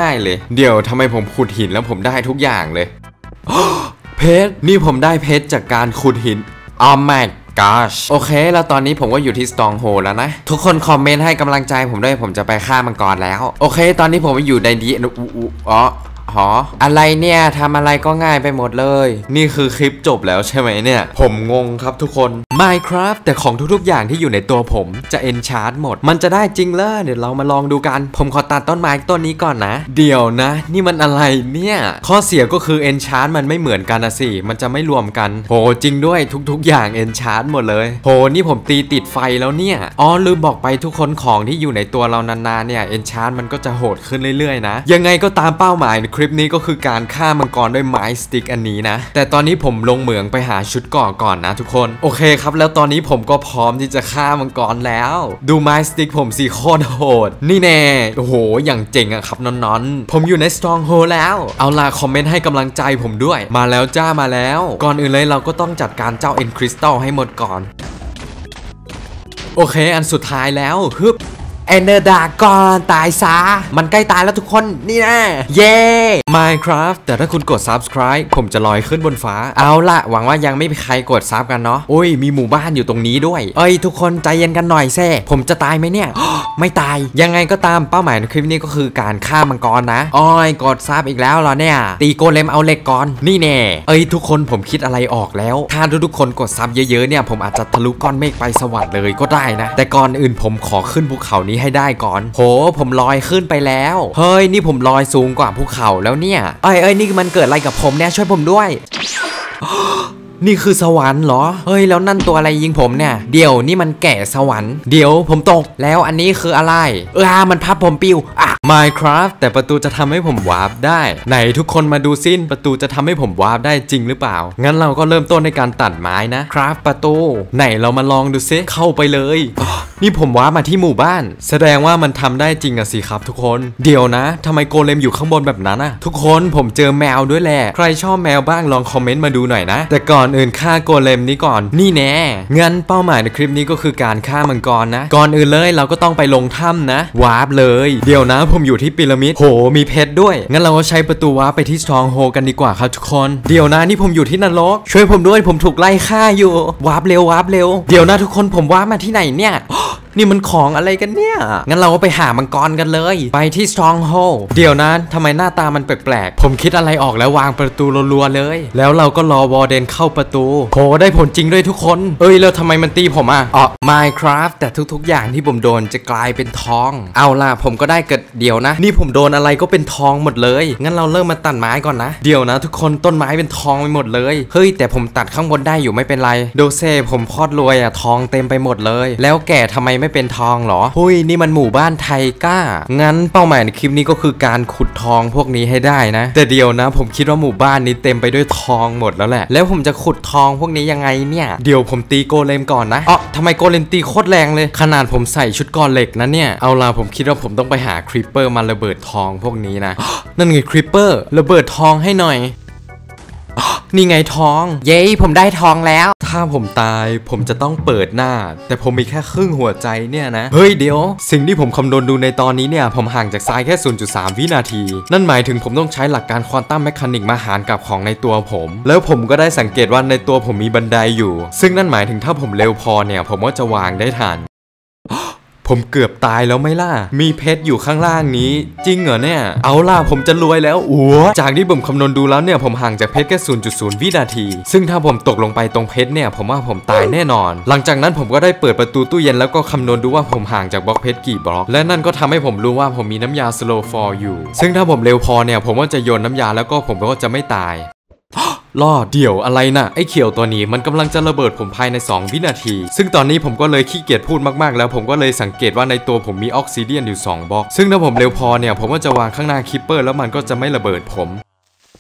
เดี๋ยวทำไมผมขุดหินแล้วผมได้ทุกอย่างเลย เพชรนี่ผมได้เพชรจากการขุดหิน Oh my gosh โอเคแล้วตอนนี้ผมก็อยู่ที่ Stronghold แล้วนะทุกคนคอมเมนต์ให้กำลังใจผมด้วยผมจะไปฆ่ามังกรแล้วโอเคตอนนี้ผมอยู่ในดีอ๋อหออะไรเนี่ยทำอะไรก็ง่ายไปหมดเลยนี่คือคลิปจบแล้วใช่ไหมเนี่ยผมงงครับทุกคน Minecraft แต่ของทุกๆอย่างที่อยู่ในตัวผมจะ Enchant หมดมันจะได้จริงเหรอเดี๋ยวเรามาลองดูกันผมขอตัดต้นไม้ต้นนี้ก่อนนะเดี๋ยวนะนี่มันอะไรเนี่ยข้อเสียก็คือ Enchant มันไม่เหมือนกันนะสิมันจะไม่รวมกันโหจริงด้วยทุกๆอย่าง Enchant หมดเลยโหนี่ผมตีติดไฟแล้วเนี่ยอ๋อลืมบอกไปทุกคนของที่อยู่ในตัวเรานานๆเนี่ย Enchant มันก็จะโหดขึ้นเรื่อยๆนะยังไงก็ตามเป้าหมายคลิปนี้ก็คือการฆ่ามังกรด้วยไม้สติ๊กอันนี้นะแต่ตอนนี้ผมลงเหมืองไปหาชุดเกราะก่อนนะทุกคนโอเคครับแล้วตอนนี้ผมก็พร้อมที่จะฆ่ามังกรแล้วดูไม้สติ๊กผมสีโคตรโหดนี่แน่โอ้โหอย่างเจ๋งอะครับนอนๆผมอยู่ใน Stronghold แล้วเอาล่ะคอมเมนต์ให้กำลังใจผมด้วยมาแล้วจ้ามาแล้วก่อนอื่นเลยเราก็ต้องจัดการเจ้าเอ็นคริสตัลให้หมดก่อนโอเคอันสุดท้ายแล้วฮึบเอนเดอร์ดากอนตายซะมันใกล้ตายแล้วทุกคนนี่นะเย้ Minecraft แต่ถ้าคุณกด Subscribe ผมจะลอยขึ้นบนฟ้าเอาละหวังว่ายังไม่มีใครกดซับกันเนาะโอ้ยมีหมู่บ้านอยู่ตรงนี้ด้วยเอ้ยทุกคนใจเย็นกันหน่อยแซ่ผมจะตายไหมเนี่ย ไม่ตายยังไงก็ตามเป้าหมายในคลิปนี้ก็คือการฆ่ามังกรนะอ้อยกดซับอีกแล้วเหรอเนี่ยตีโกเลมเอาเหล็กก่อนนี่แน่เอ้ยทุกคนผมคิดอะไรออกแล้วถ้าทุกคนกดซับเยอะๆเนี่ยผมอาจจะทะลุก้อนเมฆไปสวรรค์เลยก็ได้นะแต่ก่อนอื่นผมขอขึ้นภูเขานี้ให้ได้ก่อนโหผมลอยขึ้นไปแล้วเฮ้ยนี่ผมลอยสูงกว่าภูเขาแล้วเนี่ยเอ้ยเอ้ยนี่มันเกิดอะไรกับผมเนี่ยช่วยผมด้วย นี่คือสวรรค์เหรอเฮ้ยแล้วนั่นตัวอะไรยิงผมเนี่ยเดี๋ยวนี่มันแก่สวรรค์เดี๋ยวผมตกแล้วอันนี้คืออะไรเออมันพับผมปิวอ่ะ Minecraft แต่ประตูจะทำให้ผมวาร์ปได้ไหนทุกคนมาดูซิประตูจะทำให้ผมวาร์ปได้จริงหรือเปล่างั้นเราก็เริ่มต้นในการตัดไม้นะครับประตูไหนเรามาลองดูซิเข้าไปเลยนี่ผมวาร์ปมาที่หมู่บ้านแสดงว่ามันทำได้จริงอะสิครับทุกคนเดี๋ยวนะทำไมโกเลมอยู่ข้างบนแบบนั้นอะทุกคนผมเจอแมวด้วยแหละใครชอบแมวบ้างลองคอมเมนต์มาดูหน่อยนะแต่ก่อนอื่นฆ่าโกเลมนี้ก่อนนี่แน่งั้นเป้าหมายในคลิปนี้ก็คือการฆ่ามังกรนะก่อนอื่นเลยเราก็ต้องไปลงถ้ำนะวาร์ปเลยเดี๋ยวนะผมอยู่ที่พีระมิดโหมีเพชรด้วยงั้นเราก็ใช้ประตูวาร์ปไปที่ Stronghold กันดีกว่าครับทุกคนเดี๋ยวนะนี่ผมอยู่ที่นรกช่วยผมด้วยผมถูกไล่ฆ่าอยู่วาร์ปเร็ววาร์ปเร็วเดี๋ยวนะทุกคนผมวาร์ปมาที่ไหนเนี่ยนี่มันของอะไรกันเนี่ยงั้นเราก็ไปหามังกรกันเลยไปที่ Stronghold เดี๋ยวนะทำไมหน้าตามันแปลกๆผมคิดอะไรออกแล้ววางประตูรัวๆเลยแล้วเราก็รอวอร์เดนเข้าประตูโหได้ผลจริงด้วยทุกคนเอ้ยแล้วทำไมมันตีผมอ่ะอ๋อ Minecraft แต่ทุกๆอย่างที่ผมโดนจะกลายเป็นทองเอาล่ะผมก็ได้เกิดเดี๋ยวนะนี่ผมโดนอะไรก็เป็นทองหมดเลยงั้นเราเริ่มมาตัดไม้ก่อนนะเดี๋ยวนะทุกคนต้นไม้เป็นทองไปหมดเลยเฮ้ยแต่ผมตัดข้างบนได้อยู่ไม่เป็นไรโดเซ่ผมโคตรรวยอ่ะทองเต็มไปหมดเลยแล้วแกทำไมไม่เป็นทองเหรอหุยนี่มันหมู่บ้านไทก้างั้นเป้าหมายในคลิปนี้ก็คือการขุดทองพวกนี้ให้ได้นะแต่เดียวนะผมคิดว่าหมู่บ้านนี้เต็มไปด้วยทองหมดแล้วแหละแล้วผมจะขุดทองพวกนี้ยังไงเนี่ยเดี๋ยวผมตีโกเลมก่อนนะอ๋อทำไมโกเลมตีโคตรแรงเลยขนาดผมใส่ชุดกอเหล็กนะเนี่ยเอาล่ะผมคิดว่าผมต้องไปหาคริปเปอร์มาระเบิดทองพวกนี้นะ นั่นไงคริปเปอร์ระเบิดทองให้หน่อยนี่ไงทองเย้ผมได้ทองแล้วถ้าผมตายผมจะต้องเปิดหน้าแต่ผมมีแค่ครึ่งหัวใจเนี่ยนะเฮ้ยเดี๋ยวสิ่งที่ผมคำนวณดูในตอนนี้เนี่ยผมห่างจากทรายแค่ ศูนย์จุดสาม วินาทีนั่นหมายถึงผมต้องใช้หลักการควอนตัมแมคานิกมาหารกับของในตัวผมแล้วผมก็ได้สังเกตว่าในตัวผมมีบันไดอยู่ซึ่งนั่นหมายถึงถ้าผมเร็วพอเนี่ยผมก็จะวางได้ทันผมเกือบตายแล้วไหมล่ะมีเพชรอยู่ข้างล่างนี้จริงเหรอเนี่ยเอาล่ะผมจะรวยแล้วอ้วจากที่ผมคำนวณดูแล้วเนี่ยผมห่างจากเพชรแค่ ศูนย์จุดศูนย์ วินาทีซึ่งถ้าผมตกลงไปตรงเพชรเนี่ยผมว่าผมตายแน่นอนหลังจากนั้นผมก็ได้เปิดประตูตู้เย็นแล้วก็คำนวณดูว่าผมห่างจากบล็อกเพชรกี่บล็อกและนั่นก็ทำให้ผมรู้ว่าผมมีน้ำยา slow fall อยู่ซึ่งถ้าผมเร็วพอเนี่ยผมก็จะโยนน้ำยาแล้วก็ผมก็จะไม่ตายรอเดี๋ยวอะไรนะไอ้เขียวตัวนี้มันกำลังจะระเบิดผมภายในสองวินาทีซึ่งตอนนี้ผมก็เลยขี้เกียจพูดมากๆแล้วผมก็เลยสังเกตว่าในตัวผมมีออกซิเดียนอยู่สองบล็อกซึ่งถ้าผมเร็วพอเนี่ยผมก็จะวางข้างหน้าคิปเปอร์แล้วมันก็จะไม่ระเบิดผม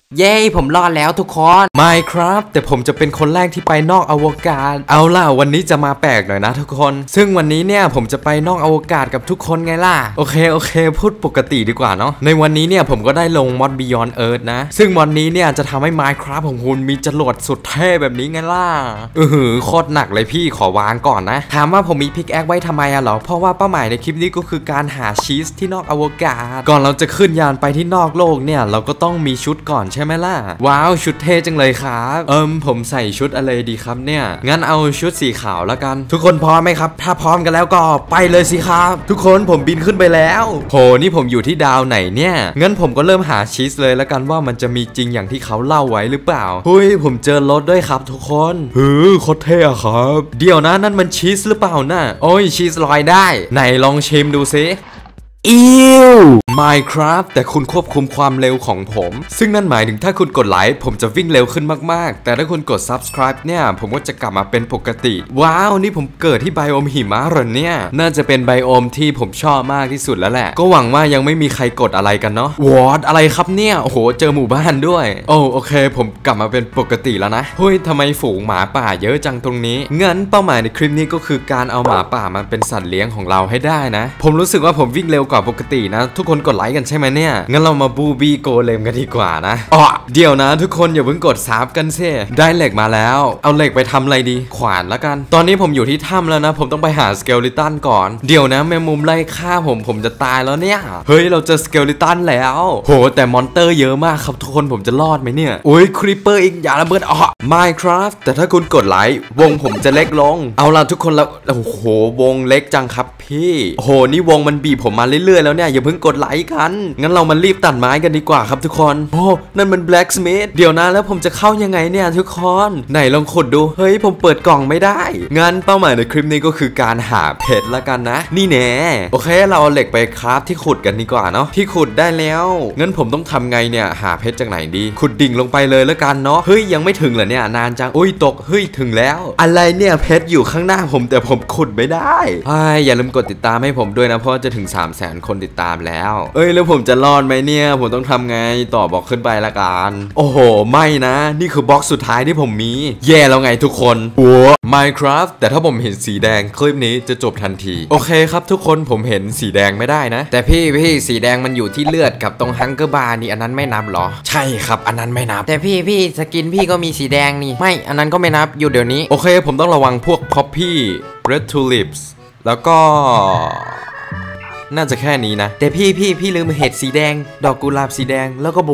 เย้ผมรอดแล้วทุกคนไม่ครับแต่ผมจะเป็นคนแรกที่ไปนอกอวกาศเอาล่ะวันนี้จะมาแปลกหน่อยนะทุกคนซึ่งวันนี้เนี่ยผมจะไปนอกอวกาศกับทุกคนไงล่ะโอเคโอเคพูดปกติดีกว่าเนาะในวันนี้เนี่ยผมก็ได้ลงมอด Beyond Earth นะซึ่งวันนี้เนี่ยจะทำให้ Minecraft ของคุณมีจรวดสุดเท่แบบนี้ไงล่ะอือหือโคตรหนักเลยพี่ขอวางก่อนนะถามว่าผมมีพิกแอคไว้ทำไมอะเหรอเพราะว่าเป้าหมายในคลิปนี้ก็คือการหาชีสที่นอกอวกาศก่อนเราจะขึ้นยานไปที่นอกโลกเนี่ยเราก็ต้องมีชุดก่อนใช่ไหมล่ะว้าวชุดเท่จังเลยครับเอิมผมใส่ชุดอะไรดีครับเนี่ยงั้นเอาชุดสีขาวแล้วกันทุกคนพร้อมไหมครับถ้าพร้อมกันแล้วก็ไปเลยสิครับทุกคนผมบินขึ้นไปแล้วโหนี่ผมอยู่ที่ดาวไหนเนี่ยงั้นผมก็เริ่มหาชีสเลยแล้วกันว่ามันจะมีจริงอย่างที่เขาเล่าไว้หรือเปล่าเฮ้ยผมเจอรถด้วยครับทุกคนเฮ้ยโคตรเท่อะครับเดี๋ยวนะนั่นมันชีสหรือเปล่าน่ะโอ้ยชีสลอยได้ไหนลองชิมดูซิอิว Minecraft แต่คุณควบคุมความเร็วของผมซึ่งนั่นหมายถึงถ้าคุณกดไลค์ผมจะวิ่งเร็วขึ้นมากๆแต่ถ้าคุณกด Subscribe เนี่ยผมก็จะกลับมาเป็นปกติว้าวนี่ผมเกิดที่ไบโอมหิมะเหรอเนี่ยน่าจะเป็นไบโอมที่ผมชอบมากที่สุดแล้วแหละก็หวังว่ายังไม่มีใครกดอะไรกันเนาะวอดอะไรครับเนี่ยโอ้โหเจอหมู่บ้านด้วยโอ้โอเคผมกลับมาเป็นปกติแล้วนะเฮ้ยทำไมฝูงหมาป่าเยอะจังตรงนี้งั้นเป้าหมายในคลิปนี้ก็คือการเอาหมาป่ามาเป็นสัตว์เลี้ยงของเราให้ได้นะผมรู้สึกว่าผมวิ่งเร็วกว่าปกตินะทุกคนกดไลค์กันใช่ไหมเนี่ยงั้นเรามาบูบี้โกเลมกันดีกว่านะอ๋อเดี๋ยวนะทุกคนอย่าเพิ่งกดซับกันเซ่ได้เหล็กมาแล้วเอาเหล็กไปทำอะไรดีขวานแล้วกันตอนนี้ผมอยู่ที่ถ้ำแล้วนะผมต้องไปหาสเกลิตันก่อนเดี๋ยวนะแมงมุมไล่ฆ่าผมผมจะตายแล้วเนี่ยเฮ้ยเราเจอสเกลิตันแล้วโหแต่มอนเตอร์เยอะมากครับทุกคนผมจะรอดไหมเนี่ยโอ้ยครีปเปอร์อีกอย่าระเบิดอ๋อ Minecraft แต่ถ้าคุณกดไลค์วงผมจะเล็กลงเอาล่ะทุกคนแล้วโอ้โหวงเล็กจังครับพี่โหนี่วงมันบีบผมมาเรื่อยๆแล้วเนี่ยอย่าเพิ่งกดไลค์กันงั้นเรามารีบตัดไม้กันดีกว่าครับทุกคนโอ้นั่นมัน Blacksmith เดี๋ยวนะแล้วผมจะเข้ายังไงเนี่ยทุกคนไหนลองขุดดูเฮ้ยผมเปิดกล่องไม่ได้งั้นเป้าหมายในคลิปนี้ก็คือการหาเพชรละกันนะนี่แน่โอเคเราเอาเหล็กไปคราฟที่ขุดกันดีกว่าเนาะที่ขุดได้แล้วงั้นผมต้องทำไงเนี่ยหาเพชรจากไหนดีขุดดิ่งลงไปเลยละกันเนาะเฮ้ยยังไม่ถึงเหรอเนี่ยนานจังอุ้ยตกเฮ้ยถึงแล้วอะไรเนี่ยเพชรอยู่ข้างหน้าผมแต่ผมขุดไม่ได้ไอ้อย่าลืมกดติดตามให้ผมด้วยนะเพราะจะถึง สามแสน คนติดตามแล้วเอ้ยแล้วผมจะรอดไหมเนี่ยผมต้องทำไงต่อบอกขึ้นไปละกันโอ้โหไม่นะนี่คือบล็อกสุดท้ายที่ผมมีแย่แล้วไงทุกคนโอ้ Minecraft แต่ถ้าผมเห็นสีแดงคลิปนี้จะจบทันทีโอเคครับทุกคนผมเห็นสีแดงไม่ได้นะแต่พี่พี่สีแดงมันอยู่ที่เลือดกับตรงฮังเกอร์บาร์นี่อันนั้นไม่นับหรอใช่ครับอันนั้นไม่นับแต่พี่พี่สกินพี่ก็มีสีแดงนี่ไม่อันนั้นก็ไม่นับอยู่เดี๋ยวนี้โอเคผมต้องระวังพวก Poppy Red Tulips แล้วก็น่าจะแค่นี้นะแต่พี่พี่พี่ลืมเห็ดสีแดงดอกกุหลาบสีแดงแล้วก็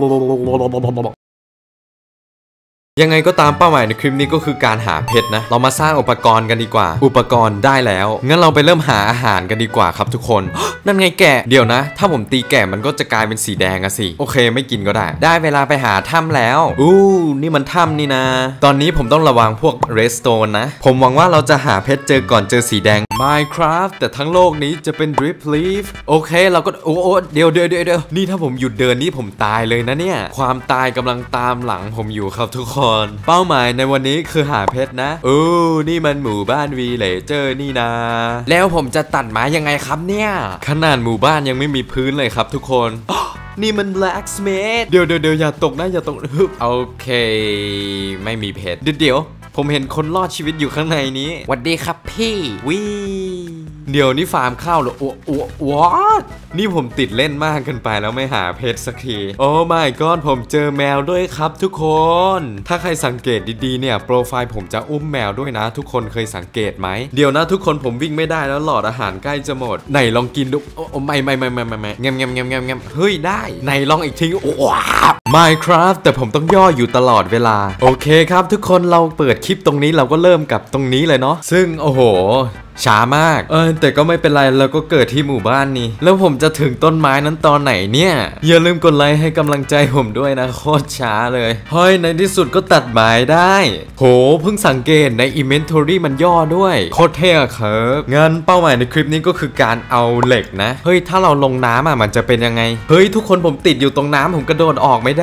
ยังไงก็ตามเป้าหมายในคลิปนี้ก็คือการหาเพชรนะเรามาสร้างอุปกรณ์กันดีกว่าอุปกรณ์ได้แล้วงั้นเราไปเริ่มหาอาหารกันดีกว่าครับทุกคน นั่นไงแกะเดี๋ยวนะถ้าผมตีแกะมันก็จะกลายเป็นสีแดงอะสิโอเคไม่กินก็ได้ได้เวลาไปหาถ้ำแล้วอู้นี่มันถ้ำนี่นะตอนนี้ผมต้องระวังพวกเรสโตนนะผมหวังว่าเราจะหาเพชรเจอก่อนเจอสีแดง Minecraft แต่ทั้งโลกนี้จะเป็น Drip Leaf โอเคเราก็โอ้โอ้เดี๋ยวเดี๋ยวเดี๋ยวนี่ถ้าผมหยุดเดินนี่ผมตายเลยนะเนี่ยความตายกำลังตามหลังผมอยู่ครับทุกคนเป้าหมายในวันนี้คือหาเพชรนะโอ้นี่มันหมู่บ้านวีเลเจอร์นี่นะแล้วผมจะตัดไม้ยังไงครับเนี่ยขนาดหมู่บ้านยังไม่มีพื้นเลยครับทุกคนนี่มัน Blacksmith เดี๋ยวเดี๋ยวเดี๋ยวอย่าตกนะอย่าตกฮึบโอเคไม่มีเพชรเดี๋ยวผมเห็นคนรอดชีวิตอยู่ข้างในนี้สวัสดีครับพี่วิเดี๋ยวนี่ฟาร์มข้าวเหรออ้วอ้ววอทนี่ผมติดเล่นมากเกินไปแล้วไม่หาเพชรสักทีโอ้ my god ผมเจอแมวด้วยครับทุกคนถ้าใครสังเกตดีๆเนี่ยโปรไฟล์ผมจะอุ้มแมวด้วยนะทุกคนเคยสังเกตไหมเดี๋ยวนะทุกคนผมวิ่งไม่ได้แล้วหลอดอาหารใกล้จะหมดไหนลองกินดูโอ้ไม่ไม่ไม่ไม่ไม่ไม่เงี้ยเงี้ยเงี้ยเงี้ยเงี้ยเฮ้ยได้ไหนลองอีกทีว้าว Minecraft แต่ผมต้องย่ออยู่ตลอดเวลาโอเคครับทุกคนเราเปิดคลิปตรงนี้เราก็เริ่มกับตรงนี้เลยเนาะซึ่งโอ้โหช้ามากเออแต่ก็ไม่เป็นไรเราก็เกิดที่หมู่บ้านนี้แล้วผมจะถึงต้นไม้นั้นตอนไหนเนี่ยอย่าลืมกดไลค์ให้กำลังใจผมด้วยนะโคตรช้าเลยเฮ้ยในที่สุดก็ตัดไม้ได้โหเพิ่งสังเกตใน Inventory มันย่อด้วยโคตรเท่ครับงั้นเป้าหมายในคลิปนี้ก็คือการเอาเหล็กนะเฮ้ยถ้าเราลงน้ำอ่ะมันจะเป็นยังไงเฮ้ยทุกคนผมติดอยู่ตรงน้ำผมกระโดดออกไม่ไ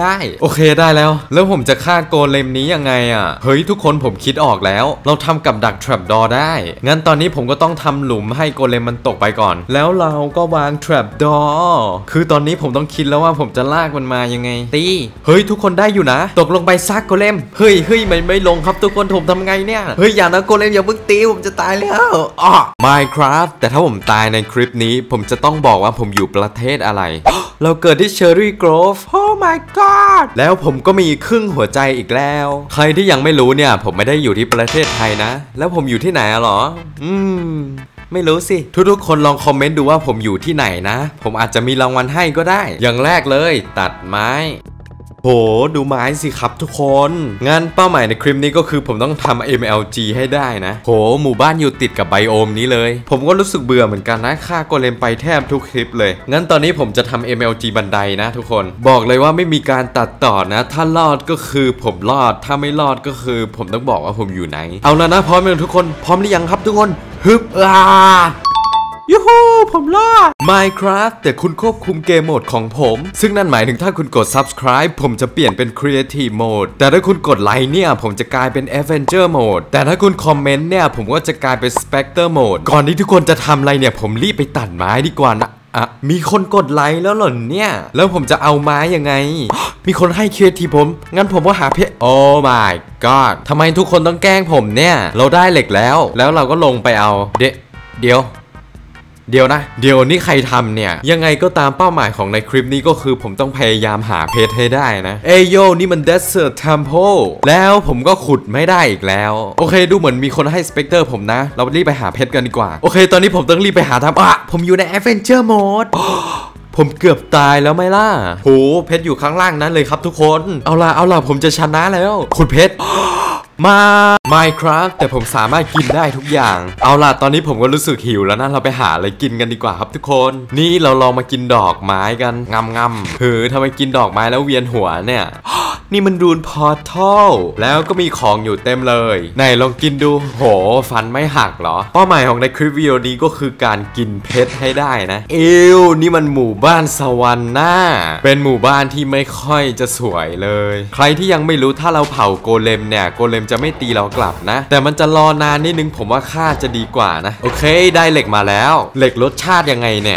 ได้โอเคได้แล้วแล้วผมจะฆ่าโกเลมนี้ยังไงอ่ะเฮ้ยทุกคนผมคิดออกแล้วเราทำกับดัก trap door ได้งั้นตอนนี้ผมก็ต้องทำหลุมให้โกเลมมันตกไปก่อนแล้วเราก็วาง trap door คือตอนนี้ผมต้องคิดแล้วว่าผมจะลากมันมายังไงตีเฮ้ยทุกคนได้อยู่นะตกลงไปซักโกเลมเฮ้ยเฮ้ยไม่ไม่ลงครับทุกคนผมทำไงเนี่ยเฮ้ยอย่านะโกเลมอย่าเพิ่งตีผมจะตายแล้วอ๋อ Minecraft แต่ถ้าผมตายในคลิปนี้ผมจะต้องบอกว่าผมอยู่ประเทศอะไร เราเกิดที่ Cherry Grove Oh my god แล้วผมก็มีครึ่งหัวใจอีกแล้วใครที่ยังไม่รู้เนี่ยผมไม่ได้อยู่ที่ประเทศไทยนะแล้วผมอยู่ที่ไหนอะหรออืมไม่รู้สิทุกๆคนลองคอมเมนต์ดูว่าผมอยู่ที่ไหนนะผมอาจจะมีรางวัลให้ก็ได้อย่างแรกเลยตัดไม้โหดูไม้สิครับทุกคนงั้นเป้าหมายในคลิปนี้ก็คือผมต้องทำ เอ็ม แอล จี ให้ได้นะโหหมู่บ้านอยู่ติดกับไบโอมนี้เลยผมก็รู้สึกเบื่อเหมือนกันนะฆ่าโกเลมไปแทบทุกคลิปเลยงั้นตอนนี้ผมจะทำ เอ็ม แอล จี บันไดนะทุกคนบอกเลยว่าไม่มีการตัดต่อนะถ้ารอดก็คือผมรอดถ้าไม่รอดก็คือผมต้องบอกว่าผมอยู่ไหนเอาแล้วนะพร้อมไหมทุกคนพร้อมหรือยังครับทุกคนฮึบอ่ายูฮูผมรอด Minecraft แต่คุณควบคุมเกมโหมดของผมซึ่งนั่นหมายถึงถ้าคุณกด Subscribe ผมจะเปลี่ยนเป็น Creative Mode แต่ถ้าคุณกดไลค์เนี่ยผมจะกลายเป็น Adventure Mode แต่ถ้าคุณคอมเมนต์เนี่ยผมก็จะกลายเป็น Spectre Mode ก่อนที่ทุกคนจะทำอะไรเนี่ยผมรีบไปตัดไม้ดีกว่านะอ่ะมีคนกดไลค์แล้วเหรอเนี่ยแล้วผมจะเอาไม้ยังไง มีคนให้ Creative ผมงั้นผมก็หาเพจ Oh my god ทำไมทุกคนต้องแกล้งผมเนี่ยเราได้เหล็กแล้วแล้วเราก็ลงไปเอาเดเดี๋ยวเดี๋ยวนะเดี๋ยวนี่ใครทำเนี่ยยังไงก็ตามเป้าหมายของในคลิปนี้ก็คือผมต้องพยายามหาเพชรให้ได้นะเอโยนี่มัน Desert Temple แล้วผมก็ขุดไม่ได้อีกแล้วโอเคดูเหมือนมีคนให้สเปกเตอร์ผมนะเรารีบไปหาเพชรกันดีกว่าโอเคตอนนี้ผมต้องรีบไปหาทำอ่ะผมอยู่ใน Adventure Mode ผมเกือบตายแล้วไหมล่ะโหเพชรอยู่ข้างล่างนั้นเลยครับทุกคนเอาล่ะเอาล่ะผมจะชนะแล้วขุดเพชรมา Minecraft แต่ผมสามารถกินได้ทุกอย่างเอาล่ะตอนนี้ผมก็รู้สึกหิวแล้วนะเราไปหาอะไรกินกันดีกว่าครับทุกคนนี่เราลองมากินดอกไม้กันงำงำเฮ้ยทำไมกินดอกไม้แล้วเวียนหัวเนี่ยนี่มันรูนพอร์ทัลแล้วก็มีของอยู่เต็มเลยไหนลองกินดูโหฟันไม่หักเหรอเป้าหมายของในคลิปวิดีโอนี้ก็คือการกินเพชรให้ได้นะเอวนี่มันหมู่บ้านสวรรค์น่าเป็นหมู่บ้านที่ไม่ค่อยจะสวยเลยใครที่ยังไม่รู้ถ้าเราเผาโกเลมเนี่ยโกเลมจะไม่ตีเรากลับนะแต่มันจะรอนานนิดนึงผมว่าค่าจะดีกว่านะโอเคได้เหล็กมาแล้วเหล็กรสชาติยังไงเนี่ย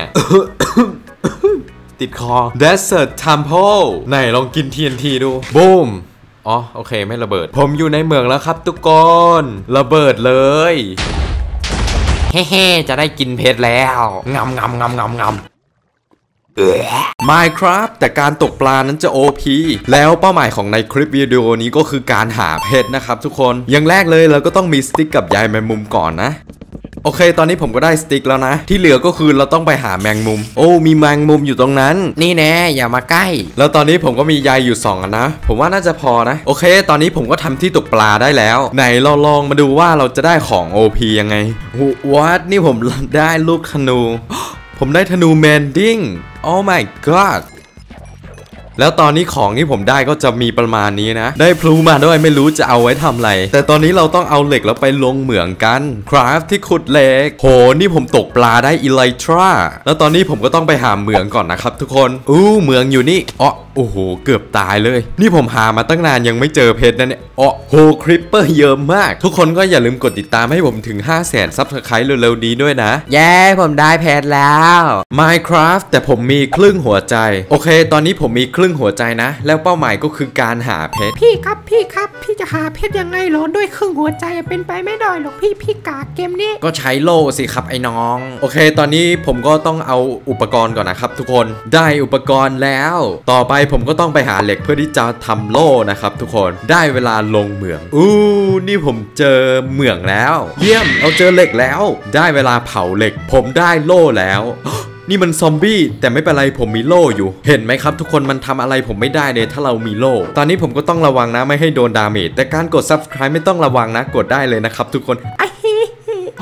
ติดคอ Desert Temple ไหนลองกิน ที เอ็น ที ดูบูมอ๋อโอเคไม่ระเบิดผมอยู่ในเมืองแล้วครับทุกคนระเบิดเลยเฮ้ๆจะได้กินเพชรแล้วงำงำงำงำงำMinecraft แต่การตกปลานั้นจะ โอ พี แล้วเป้าหมายของในคลิปวิดีโอนี้ก็คือการหาเพชรนะครับทุกคนอย่างแรกเลยเราก็ต้องมีสติ๊กกับใยแมงมุมก่อนนะโอเคตอนนี้ผมก็ได้สติ๊กแล้วนะที่เหลือก็คือเราต้องไปหาแมงมุมโอ้มีแมงมุมอยู่ตรงนั้นนี่แน่อย่ามาใกล้แล้วตอนนี้ผมก็มีใยอยู่สองอันนะผมว่าน่าจะพอนะโอเคตอนนี้ผมก็ทำที่ตกปลาได้แล้วไหนเราลองมาดูว่าเราจะได้ของ โอ พี ยังไงวัดนี่ผมได้ลูกธนูผมได้ธนูแมนดิ้ง Oh my god แล้วตอนนี้ของที่ผมได้ก็จะมีประมาณนี้นะได้พลูมาด้วยไม่รู้จะเอาไว้ทำอะไรแต่ตอนนี้เราต้องเอาเหล็กแล้วไปลงเหมืองกันคราฟที่ขุดเหล็กโหนี่ผมตกปลาได้อิไลทราแล้วตอนนี้ผมก็ต้องไปหาเหมืองก่อนนะครับทุกคนอู้เหมืองอยู่นี่อ๋อโอ้โหเกือบตายเลยนี่ผมหามาตั้งนานยังไม่เจอเพชรนะเนี่ยอ๋อโหคริปเปอร์เยอะมากทุกคนก็อย่าลืมกดติดตามให้ผมถึง ห้าแสน ซับสไครต์เร็วๆนี้ด้วยนะเย้ผมได้เพชรแล้ว Minecraft แต่ผมมีครึ่งหัวใจโอเคตอนนี้ผมมีครึ่งหัวใจนะแล้วเป้าหมายก็คือการหาเพชรพี่ครับพี่ครับพี่จะหาเพชรยังไงเหรอด้วยครึ่งหัวใจเป็นไปไม่ได้หรอกพี่พี่กากเกมนี้ก็ใช้โล่สิครับไอ้น้องโอเคตอนนี้ผมก็ต้องเอาอุปกรณ์ก่อนนะครับทุกคนได้อุปกรณ์แล้วต่อไปผมก็ต้องไปหาเหล็กเพื่อที่จะทำโล่นะครับทุกคนได้เวลาลงเหมืองอู้นี่ผมเจอเหมืองแล้วเยี่ยมเราเจอเหล็กแล้วได้เวลาเผาเหล็กผมได้โล่แล้วนี่มันซอมบี้แต่ไม่เป็นไรผมมีโล่อยู่เห็นไหมครับทุกคนมันทำอะไรผมไม่ได้เลยถ้าเรามีโล่ตอนนี้ผมก็ต้องระวังนะไม่ให้โดนดาเมจแต่การกด Subscribe ไม่ต้องระวังนะกดได้เลยนะครับทุกคน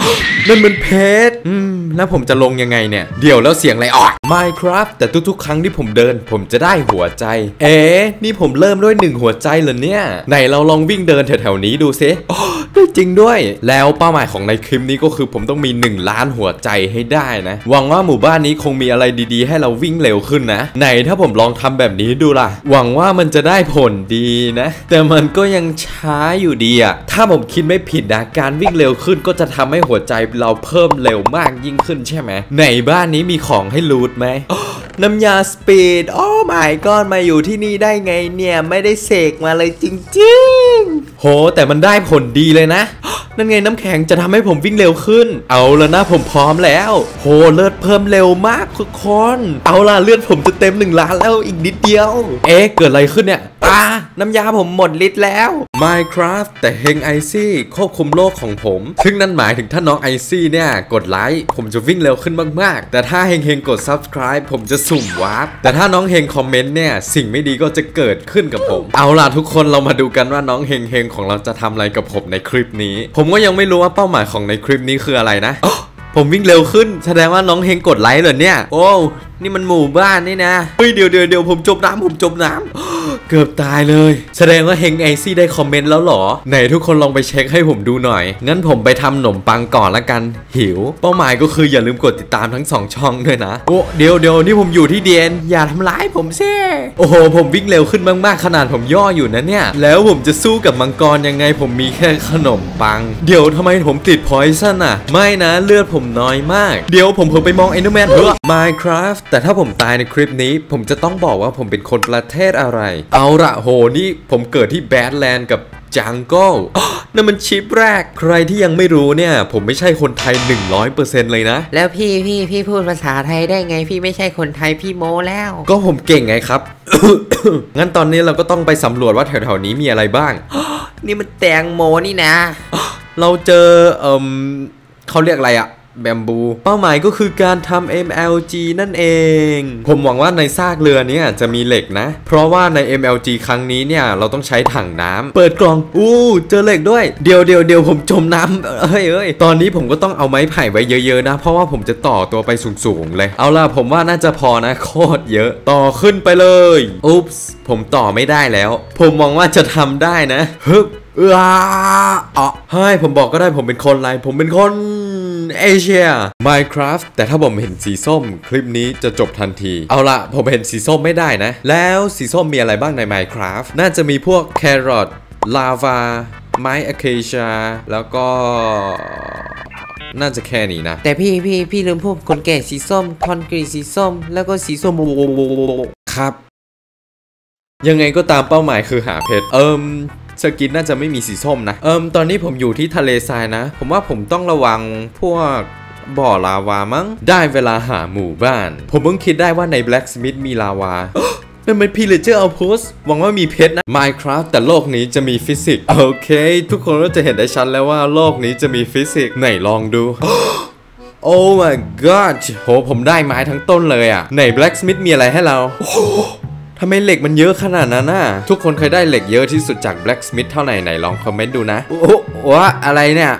นั่นมันเพชรอืมแล้วผมจะลงยังไงเนี่ยเดี๋ยวแล้วเสียงอะไรออก Minecraft แต่ทุกๆครั้งที่ผมเดินผมจะได้หัวใจเอ๊ะนี่ผมเริ่มด้วยหนึ่งหัวใจเหรอเนี่ยไหนเราลองวิ่งเดินแถวๆนี้ดูซิได้จริงด้วยแล้วเป้าหมายของในคลิปนี้ก็คือผมต้องมีหนึ่งล้านหัวใจให้ได้นะหวังว่าหมู่บ้านนี้คงมีอะไรดีๆให้เราวิ่งเร็วขึ้นนะไหนถ้าผมลองทำแบบนี้ดูล่ะหวังว่ามันจะได้ผลดีนะแต่มันก็ยังช้าอยู่ดีอะถ้าผมคิดไม่ผิดนะการวิ่งเร็วขึ้นก็จะทำให้หัวใจเราเพิ่มเร็วมากยิ่งขึ้นใช่ไหมในบ้านนี้มีของให้ลูทไหมน้ำยาสปีดโอ้ my god มาอยู่ที่นี่ได้ไงเนี่ยไม่ได้เสกมาเลยจริงๆโหแต่มันได้ผลดีเลยนะนั่นไงน้ำแข็งจะทำให้ผมวิ่งเร็วขึ้นเอาละนะผมพร้อมแล้วโหเลือดเพิ่มเร็วมากทุกคนเอาล่ะเลือดผมจะเต็มหนึ่งล้านแล้วอีกนิดเดียวเอ๊ะเกิดอะไรขึ้นเนี่ยอ่าน้ำยาผมหมดฤทธิ์แล้ว Minecraft แต่เฮงไอซี่ควบคุมโลกของผมซึ่งนั่นหมายถึงถ้าน้องไอซี่เนี่ยกดไลค์ผมจะวิ่งเร็วขึ้นมากๆแต่ถ้าเฮงเฮงกด Subscribe ผมจะสุ่มวาร์ปแต่ถ้าน้องเฮงคอมเมนต์เนี่ยสิ่งไม่ดีก็จะเกิดขึ้นกับผมเอาล่ะทุกคนเรามาดูกันว่าน้องเฮงเฮงของเราจะทำอะไรกับผมในคลิปนี้ผมก็ยังไม่รู้ว่าเป้าหมายของในคลิปนี้คืออะไรนะผมวิ่งเร็วขึ้นแสดงว่าน้องเฮงกดไลค์เหรอเนี่ยโอ้นี่มันหมู่บ้านนี่นะเฮ้ยเดี๋ยวเดี๋ยวเดี๋ยวผมจมน้ำผมจมน้ำเกือบตายเลยแสดงว่าเฮงไอซี่ได้คอมเมนต์แล้วหรอไหนทุกคนลองไปเช็คให้ผมดูหน่อยงั้นผมไปทำขนมปังก่อนละกันหิวเป้าหมายก็คืออย่าลืมกดติดตามทั้งสองช่องด้วยนะโอ้เดี๋ยวเดี๋ยวนี่ผมอยู่ที่เดียนอย่าทำร้ายผมซิโอ้โหผมวิ่งเร็วขึ้นมากๆขนาดผมย่ออยู่นะเนี่ยแล้วผมจะสู้กับมังกรยังไงผมมีแค่ขนมปังเดี๋ยวทำไมผมติดพอยซันอ่ะไม่นะเลือดผมน้อยมากเดี๋ยวผมเพิ่งไปมองเอนเดอร์แมนเฮ้อ Minecraft แต่ถ้าผมตายในคลิปนี้ผมจะต้องบอกว่าผมเป็นคนประเทศอะไรเอาละโหนี่ผมเกิดที่แบดแลนด์กับจังเกิลนั่นมันชิปแรกใครที่ยังไม่รู้เนี่ยผมไม่ใช่คนไทย หนึ่งร้อยเปอร์เซ็นต์ เลยนะแล้วพี่พี่พี่พูดภาษาไทยได้ไงพี่ไม่ใช่คนไทยพี่โม้แล้วก็ผมเก่งไงครับ งั้นตอนนี้เราก็ต้องไปสำรวจว่าแถวๆนี้มีอะไรบ้างนี่มันแตงโมนี่นะเราเจอเอ่มเขาเรียกอะไรอะแบมบูเป้าหมายก็คือการทำ เอ็ม แอล จี นั่นเองผมหวังว่าในซากเรือนี้จะมีเหล็กนะเพราะว่าใน เอ็ม แอล จี ครั้งนี้เนี่ยเราต้องใช้ถังน้ำเปิดกล่องอู้เจอเหล็กด้วยเดี๋ยวเดี๋ยวเดี๋ยวผมจมน้ำเฮ้ยเอ้ยตอนนี้ผมก็ต้องเอาไม้ไผ่ไว้เยอะๆนะเพราะว่าผมจะต่อตัวไปสูงๆเลยเอาล่ะผมว่าน่าจะพอนะโคตรเยอะต่อขึ้นไปเลยอุ๊ปส์ผมต่อไม่ได้แล้วผมหวังว่าจะทำได้นะฮึบเอออ๋อเฮ้ยผมบอกก็ได้ผมเป็นคนอะไรผมเป็นคนเอเชีย Minecraft แต่ถ้าผมเห็นสีส้มคลิปนี้จะจบทันทีเอาละผมเห็นสีส้มไม่ได้นะแล้วสีส้มมีอะไรบ้างใน Minecraft น่าจะมีพวกแครอทลาวาไม้อะเคเชียแล้วก็น่าจะแค่นี้นะแต่พี่พี่พี่ลืมพวกคนแก่สีส้มคอนกรีตสีส้มแล้วก็สีส้มครับยังไงก็ตามเป้าหมายคือหาเพชรเอิมสกินน่าจะไม่มีสีส้มนะเอิมตอนนี้ผมอยู่ที่ทะเลทรายนะผมว่าผมต้องระวังพวกบ่อลาวามั้งได้เวลาหาหมู่บ้านผมเพิ่งคิดได้ว่าใน Blacksmith มีลาวานั่นเป็น Pillager Outpost หวังว่ามีเพชรนะ Minecraft แต่โลกนี้จะมีฟิสิกส์โอเคทุกคนก็จะเห็นได้ชัดแล้วว่าโลกนี้จะมีฟิสิกส์ไหนลองดูโอ้ my god โหผมได้ไม้ทั้งต้นเลยอ่ะไหน Blacksmith มีอะไรให้เราทำไมเหล็กมันเยอะขนาดนั้นน่ะทุกคนเคยได้เหล็กเยอะที่สุดจาก Blacksmith เท่าไหร่ไหนลองคอมเมนต์ดูนะโอ้ว่าอะไรเนี่ย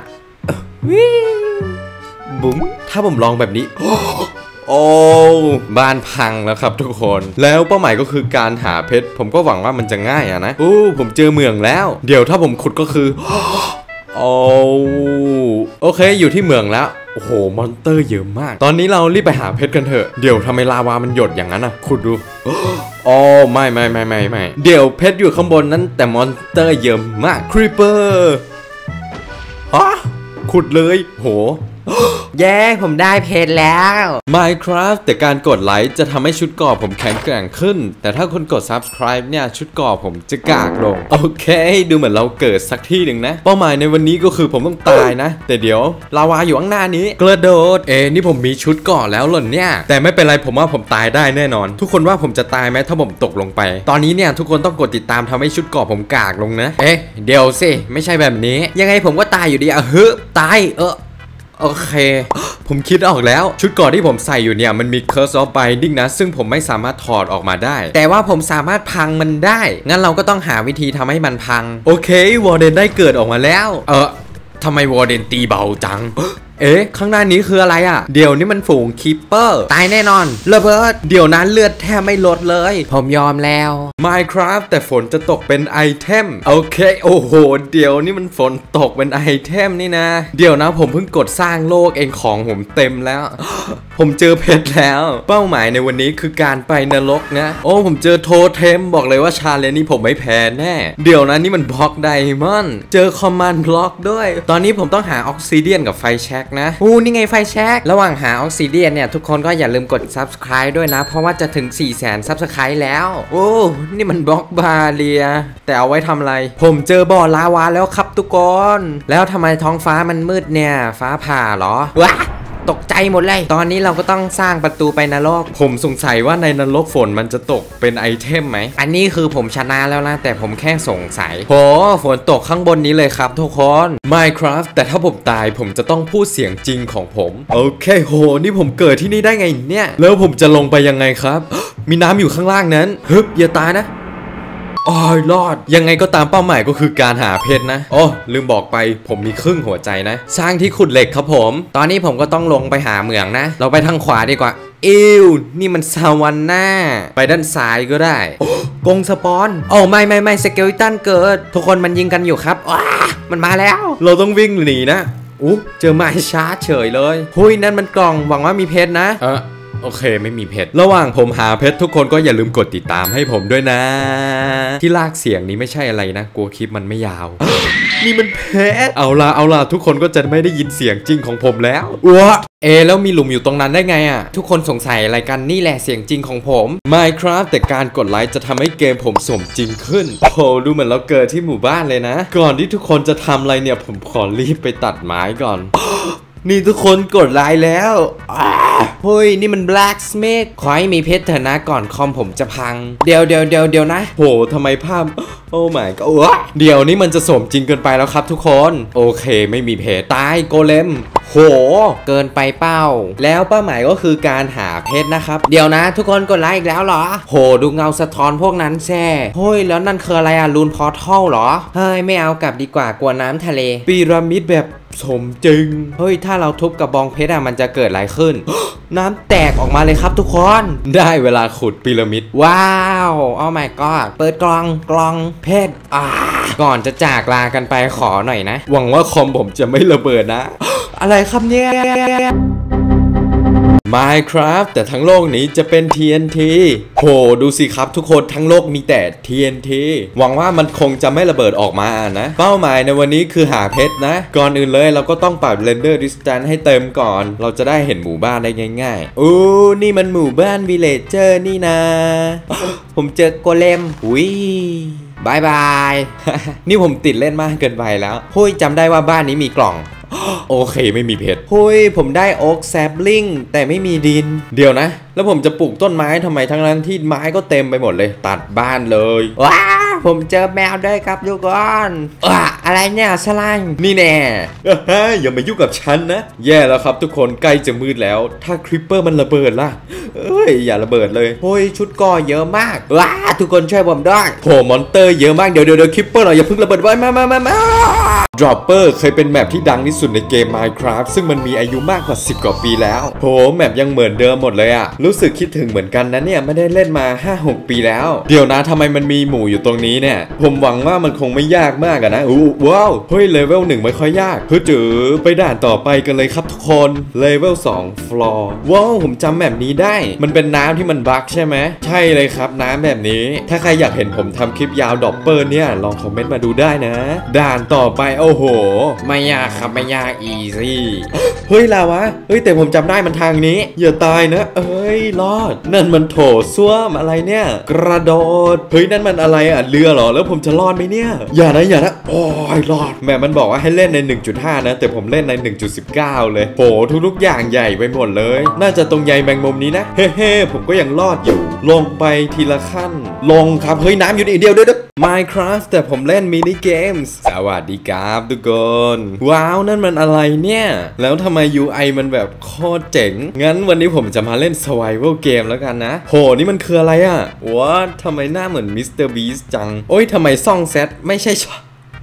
บุ๋มถ้าผมลองแบบนี้โอ้บ้านพังแล้วครับทุกคนแล้วเป้าหมายก็คือการหาเพชรผมก็หวังว่ามันจะง่ายอะนะโอ้ผมเจอเมืองแล้วเดี๋ยวถ้าผมขุดก็คือโอ้โอเคอยู่ที่เมืองแล้วโอ้โหมอนเตอร์เยอะมากตอนนี้เรารีบไปหาเพชรกันเถอะเดี๋ยวทำไมลาวามันหยดอย่างนั้นอะขุดดูโอ้ไม่ไม่ไม่ไม่ไม่เดี๋ยวเพชรอยู่ข้างบนนั้นแต่มอนเตอร์เยอะมากครีปเปอร์ฮะขุดเลยโหแย่ผมได้เพชรแล้ว Minecraft แต่การกดไลค์จะทำให้ชุดก่อผมแข็งแกร่งขึ้นแต่ถ้าคนกด Subscribe เนี่ยชุดก่อผมจะกากลงโอเคดูเหมือนเราเกิดสักที่หนึ่งนะเป้าหมายในวันนี้ก็คือผมต้องตายนะแต่เดี๋ยวลาวาอยู่ข้างหน้านี้กระโดดเอ๊ะนี่ผมมีชุดก่อแล้วหล่นเนี่ยแต่ไม่เป็นไรผมว่าผมตายได้แน่นอนทุกคนว่าผมจะตายไหมถ้าผมตกลงไปตอนนี้เนี่ยทุกคนต้องกดติดตามทำให้ชุดก่อผมกากลงนะเอ๊ะเดี๋ยวสิไม่ใช่แบบนี้ยังไงผมก็ตายอยู่ดีอะเฮ้ยตายเออโอเคผมคิดออกแล้วชุดก่อนที่ผมใส่อยู่เนี่ยมันมี Curse of Binding นะซึ่งผมไม่สามารถถอดออกมาได้แต่ว่าผมสามารถพังมันได้งั้นเราก็ต้องหาวิธีทำให้มันพังโอเควอร์เดนได้เกิดออกมาแล้วเออทำไมวอร์เดนตีเบาจังเอ๊ะข้างหน้านี้คืออะไรอ่ะเดี๋ยวนี้มันฝูงคิปเปอร์ตายแน่นอนระเบิดเดี๋ยวนั้นเลือดแทบไม่ลดเลยผมยอมแล้ว Minecraft แต่ฝนจะตกเป็นไอเทมโอเคโอ้โหเดี๋ยวนี้มันฝนตกเป็นไอเทมนี่นะเดี๋ยวนะผมเพิ่งกดสร้างโลกเองของผมเต็มแล้ว ผมเจอเพชรแล้วเป้าหมายในวันนี้คือการไปนรกนะโอ้ผมเจอโทเทมบอกเลยว่าชาเลนจ์นี้ผมไม่แพ้แน่เดี๋ยวนะนี่มันบล็อกไดมอนด์เจอคอมมานด์บล็อกด้วยตอนนี้ผมต้องหาออกซิเดียนกับไฟแช็กนะอู้นี่ไงไฟแช็กระหว่างหาออกซิเดียนเนี่ยทุกคนก็อย่าลืมกด ซับสไครบ์ ด้วยนะเพราะว่าจะถึง สี่แสน ซับสไครบ์ แล้วโอ้นี่มันบล็อกบาเรียแต่เอาไว้ทำอะไรผมเจอบ่อลาวาแล้วครับทุกคนแล้วทำไมท้องฟ้ามันมืดเนี่ยฟ้าผ่าเหรอวะตกใจหมดเลยตอนนี้เราก็ต้องสร้างประตูไปนรกผมสงสัยว่าในนรกฝนมันจะตกเป็นไอเทมไหมอันนี้คือผมชนะแล้วนะแต่ผมแค่สงสัยโหฝนตกข้างบนนี้เลยครับทุกคน Minecraft แต่ถ้าผมตายผมจะต้องพูดเสียงจริงของผมโอเคโหนี่ผมเกิดที่นี่ได้ไงเนี่ยแล้วผมจะลงไปยังไงครับ มีน้ำอยู่ข้างล่างนั้นฮึบอย่าตายนะอ๋อรอดยังไงก็ตามเป้าหมายก็คือการหาเพชรนะโอ้ลืมบอกไปผมมีครึ่งหัวใจนะสร้างที่ขุดเหล็กครับผมตอนนี้ผมก็ต้องลงไปหาเหมืองนะเราไปทางขวาดีกว่าอิวนี่มันซาวันน่าไปด้านซ้ายก็ได้กงสปอนโอ้ไม่ไม่ไม่สเกลตันเกิดทุกคนมันยิงกันอยู่ครับว้ามันมาแล้วเราต้องวิ่งหนีนะอู้เจอไม้ชาร์จเฉยเลยหุยนั่นมันกล่องหวังว่ามีเพชรนะเออโอเคไม่มีเพชรระหว่างผมหาเพชรทุกคนก็อย่าลืมกดติดตามให้ผมด้วยนะที่ลากเสียงนี้ไม่ใช่อะไรนะกลัวคลิปมันไม่ยาว นี่มันเพชรเอาล่ะเอาล่ะทุกคนก็จะไม่ได้ยินเสียงจริงของผมแล้วว้าเอแล้วมีหลุมอยู่ตรงนั้นได้ไงอ่ะทุกคนสงสัยอะไรกันนี่แหละเสียงจริงของผม Minecraft แต่การกดไลค์จะทำให้เกมผมสมจริงขึ้นโอ้โหดูเหมือนเราเกิดที่หมู่บ้านเลยนะก่อนที่ทุกคนจะทำอะไรเนี่ยผมขอรีบไปตัดไม้ก่อน นี่ทุกคนกดไลค์แล้วเฮ้ยนี่มัน Blacksmith ขอให้มีเพชรเถอะนะก่อนคอมผมจะพังเดี๋ยวเดี๋ยวเดี๋ยวเดี๋ยวนะโหทำไมภาพโอ้ my god เดี๋ยวนี้มันจะสมจริงเกินไปแล้วครับทุกคนโอเคไม่มีเพชรตายโกเลมโหเกินไปเป้าแล้วเป้าหมายก็คือการหาเพชรนะครับเดี๋ยวนะทุกคนกดไลค์อีกแล้วเหรอโหดูเงาสะท้อนพวกนั้นแซ่เฮ้ยแล้วนั่นคืออะไรอะลูนพอร์ทัลเหรอเฮ้ยไม่เอากลับดีกว่ากลัวน้ำทะเลพีระมิดแบบสมจริงเฮ้ยถ้าเราทุบกระบองเพชรอะมันจะเกิดอะไรขึ้น น้ำแตกออกมาเลยครับทุกคนได้เวลาขุดพีระมิดว้าวโอ้ my god เปิดกล่องกล่องเพชรอ่าก่อนจะจากลากันไปขอหน่อยนะหวังว่าคอมผมจะไม่ระเบิดนะ อะไรครับเนี่ย Minecraft แต่ทั้งโลกนี้จะเป็น ที เอ็น ที โหดูสิครับทุกคนทั้งโลกมีแต่ ที เอ็น ที หวังว่ามันคงจะไม่ระเบิดออกมานะเป้าหมายในวันนี้คือหาเพชรนะก่อนอื่นเลยเราก็ต้องปรับ Render Distance ให้เต็มก่อนเราจะได้เห็นหมู่บ้านได้ง่ายๆอู้นี่มันหมู่บ้าน Villager นี่นะ ผมเจอโกเลมอุ้ยบายบาย นี่ผมติดเล่นมากเกินไปแล้วเฮ้ยจำได้ว่าบ้านนี้มีกล่องโอเคไม่มีเพชรเฮ้ยผมได้โอ๊กแซปลิงแต่ไม่มีดินเดี๋ยวนะแล้วผมจะปลูกต้นไม้ทำไมทั้งนั้นที่ไม้ก็เต็มไปหมดเลยตัดบ้านเลยว้าผมเจอแมวด้วยครับทุกคนว้าอะไรเนี่ยสไลม์นี่แน่อย่ามายุ่งกับฉันนะแย่แล้วครับทุกคนใกล้จะมืดแล้วถ้าคริปเปอร์มันระเบิดล่ะเอ้ยอย่าระเบิดเลยเฮ้ยชุดก่อเยอะมากว้าทุกคนช่วยผมด้วยโหมอนเตอร์เยอะมากเดี๋ยวเดี๋ยวคริปเปอร์หน่อยอย่าเพิ่งระเบิดไว้มามามามา Dropper เคยเป็นแมปที่ดังที่สุดในเกม Minecraft ซึ่งมันมีอายุมากกว่าสิบกว่าปีแล้วโหแมปยังเหมือนเดิมหมดเลยอะรู้สึกคิดถึงเหมือนกันนะเนี่ยไม่ได้เล่นมา ห้าหก ปีแล้วเดี๋ยวนะทำไมมันมีหมู่อยู่ตรงนี้เนี่ยผมหวังว่ามันคงไม่ยากมากอะนะอู้ว้าวเฮ้ยเลเวลหนึ่งไม่ค่อยยากเฮ้ยจือไปด่านต่อไปกันเลยครับทุกคนเลเวลสอง floor ว้าวผมจำแมปนี้ได้มันเป็นน้ำที่มันบั๊กใช่ไหมใช่เลยครับน้ำแบบนี้ถ้าใครอยากเห็นผมทำคลิปยาว Dropper เนี่ยลองคอมเมนต์มาดูได้นะด่านต่อไปโอ้โหไม่ยากครับไม่ยากอีซี่เฮ้ยลาวะเฮ้ยแต่ผมจำได้มันทางนี้อย่าตายนะเอ้ยรอดนั่นมันโถส้วมอะไรเนี่ยกระโดดเฮ้ยนั่นมันอะไรอ่ะเรือเหรอแล้วผมจะรอดไหมเนี่ยอย่านะอย่านะโอ้ยรอดแม่มันบอกว่าให้เล่นใน หนึ่งจุดห้า นะแต่ผมเล่นใน หนึ่งจุดสิบเก้า เลยโหทุกๆอย่างใหญ่ไปหมดเลยน่าจะตรงใยแมงมุมนี้นะเฮ้เฮ้ผมก็ยังรอดอยู่ลงไปทีละขั้นลงครับเฮ้ยน้ำอยู่อีกเดียวเด้อ Minecraft แต่ผมเล่นมินิเกมส์สวัสดีครับทุกคนว้าวนั่นมันอะไรเนี่ยแล้วทำไม ยู ไอ มันแบบโคตรเจ๋งงั้นวันนี้ผมจะมาเล่น Survival Game แล้วกันนะโหนี่มันคืออะไรอะว้าทำไมหน้าเหมือนมิสเตอร์บีสต์จังโอ้ยทำไมซ่องแซดไม่ใช่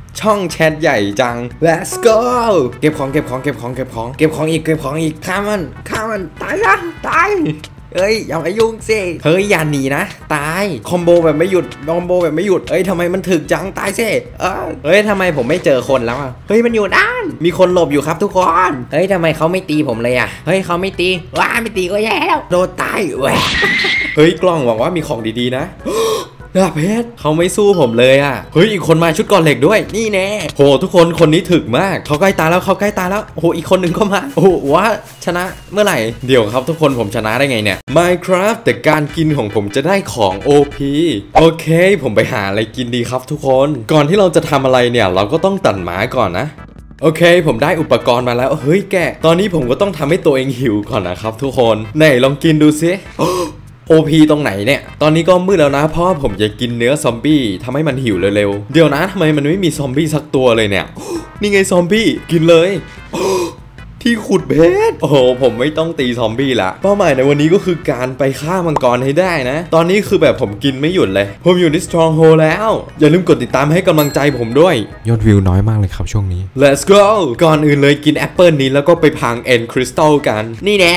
ช่องแชทใหญ่จัง let's go เก็บของเก็บของเก็บของเก็บของเก็บของอีกเก็บของอีกฆ่ามันฆ่ามันตายละตายเอ้ยอย่ามายุ่งสิเฮ้ยอย่าหนีนะตายคอมโบแบบไม่หยุดคอมโบแบบไม่หยุดเอ้ยทำไมมันถึกจังตายสิเออเฮ้ยทำไมผมไม่เจอคนแล้วอ่ะเฮ้ยมันอยู่ด้านมีคนหลบอยู่ครับทุกคนเฮ้ยทำไมเขาไม่ตีผมเลยอ่ะเฮ้ยเขาไม่ตีว้าไม่ตีก็แย่แล้วโดนตายแหวะเฮ้ยกล้องหวังว่ามีของดีๆนะดาบเพชรเขาไม่สู้ผมเลยอ่ะเฮ้ยอีกคนมาชุดก่อนเหล็กด้วยนี่แน่โหทุกคนคนนี้ถึกมากเขาใกล้ตายแล้วเขาใกล้ตายแล้วโอ้โหอีกคนหนึ่งก็มาโอ้โหว่าชนะเมื่อไหร่เดี๋ยวครับทุกคนผมชนะได้ไงเนี่ย Minecraft แต่การกินของผมจะได้ของ โอ พี โอเคผมไปหาอะไรกินดีครับทุกคนก่อนที่เราจะทำอะไรเนี่ยเราก็ต้องตัดไม้ก่อนนะโอเคผมได้อุปกรณ์มาแล้วเฮ้ยแกตอนนี้ผมก็ต้องทำให้ตัวเองหิวก่อนนะครับทุกคนไหนลองกินดูซิโอ พี ตรงไหนเนี่ยตอนนี้ก็มืดแล้วนะเพราะผมจะกินเนื้อซอมบี้ทำให้มันหิวเร็วๆเดี๋ยวนะทำไมมันไม่มีซอมบี้สักตัวเลยเนี่ยนี่ไงซอมบี้กินเลยที่ขุดเพชรโอ้โหผมไม่ต้องตีซอมบี้ละเป้าหมายในวันนี้ก็คือการไปฆ่ามังกรให้ได้นะตอนนี้คือแบบผมกินไม่หยุดเลยผมอยู่ใน Stronghold แล้วอย่าลืมกดติดตามให้กำลังใจผมด้วยยอดวิวน้อยมากเลยครับช่วงนี้ Let's go ก่อนอื่นเลยกินแอปเปิลนี้แล้วก็ไปพังเอ็นคริสตัลกันนี่แน่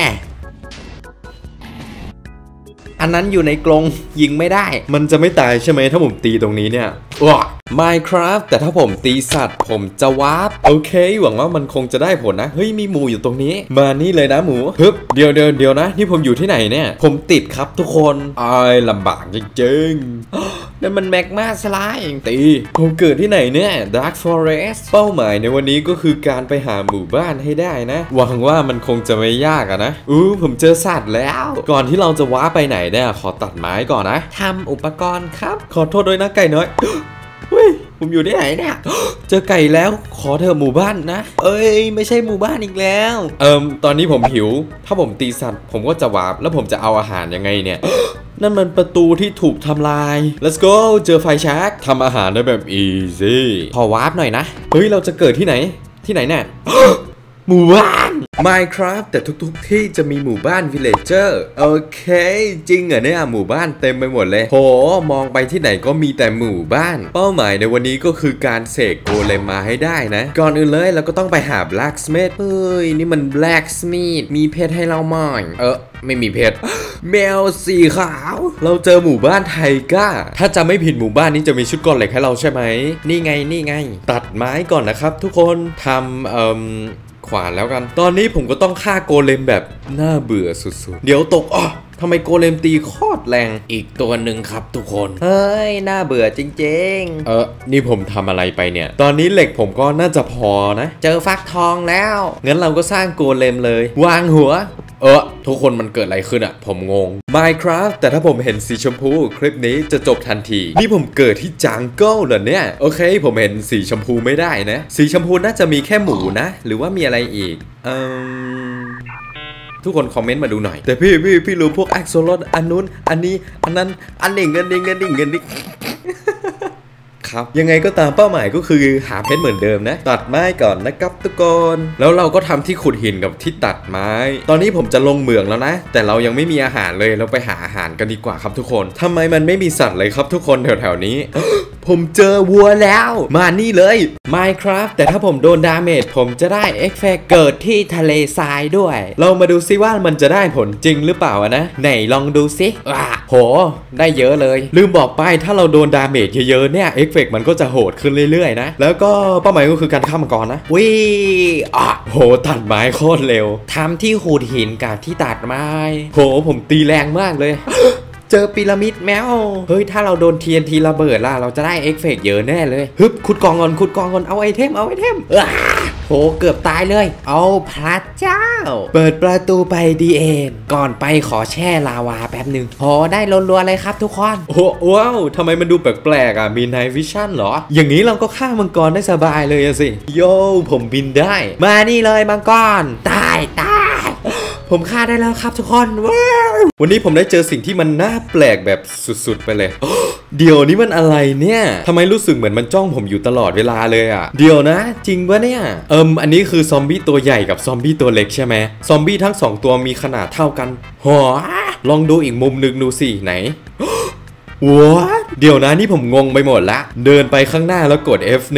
อันนั้นอยู่ในกรงยิงไม่ได้มันจะไม่ตายใช่ไหมถ้าผมตีตรงนี้เนี่ยว้า Minecraft แต่ถ้าผมตีสัตว์ผมจะวาร์ปโอเคหวังว่ามันคงจะได้ผลนะเฮ้ยมีหมูอยู่ตรงนี้มานี่เลยนะหมูฮึบเดี๋ยวเดี๋ยวเดี๋ยวนะนี่ผมอยู่ที่ไหนเนี่ยผมติดครับทุกคนอ้ายลำบากจริงๆนั่นมันแมกมาสไลด์ตีผมเกิดที่ไหนเนี่ย Dark Forest เป้าหมายในวันนี้ก็คือการไปหาหมู่บ้านให้ได้นะหวังว่ามันคงจะไม่ยากอะนะอู้ผมเจอสัตว์แล้วก่อนที่เราจะว้าไปไหนเนี่ยขอตัดไม้ก่อนนะทำอุปกรณ์ครับขอโทษด้วยนะไก่น้อยเฮ้ยผมอยู่ที่ไหนเนี่ยเจอไก่แล้วขอเธอหมู่บ้านนะเอ้ยไม่ใช่หมู่บ้านอีกแล้วเอิมตอนนี้ผมหิวถ้าผมตีสัตว์ผมก็จะวาร์ปแล้วผมจะเอาอาหารยังไงเนี่ยนั่นมันประตูที่ถูกทำลาย let's go เจอไฟแช็กทำอาหารได้แบบ easy ขอวาร์ปหน่อยนะเฮ้ยเราจะเกิดที่ไหนที่ไหนเนี่ยหมู่บ้าน Minecraft แต่ทุกๆที่จะมีหมู่บ้าน Villager โอเคจริงเหรอเนี่ยหมู่บ้านเต็มไปหมดเลยโหมองไปที่ไหนก็มีแต่หมู่บ้านเป้าหมายในวันนี้ก็คือการเสกโกเลมมาให้ได้นะก่อนอื่นเลยเราก็ต้องไปหา Blacksmith เฮ้ยนี่มัน Blacksmith มีเพชรให้เราหน่อยเออไม่มีเพชรแมวสีขาวเราเจอหมู่บ้านไทก้าถ้าจะไม่ผิดหมู่บ้านนี้จะมีชุดก่อนเหล็กให้เราใช่ไหมนี่ไงนี่ไงตัดไม้ก่อนนะครับทุกคนทำเอ่อขวานแล้วกันตอนนี้ผมก็ต้องฆ่าโกเลมแบบน่าเบื่อสุดๆเดี๋ยวตกอ๋อทำไมโกเลมตีโคตรแรงอีกตัวหนึ่งครับทุกคนเฮ้ยน่าเบื่อจริงๆเออนี่ผมทำอะไรไปเนี่ยตอนนี้เหล็กผมก็น่าจะพอนะเจอฟักทองแล้วงั้นเราก็สร้างโกเลมเลยวางหัวเออทุกคนมันเกิดอะไรขึ้นอะผมงง Minecraft แต่ถ้าผมเห็นสีชมพูคลิปนี้จะจบทันทีนี่ผมเกิดที่จังเกิลเหรอเนี่ยโอเคผมเห็นสีชมพูไม่ได้นะสีชมพูน่าจะมีแค่หมูนะหรือว่ามีอะไรอีกเอ่อทุกคนคอมเมนต์มาดูหน่อยแต่พี่พี่พี่รู้พวกแอ็กโซลอดอันนู้นอันนี้อันนั้นอันนี้เงินดิเงินดิเงินดิครับยังไงก็ตามเป้าหมายก็คือหาเพชรเหมือนเดิมนะตัดไม้ก่อนนะครับทุกคนแล้วเราก็ทำที่ขุดหินกับที่ตัดไม้ตอนนี้ผมจะลงเหมืองแล้วนะแต่เรายังไม่มีอาหารเลยเราไปหาอาหารกันดีกว่าครับทุกคนทำไมมันไม่มีสัตว์เลยครับทุกคนแถวๆนี้ ผมเจอวัวแล้วมานี่เลย Minecraft แต่ถ้าผมโดนดาเมจผมจะได้เอฟเฟกต์เกิดที่ทะเลทรายด้วยเรามาดูซิว่ามันจะได้ผลจริงหรือเปล่านะไหนลองดูซิว้าโหได้เยอะเลยลืมบอกไปถ้าเราโดนดาเมจเยอะๆเนี่ยเอฟเฟกต์มันก็จะโหดขึ้นเรื่อยๆนะแล้วก็เป้าหมายก็คือการฆ่ามังกรนะวิอ่ะโหตัดไม้โคตรเร็วทำที่ขูดหินกับที่ตัดไม้โหผมตีแรงมากเลย เจอพีระมิดแมวเฮ้ยถ้าเราโดน ที เอ็น ที ระเบิดล่ะเราจะได้เอฟเฟกต์เยอะแน่เลยฮึบขุดกองก่อนขุดกองก่อนเอาไอเทมเอาไอเทมโหเกือบตายเลยเอาพระเจ้าเปิดประตูไปดีเอ็นก่อนไปขอแช่ลาวาแป๊บหนึ่งโหได้รัวๆเลยครับทุกคนโอ้ว้าวทำไมมันดูแปลกๆอ่ะมีไนท์วิชั่นเหรออย่างนี้เราก็ฆ่ามังกรได้สบายเลยสิโย่ผมบินได้มานี่เลยมังกรตายตายผมฆ่าได้แล้วครับทุกคนว้าววันนี้ผมได้เจอสิ่งที่มันน่าแปลกแบบสุดๆไปเลยเดี๋ยวนี้มันอะไรเนี่ยทำไมรู้สึกเหมือนมันจ้องผมอยู่ตลอดเวลาเลยอ่ะเดี๋ยวนะจริงปะเนี่ยเอิมอันนี้คือซอมบี้ตัวใหญ่กับซอมบี้ตัวเล็กใช่ไหมซอมบี้ทั้งสองตัวมีขนาดเท่ากันหัวลองดูอีกมุมนึงดูสิไหนว้าเดี๋ยวนะนี่ผมงงไปหมดละเดินไปข้างหน้าแล้วกด เอฟ หนึ่ง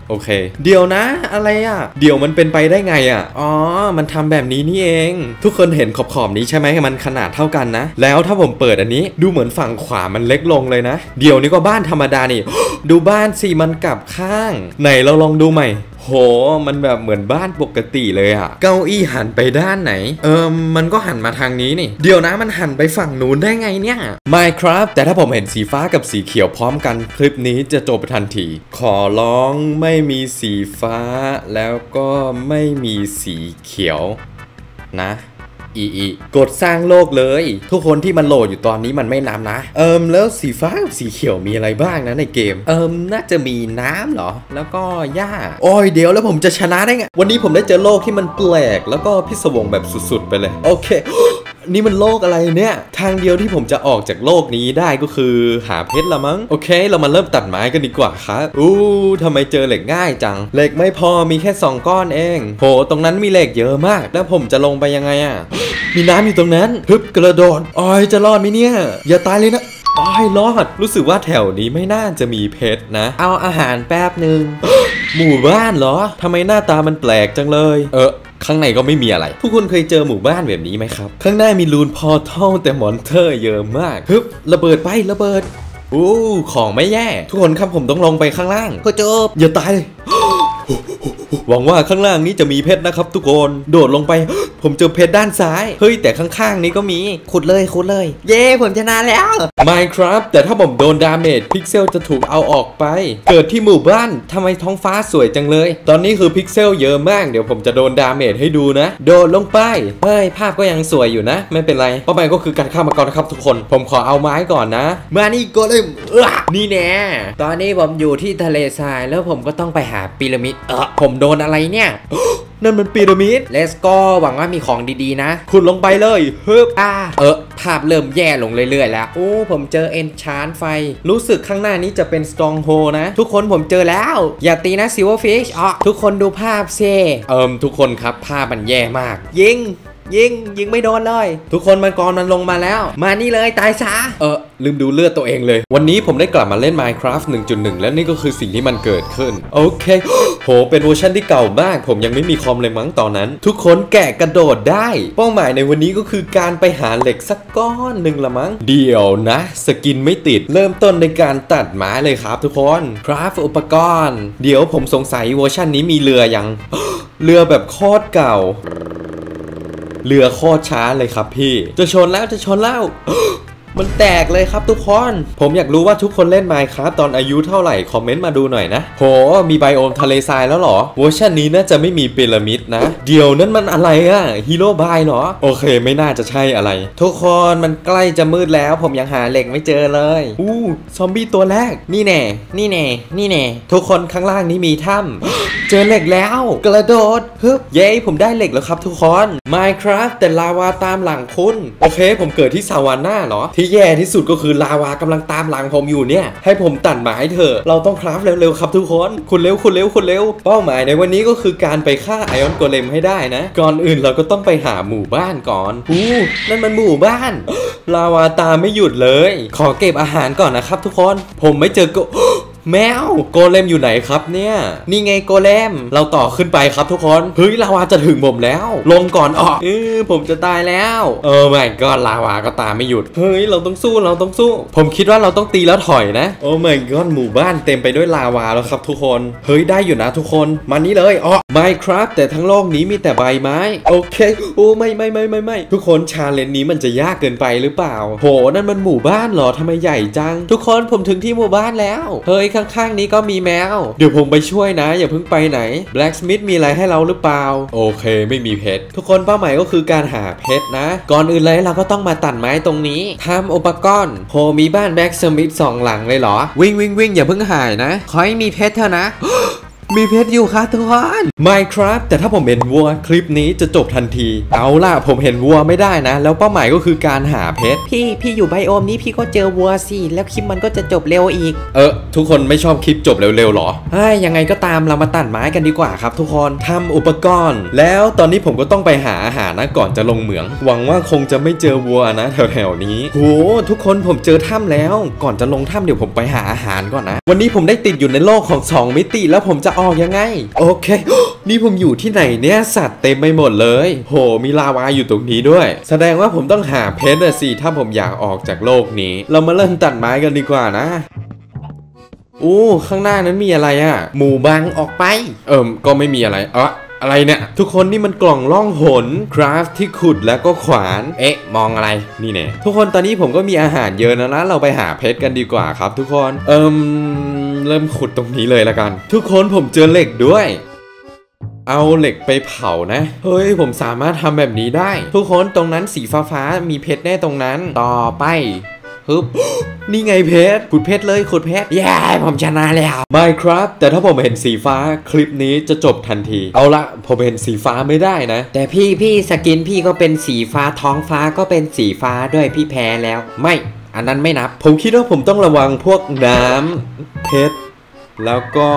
โอเคเดี๋ยวนะอะไรอ่ะเดี๋ยวมันเป็นไปได้ไงอ่ะอ๋อมันทำแบบนี้นี่เองทุกคนเห็นขอบๆนี้ใช่ไหมมันขนาดเท่ากันนะแล้วถ้าผมเปิดอันนี้ดูเหมือนฝั่งขวามันเล็กลงเลยนะเดี๋ยวนี้ก็บ้านธรรมดานี่ ดูบ้านสิมันกลับข้างไหนเราลองดูใหม่โหมันแบบเหมือนบ้านปกติเลยอะเก้าอี้หันไปด้านไหนเออมันก็หันมาทางนี้นี่เดี๋ยวนะมันหันไปฝั่งนู้นได้ไงเนี่ย Minecraft แต่ถ้าผมเห็นสีฟ้ากับสีเขียวพร้อมกันคลิปนี้จะจบทันทีขอร้องไม่มีสีฟ้าแล้วก็ไม่มีสีเขียวนะอีอีกดสร้างโลกเลยทุกคนที่มันโหลดอยู่ตอนนี้มันไม่น้ำนะเอิมแล้วสีฟ้ากับสีเขียวมีอะไรบ้างนะในเกมเอิมน่าจะมีน้ำเหรอแล้วก็หญ้าโอ้ยเดี๋ยวแล้วผมจะชนะได้ไงวันนี้ผมได้เจอโลกที่มันแปลกแล้วก็พิศวงแบบสุดๆไปเลยโอเค นี่มันโลกอะไรเนี่ยทางเดียวที่ผมจะออกจากโลกนี้ได้ก็คือหาเพชรละมั้งโอเคเรามาเริ่มตัดไม้กันดีกว่าครับอู้ทำไมเจอเหล็กง่ายจังเหล็กไม่พอมีแค่สองก้อนเองโหตรงนั้นมีเหล็กเยอะมากแล้วผมจะลงไปยังไงอ่ะ มีน้ำอยู่ตรงนั้นฮึบกระโดดอ้อยจะรอดไหมเนี่ยอย่าตายเลยนะอ้อยรอดรู้สึกว่าแถวนี้ไม่น่าจะมีเพชรนะเอาอาหารแป๊บหนึ่ง หมู่บ้านเหรอทำไมหน้าตามันแปลกจังเลยเออข้างในก็ไม่มีอะไรทุกคนเคยเจอหมู่บ้านแบบนี้ไหมครับข้างหน้ามีรูนพอร์ทัลแต่มอนเตอร์เยอะมากฮึบระเบิดไประเบิดอู้ของไม่แย่ทุกคนครับผมต้องลงไปข้างล่างก็จบอย่าตายเลย หวังว่าข้างล่างนี้จะมีเพชรนะครับทุกคนโดดลงไป ผมเจอเพชรด้านซ้ายเฮ้ยแต่ข้างๆนี้ก็มีขุดเลยขุดเลยเย้ผมชนะแล้ว Minecraft แต่ถ้าผมโดนดาเมจพิกเซลจะถูกเอาออกไปเกิดที่หมู่บ้านทำไมท้องฟ้าสวยจังเลยตอนนี้คือพิกเซลเยอะมากเดี๋ยวผมจะโดนดาเมจให้ดูนะโดดลงไปเฮ้ยภาพก็ยังสวยอยู่นะไม่เป็นไรเป้าหมายก็คือการฆ่ามังกรนะครับทุกคนผมขอเอาไม้ก่อนนะมานี่ก็เลยนี่แน่ตอนนี้ผมอยู่ที่ทะเลทรายแล้วผมก็ต้องไปหาพีระมิดเออผมโดนอะไรเนี่ย นั่นมันพีระมิด Let's go หวังว่ามีของดีๆนะขุดลงไปเลยฮึบอ่าเออภาพเริ่มแย่ลงเรื่อยๆแล้วโอ้ผมเจอเอนชานไฟรู้สึกข้างหน้านี้จะเป็น Stronghold นะทุกคนผมเจอแล้วอย่าตีนะ Silverfish อ๋อทุกคนดูภาพเซเอิมทุกคนครับภาพมันแย่มากยิงยิงยิงไม่โดนเลยทุกคนมังกรมันลงมาแล้วมานี่เลยตายซะเออลืมดูเลือดตัวเองเลยวันนี้ผมได้กลับมาเล่น Minecraft หนึ่งจุดหนึ่ง แล้วนี่ก็คือสิ่งที่มันเกิดขึ้นโอเคโหเป็นเวอร์ชันที่เก่ามากผมยังไม่มีคอมเลยมั้งตอนนั้นทุกคนแกะกระโดดได้เป้าหมายในวันนี้ก็คือการไปหาเหล็กสักก้อนหนึ่งละมั้งเดี๋ยวนะสกินไม่ติดเริ่มต้นในการตัดไม้เลยครับทุกคนคราฟอุปกรณ์เดี๋ยวผมสงสัยเวอร์ชันนี้มีเรือยัง เรือแบบโคตรเก่าเรือโคตรช้าเลยครับพี่จะชนแล้วจะชนแล้ว มันแตกเลยครับทุกคนผมอยากรู้ว่าทุกคนเล่น Minecraft ตอนอายุเท่าไหร่คอมเมนต์มาดูหน่อยนะโหมีไบโอมทะเลทรายแล้วเหรอเวอร์ชันนี้น่าจะไม่มีพีระมิดนะเดี๋ยวนั้นมันอะไรอะฮีโร่บายเหรอโอเคไม่น่าจะใช่อะไรทุกคนมันใกล้จะมืดแล้วผมยังหาเหล็กไม่เจอเลยอู้ซอมบี้ตัวแรกนี่แน่นี่แน่นี่แน่ทุกคนข้างล่างนี้มีถ้ำเจอเหล็กแล้วกระโดดฮึบเย้ผมได้เหล็กแล้วครับทุกคน Minecraft แต่ลาวาตามหลังคุณโอเคผมเกิดที่ซาวาน่าเหรอที่แย่ที่สุดก็คือลาวากำลังตามหลังผมอยู่เนี่ยให้ผมตัดไม้เถอะเราต้องคราฟเร็วๆครับทุกคนคุณเร็วคุณเร็วคุณเร็วเป้าหมายในวันนี้ก็คือการไปฆ่าไอออนโกเลมให้ได้นะก่อนอื่นเราก็ต้องไปหาหมู่บ้านก่อนอู้นั่นมันหมู่บ้าน ลาวาตามไม่หยุดเลยขอเก็บอาหารก่อนนะครับทุกคนผมไม่เจอโกแมวโกเลมอยู่ไหนครับเนี่ยนี่ไงโกเลมเราต่อขึ้นไปครับทุกคนเฮ้ยลาวาจะถึงผมแล้วลงก่อนออกเออผมจะตายแล้วเออไม่ก็ลาวาก็ตามไม่หยุดเฮ้ยเราต้องสู้เราต้องสู้ผมคิดว่าเราต้องตีแล้วถอยนะโอ้ไม่ก็หมู่บ้านเต็มไปด้วยลาวาแล้วครับทุกคนเฮ้ยได้อยู่นะทุกคนมานี่เลยอ๋อ Minecraft แต่ทั้งโลกนี้มีแต่ใบไม้โอเคโอ้ไม่ไม่ไม่ไม่ไม่ทุกคนชาเลนจ์นี้มันจะยากเกินไปหรือเปล่าโหนั่นมันหมู่บ้านเหรอทำไมใหญ่จังทุกคนผมถึงที่หมู่บ้านแล้วเฮ้ยข้างๆนี้ก็มีแมวเดี๋ยวผมไปช่วยนะอย่าเพิ่งไปไหน Blacksmith มีอะไรให้เราหรือเปล่าโอเคไม่มีเพชรทุกคนเป้าหมายก็คือการหาเพชรนะก่อนอื่นเลยเราก็ต้องมาตัดไม้ตรงนี้ทำอุปกรณ์โหมีบ้าน Blacksmith สองหลังเลยเหรอวิ่งวิ่งวิ่งอย่าเพิ่งหายนะขอให้มีเพชรเถอะนะ มีเพชรอยู่ครับทุกคน Minecraft แต่ถ้าผมเห็นวัวคลิปนี้จะจบทันทีเอาล่ะผมเห็นวัวไม่ได้นะแล้วเป้าหมายก็คือการหาเพชรพี่พี่อยู่ไบโอมนี้พี่ก็เจอวัวสิแล้วคลิปมันก็จะจบเร็วอีกเออทุกคนไม่ชอบคลิปจบเร็วๆหรอเฮ้ยยังไงก็ตามเรามาตัดไม้กันดีกว่าครับทุกคนทำอุปกรณ์แล้วตอนนี้ผมก็ต้องไปหาอาหารนะก่อนจะลงเหมืองหวังว่าคงจะไม่เจอวัวนะแถวๆนี้โหทุกคนผมเจอถ้ำแล้วก่อนจะลงถ้ำเดี๋ยวผมไปหาอาหารก่อนนะวันนี้ผมได้ติดอยู่ในโลกของสองมิติแล้วผมจะออกยังไงโอเค นี่ผมอยู่ที่ไหนเนี่ยสัตว์เต็มไปหมดเลยโหมีลาวาอยู่ตรงนี้ด้วยแสดงว่าผมต้องหาเพชรสิถ้าผมอยากออกจากโลกนี้เรามาเริ่มตัดไม้กันดีกว่านะอู้ข้างหน้านั้นมีอะไรอ่ะหมู่บังออกไปเอิมก็ไม่มีอะไรเอออะไรเนี่ยทุกคนนี่มันกล่องล่องหนคราฟที่ขุดแล้วก็ขวานเอ๊ะมองอะไรนี่แน่ทุกคนตอนนี้ผมก็มีอาหารเยอะนะนะเราไปหาเพชรกันดีกว่าครับทุกคนเอิมเริ่มขุดตรงนี้เลยละกันทุกคนผมเจอเหล็กด้วยเอาเหล็กไปเผานะเฮ้ยผมสามารถทำแบบนี้ได้ทุกคนตรงนั้นสีฟ้าฟ้ามีเพชรแน่ตรงนั้นต่อไปฮึบ นี่ไงเพชรขุดเพชรเลยขุดเพชรเย้ผมชนะแล้ว Minecraft แต่ถ้าผมเห็นสีฟ้าคลิปนี้จะจบทันทีเอาละผมเห็นสีฟ้าไม่ได้นะแต่พี่พี่สกินพี่ก็เป็นสีฟ้าท้องฟ้าก็เป็นสีฟ้าด้วยพี่แพ้แล้วไม่อันนั้นไม่นับผมคิดว่าผมต้องระวังพวกน้ำเพชรแล้วก็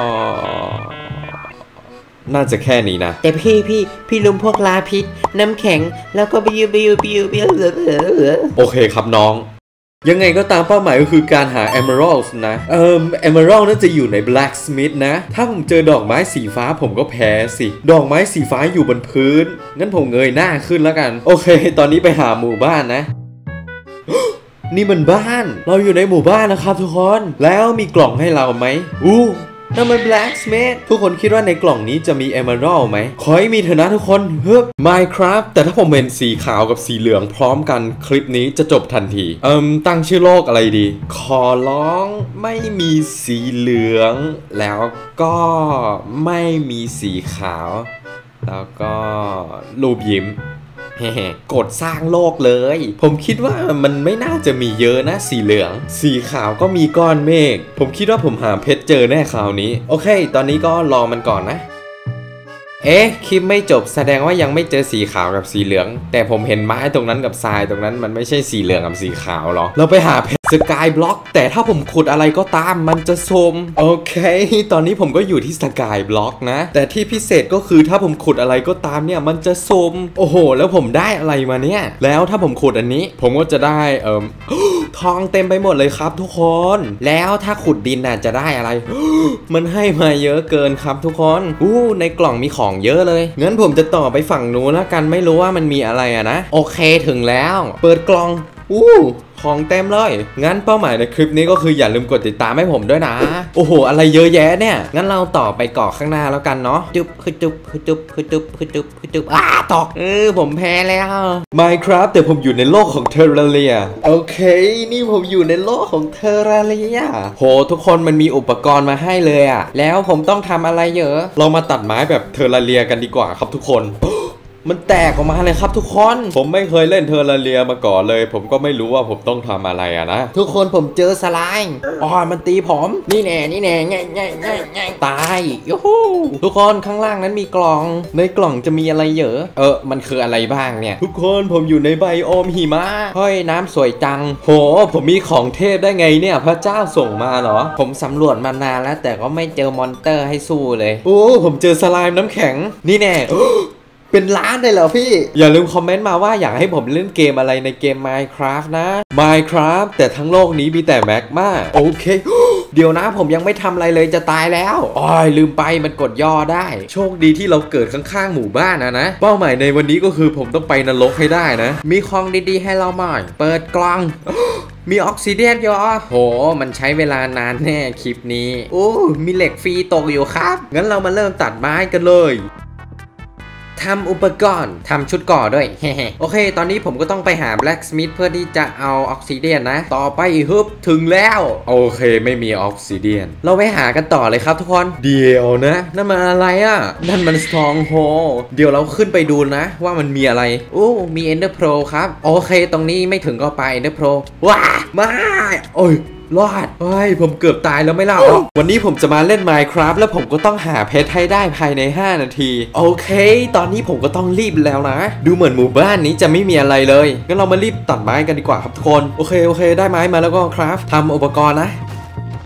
น่าจะแค่นี้นะแต่พี่พี่พี่ลืมพวกลาพิษน้ำแข็งแล้วก็บิวบิวบิวบิวโอเคครับน้องยังไงก็ตามเป้าหมายก็คือการหา Emeralds นะเอ่อ Emerald น่าจะอยู่ใน Blacksmith นะถ้าผมเจอดอกไม้สีฟ้าผมก็แพ้สิดอกไม้สีฟ้าอยู่บนพื้นงั้นผมเงยหน้าขึ้นแล้วกันโอเคตอนนี้ไปหาหมู่บ้านนะ นี่มันบ้านเราอยู่ในหมู่บ้านนะครับทุกคนแล้วมีกล่องให้เราไหมอู้นั่นมัน Blacksmith ทุกคนคิดว่าในกล่องนี้จะมี Emerald ไหมขอให้มีเถอะนะทุกคนเฮ้ย Minecraft แต่ถ้าผมเห็นสีขาวกับสีเหลืองพร้อมกันคลิปนี้จะจบทันทีเอิมตั้งชื่อโลกอะไรดีขอร้องไม่มีสีเหลืองแล้วก็ไม่มีสีขาวแล้วก็รูปยิ้มกดสร้างโลกเลยผมคิดว่ามันไม่น่าจะมีเยอะนะสีเหลืองสีขาวก็มีก้อนเมฆผมคิดว่าผมหาเพชรเจอแน่คราวนี้โอเคตอนนี้ก็รอมันก่อนนะเอ๊ะคลิปไม่จบแสดงว่ายังไม่เจอสีขาวกับสีเหลืองแต่ผมเห็นไม้ตรงนั้นกับทรายตรงนั้นมันไม่ใช่สีเหลืองกับสีขาวหรอเราไปหาเพชรสกายบล็อกแต่ถ้าผมขุดอะไรก็ตามมันจะสมโอเคตอนนี้ผมก็อยู่ที่สกายบล็อกนะแต่ที่พิเศษก็คือถ้าผมขุดอะไรก็ตามเนี่ยมันจะสมโอ้โหแล้วผมได้อะไรมาเนี่ยแล้วถ้าผมขุดอันนี้ผมก็จะได้เอ่อ ทองเต็มไปหมดเลยครับทุกคนแล้วถ้าขุดดินน่ะจะได้อะไร มันให้มาเยอะเกินครับทุกคนอู้ในกล่องมีของเยอะเลยงั้นผมจะต่อไปฝั่งนู้นแล้วกันไม่รู้ว่ามันมีอะไรอะนะโอเคถึงแล้วเปิดกล่องอู้ของเต็มเลยงั้นเป้าหมายในคลิปนี้ก็คืออย่าลืมกดติดตามให้ผมด้วยนะโอ้โหอะไรเยอะแยะเนี่ยงั้นเราต่อไปเกาะข้างหน้าแล้วกันเนาะจุ๊บคือจุ๊บคือจุ๊บคือจุ๊บคือจุ๊บคือจุ๊บอ้าตกเออผมแพ้แล้ว Minecraft แต่ผมอยู่ในโลกของ Terraria โอเคนี่ผมอยู่ในโลกของ Terraria โหทุกคนมันมีอุปกรณ์มาให้เลยอะแล้วผมต้องทำอะไรเยอะเรามาตัดไม้แบบ Terraria กันดีกว่าครับทุกคนมันแตกออกมาเลยครับทุกคนผมไม่เคยเล่นเทอร์เรียมาก่อนเลยผมก็ไม่รู้ว่าผมต้องทำอะไรอะนะทุกคนผมเจอสไลม์อ๋อมันตีผมนี่แน่นี่แน่ง่ายง่ายง่ายง่ายตายยูฮูทุกคนข้างล่างนั้นมีกล่องในกล่องจะมีอะไรเยอะเออมันคืออะไรบ้างเนี่ยทุกคนผมอยู่ในไบโอมหิมะเฮ้ยน้ำสวยจังโหผมมีของเทพได้ไงเนี่ยพระเจ้าส่งมาเหรอผมสำรวจมานานแล้วแต่ก็ไม่เจอมอนเตอร์ให้สู้เลยโอ้ผมเจอสไลม์น้ำแข็งนี่แน่เป็นล้านเลยเหรอพี่อย่าลืมคอมเมนต์มาว่าอยากให้ผมเล่นเกมอะไรในเกม Minecraft นะ Minecraft แต่ทั้งโลกนี้มีแต่แม็กมาโอเคเดี๋ยวนะผมยังไม่ทำอะไรเลยจะตายแล้วอ๋อลืมไปมันกดย่อได้โชคดีที่เราเกิดข้างๆหมู่บ้านนะนะเป้าหมายในวันนี้ก็คือผมต้องไปนรกให้ได้นะมีของดีๆให้เราหน่อยเปิดกล่องมีออกซิเดียนยอโหมันใช้เวลานานแน่คลิปนี้โอ้มีเหล็กฟรีตกอยู่ครับงั้นเรามาเริ่มตัดไม้กันเลยทำอุปกรณ์ทำชุดก่อด้วย โอเคตอนนี้ผมก็ต้องไปหา Blacksmith เพื่อที่จะเอาออกซิเดียนนะต่อไปฮึบถึงแล้วโอเคไม่มีออกซิเดียนเราไปหากันต่อเลยครับทุกคนเดี๋ยวนะนั่นมันอะไรอ่ะนั่นมัน Stronghold เดี๋ยวเราขึ้นไปดูนะว่ามันมีอะไรโอ้มี Ender Pearl ครับโอเคตรงนี้ไม่ถึงก็ไป Ender Pearl ว้ามาโอ้ยรอดเฮ้ยผมเกือบตายแล้วไม่เล่าวันนี้ผมจะมาเล่น Minecraft แล้วผมก็ต้องหาเพชรให้ได้ภายในห้านาทีโอเคตอนนี้ผมก็ต้องรีบแล้วนะดูเหมือนหมู่บ้านนี้จะไม่มีอะไรเลยงั้นเรามารีบตัดไม้กันดีกว่าครับทุกคนโอเคโอเคได้ไม้มาแล้วก็คราฟทำอุปกรณ์นะ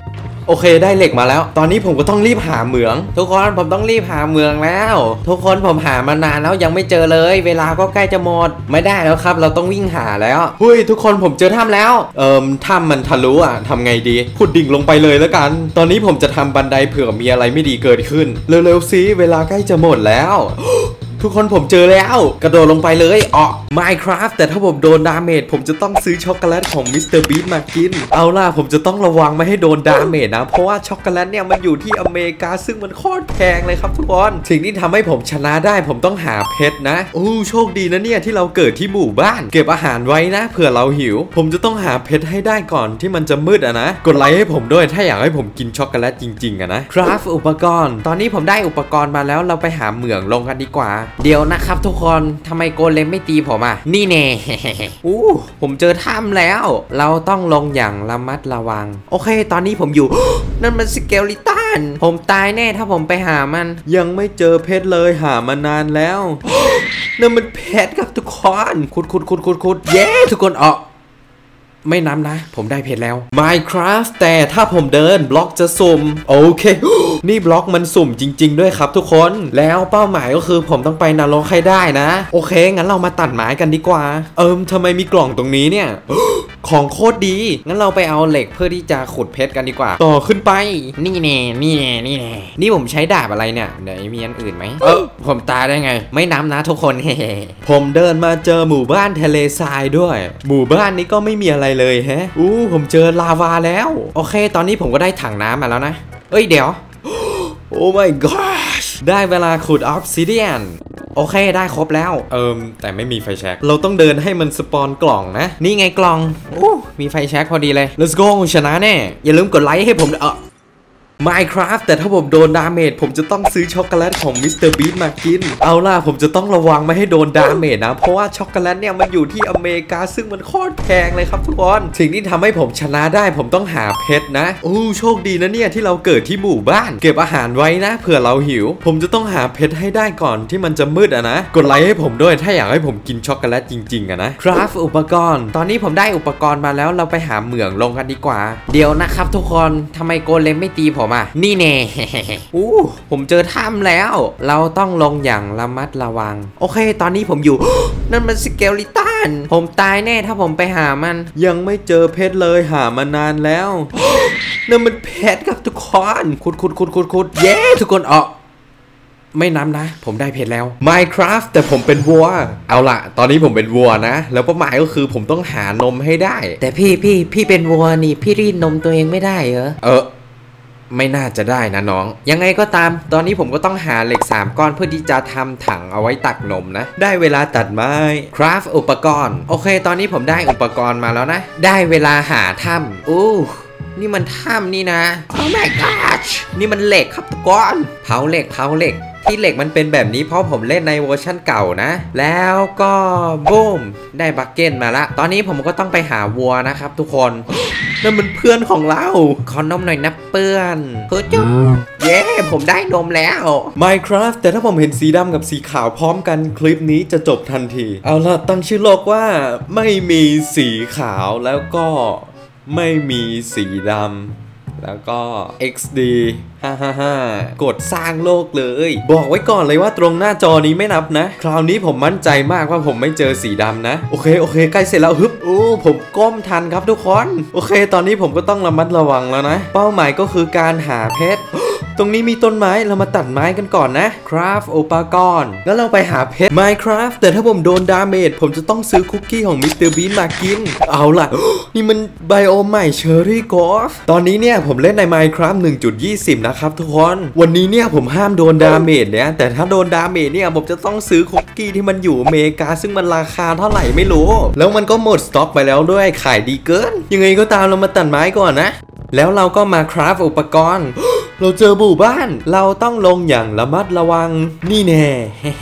โอเคได้เหล็กมาแล้วตอนนี้ผมก็ต้องรีบหาเหมืองทุกคนผมต้องรีบหาเหมืองแล้วทุกคนผมหามานานแล้วยังไม่เจอเลยเวลาก็ใกล้จะหมดไม่ได้แล้วครับเราต้องวิ่งหาแล้วเฮ้ยทุกคนผมเจอถ้ำแล้วเอิมถ้ำมันทะลุอ่ะทำไงดีขุดดิ่งลงไปเลยแล้วกันตอนนี้ผมจะทำบันไดเผื่อมีอะไรไม่ดีเกิดขึ้นเร็วๆซิเวลาใกล้จะหมดแล้วทุกคนผมเจอแล้วกระโดดลงไปเลยอ๋อ Minecraft แต่ถ้าผมโดนดาเมจผมจะต้องซื้อช็อกโกแลตของมิสเตอร์บีสต์มากินเอาล่ะผมจะต้องระวังไม่ให้โดนดาเมจนะเพราะว่าช็อกโกแลตเนี่ยมันอยู่ที่อเมริกาซึ่งมันโคตรแพงเลยครับทุกคนสิ่งที่ทำให้ผมชนะได้ผมต้องหาเพชรนะโอ้โชคดีนะเนี่ยที่เราเกิดที่หมู่บ้านเก็บอาหารไว้นะเผื่อเราหิวผมจะต้องหาเพชรให้ได้ก่อนที่มันจะมืดอะนะกดไลค์ให้ผมด้วยถ้าอยากให้ผมกินช็อกโกแลตจริงๆอะนะคราฟอุปกรณ์ตอนนี้ผมได้อุปกรณ์มาแล้วเราไปหาเหมืองลงกันดีกว่าเดี๋ยวนะครับทุกคนทำไมโกเลมไม่ตีผมอ่ะนี่แน่ อู้ผมเจอถ้ำแล้วเราต้องลงอย่างระมัดระวังโอเคตอนนี้ผมอยู่ นั่นมันสเกลิตันผมตายแน่ถ้าผมไปหามันยังไม่เจอเพชรเลยหามานานแล้ว นั่นมันเพชรครับทุกคนขุดขุดขุดขุดขุดเย้ทุกคนออกไม่นับนะผมได้เพชรแล้ว Minecraft แต่ถ้าผมเดินบล็อกจะสุ่มโอเค นี่บล็อกมันสุ่มจริงๆด้วยครับทุกคนแล้วเป้าหมายก็คือผมต้องไปนรกให้ได้นะโอเคงั้นเรามาตัดไม้กันดีกว่าเอิมทำไมมีกล่องตรงนี้เนี่ย ของโคตรดีงั้นเราไปเอาเหล็กเพื่อที่จะขุดเพชรกันดีกว่าต่อขึ้นไปนี่แน่นี่แน่นี่แน่นี่ผมใช้ดาบอะไรเนี่ยเดี๋ยวมีอันอื่นไหมเออผมตายได้ไงไม่นับนะทุกคน ผมเดินมาเจอหมู่บ้านทะเลทรายด้วยหมู่บ้านนี้ก็ไม่มีอะไรเลยแฮะอู้ผมเจอลาวาแล้วโอเคตอนนี้ผมก็ได้ถังน้ำมาแล้วนะเอ้ยเดี๋ยวโอ้ my gosh ได้เวลาขุดออฟซิเดียนโอเคได้ครบแล้วเอิมแต่ไม่มีไฟแช็กเราต้องเดินให้มันสปอนกล่องนะนี่ไงกล่องโอ้มีไฟแช็กพอดีเลย let's go ชนะแน่อย่าลืมกดไลค์ให้ผมเออMinecraft แต่ถ้าผมโดนดาเมจผมจะต้องซื้อช็อกโกแลตของมิสเตอร์บีสต์มากินเอาล่ะผมจะต้องระวังไม่ให้โดนดาเมจนะเพราะว่าช็อกโกแลตเนี่ยมันอยู่ที่อเมริกาซึ่งมันโคตรแพงเลยครับทุกคนสิ่งที่ทำให้ผมชนะได้ผมต้องหาเพชรนะโอ้โชคดีนะเนี่ยที่เราเกิดที่หมู่บ้านเก็บอาหารไว้นะเผื่อเราหิวผมจะต้องหาเพชรให้ได้ก่อนที่มันจะมืดอะนะกดไลค์ให้ผมด้วยถ้าอยากให้ผมกินช็อกโกแลตจริงๆอะนะคราฟอุปกรณ์ตอนนี้ผมได้อุปกรณ์มาแล้วเราไปหาเหมืองลงกันดีกว่าเดี๋ยวนะครับทุกคนทำไมโกเลมไม่ตีผมอะนี่แน่อู้ผมเจอถ้ำแล้วเราต้องลงอย่างระมัดระวังโอเคตอนนี้ผมอยู่ นั่นมันสเกลิตันผมตายแน่ถ้าผมไปหามันยังไม่เจอเพชรเลยหามานานแล้ว นั่นมันเพชรครับทุกคนขุดขุดขุดขุดขุดเย้ทุกคนออกไม่นับนะผมได้เพชรแล้ว Minecraft แต่ผมเป็นวัวเอาล่ะตอนนี้ผมเป็นวัวนะแล้วเป้าหมายก็คือผมต้องหานมให้ได้แต่พี่พี่พี่เป็นวัวนี่พี่รีดนมตัวเองไม่ได้เหรอเออไม่น่าจะได้นะน้องยังไงก็ตามตอนนี้ผมก็ต้องหาเหล็กสามก้อนเพื่อที่จะทำถังเอาไว้ตักนมนะได้เวลาตัดไม้คราฟอุปกรณ์โอเคตอนนี้ผมได้อุปกรณ์มาแล้วนะได้เวลาหาถ้ำอู้นี่มันถ้ำนี่นะโอ้ my gosh นี่มันเหล็กครับทุกคนเผาเหล็กเผาเหล็กที่เหล็กมันเป็นแบบนี้เพราะผมเล่นในเวอร์ชั่นเก่านะแล้วก็บูมได้บักเก็ตมาละตอนนี้ผมก็ต้องไปหาวัวนะครับทุกคนนั่นมันเพื่อนของเราขอนมหน่อยนะเพื่อนเพื่อจุ๊บเย้ผมได้นมแล้ว Minecraft แต่ถ้าผมเห็นสีดำกับสีขาวพร้อมกันคลิปนี้จะจบทันทีเอาล่ะตั้งชื่อโลกว่าไม่มีสีขาวแล้วก็ไม่มีสีดำแล้วก็ เอ็กซ์ ดี ฮ่าฮ่าฮ่ากดสร้างโลกเลยบอกไว้ก่อนเลยว่าตรงหน้าจอนี้ไม่นับนะคราวนี้ผมมั่นใจมากว่าผมไม่เจอสีดำนะโอเคโอเคใกล้เสร็จแล้วฮึบโอ้ผมก้มทันครับทุกคนโอเคตอนนี้ผมก็ต้องระมัดระวังแล้วนะเป้าหมายก็คือการหาเพชรตรงนี้มีต้นไม้เรามาตัดไม้กันก่อนนะคราฟอุปกรณ์แล้วเราไปหาเพชร Minecraft แต่ถ้าผมโดนดาเมจผมจะต้องซื้อคุกกี้ของมิสเตอร์บีนมากินเอาล่ะ นี่มันไบโอมใหม่เชอร์รี่กอล์ฟตอนนี้เนี่ยผมเล่นใน Minecraft หนึ่งจุดยี่สิบ นะครับทุกคนวันนี้เนี่ยผมห้ามโดนดาเมจเนี่ยแต่ถ้าโดนดาเมจเนี่ยผมจะต้องซื้อคุกกี้ที่มันอยู่อเมริกาซึ่งมันราคาเท่าไหร่ไม่รู้แล้วมันก็หมดสต็อกไปแล้วด้วยขายดีเกินยังไงก็ตามเรามาตัดไม้ก่อนนะแล้วเราก็มาคราฟอุปกรณ์เราเจอหมู่บ้านเราต้องลงอย่างระมัดระวังนี่แน่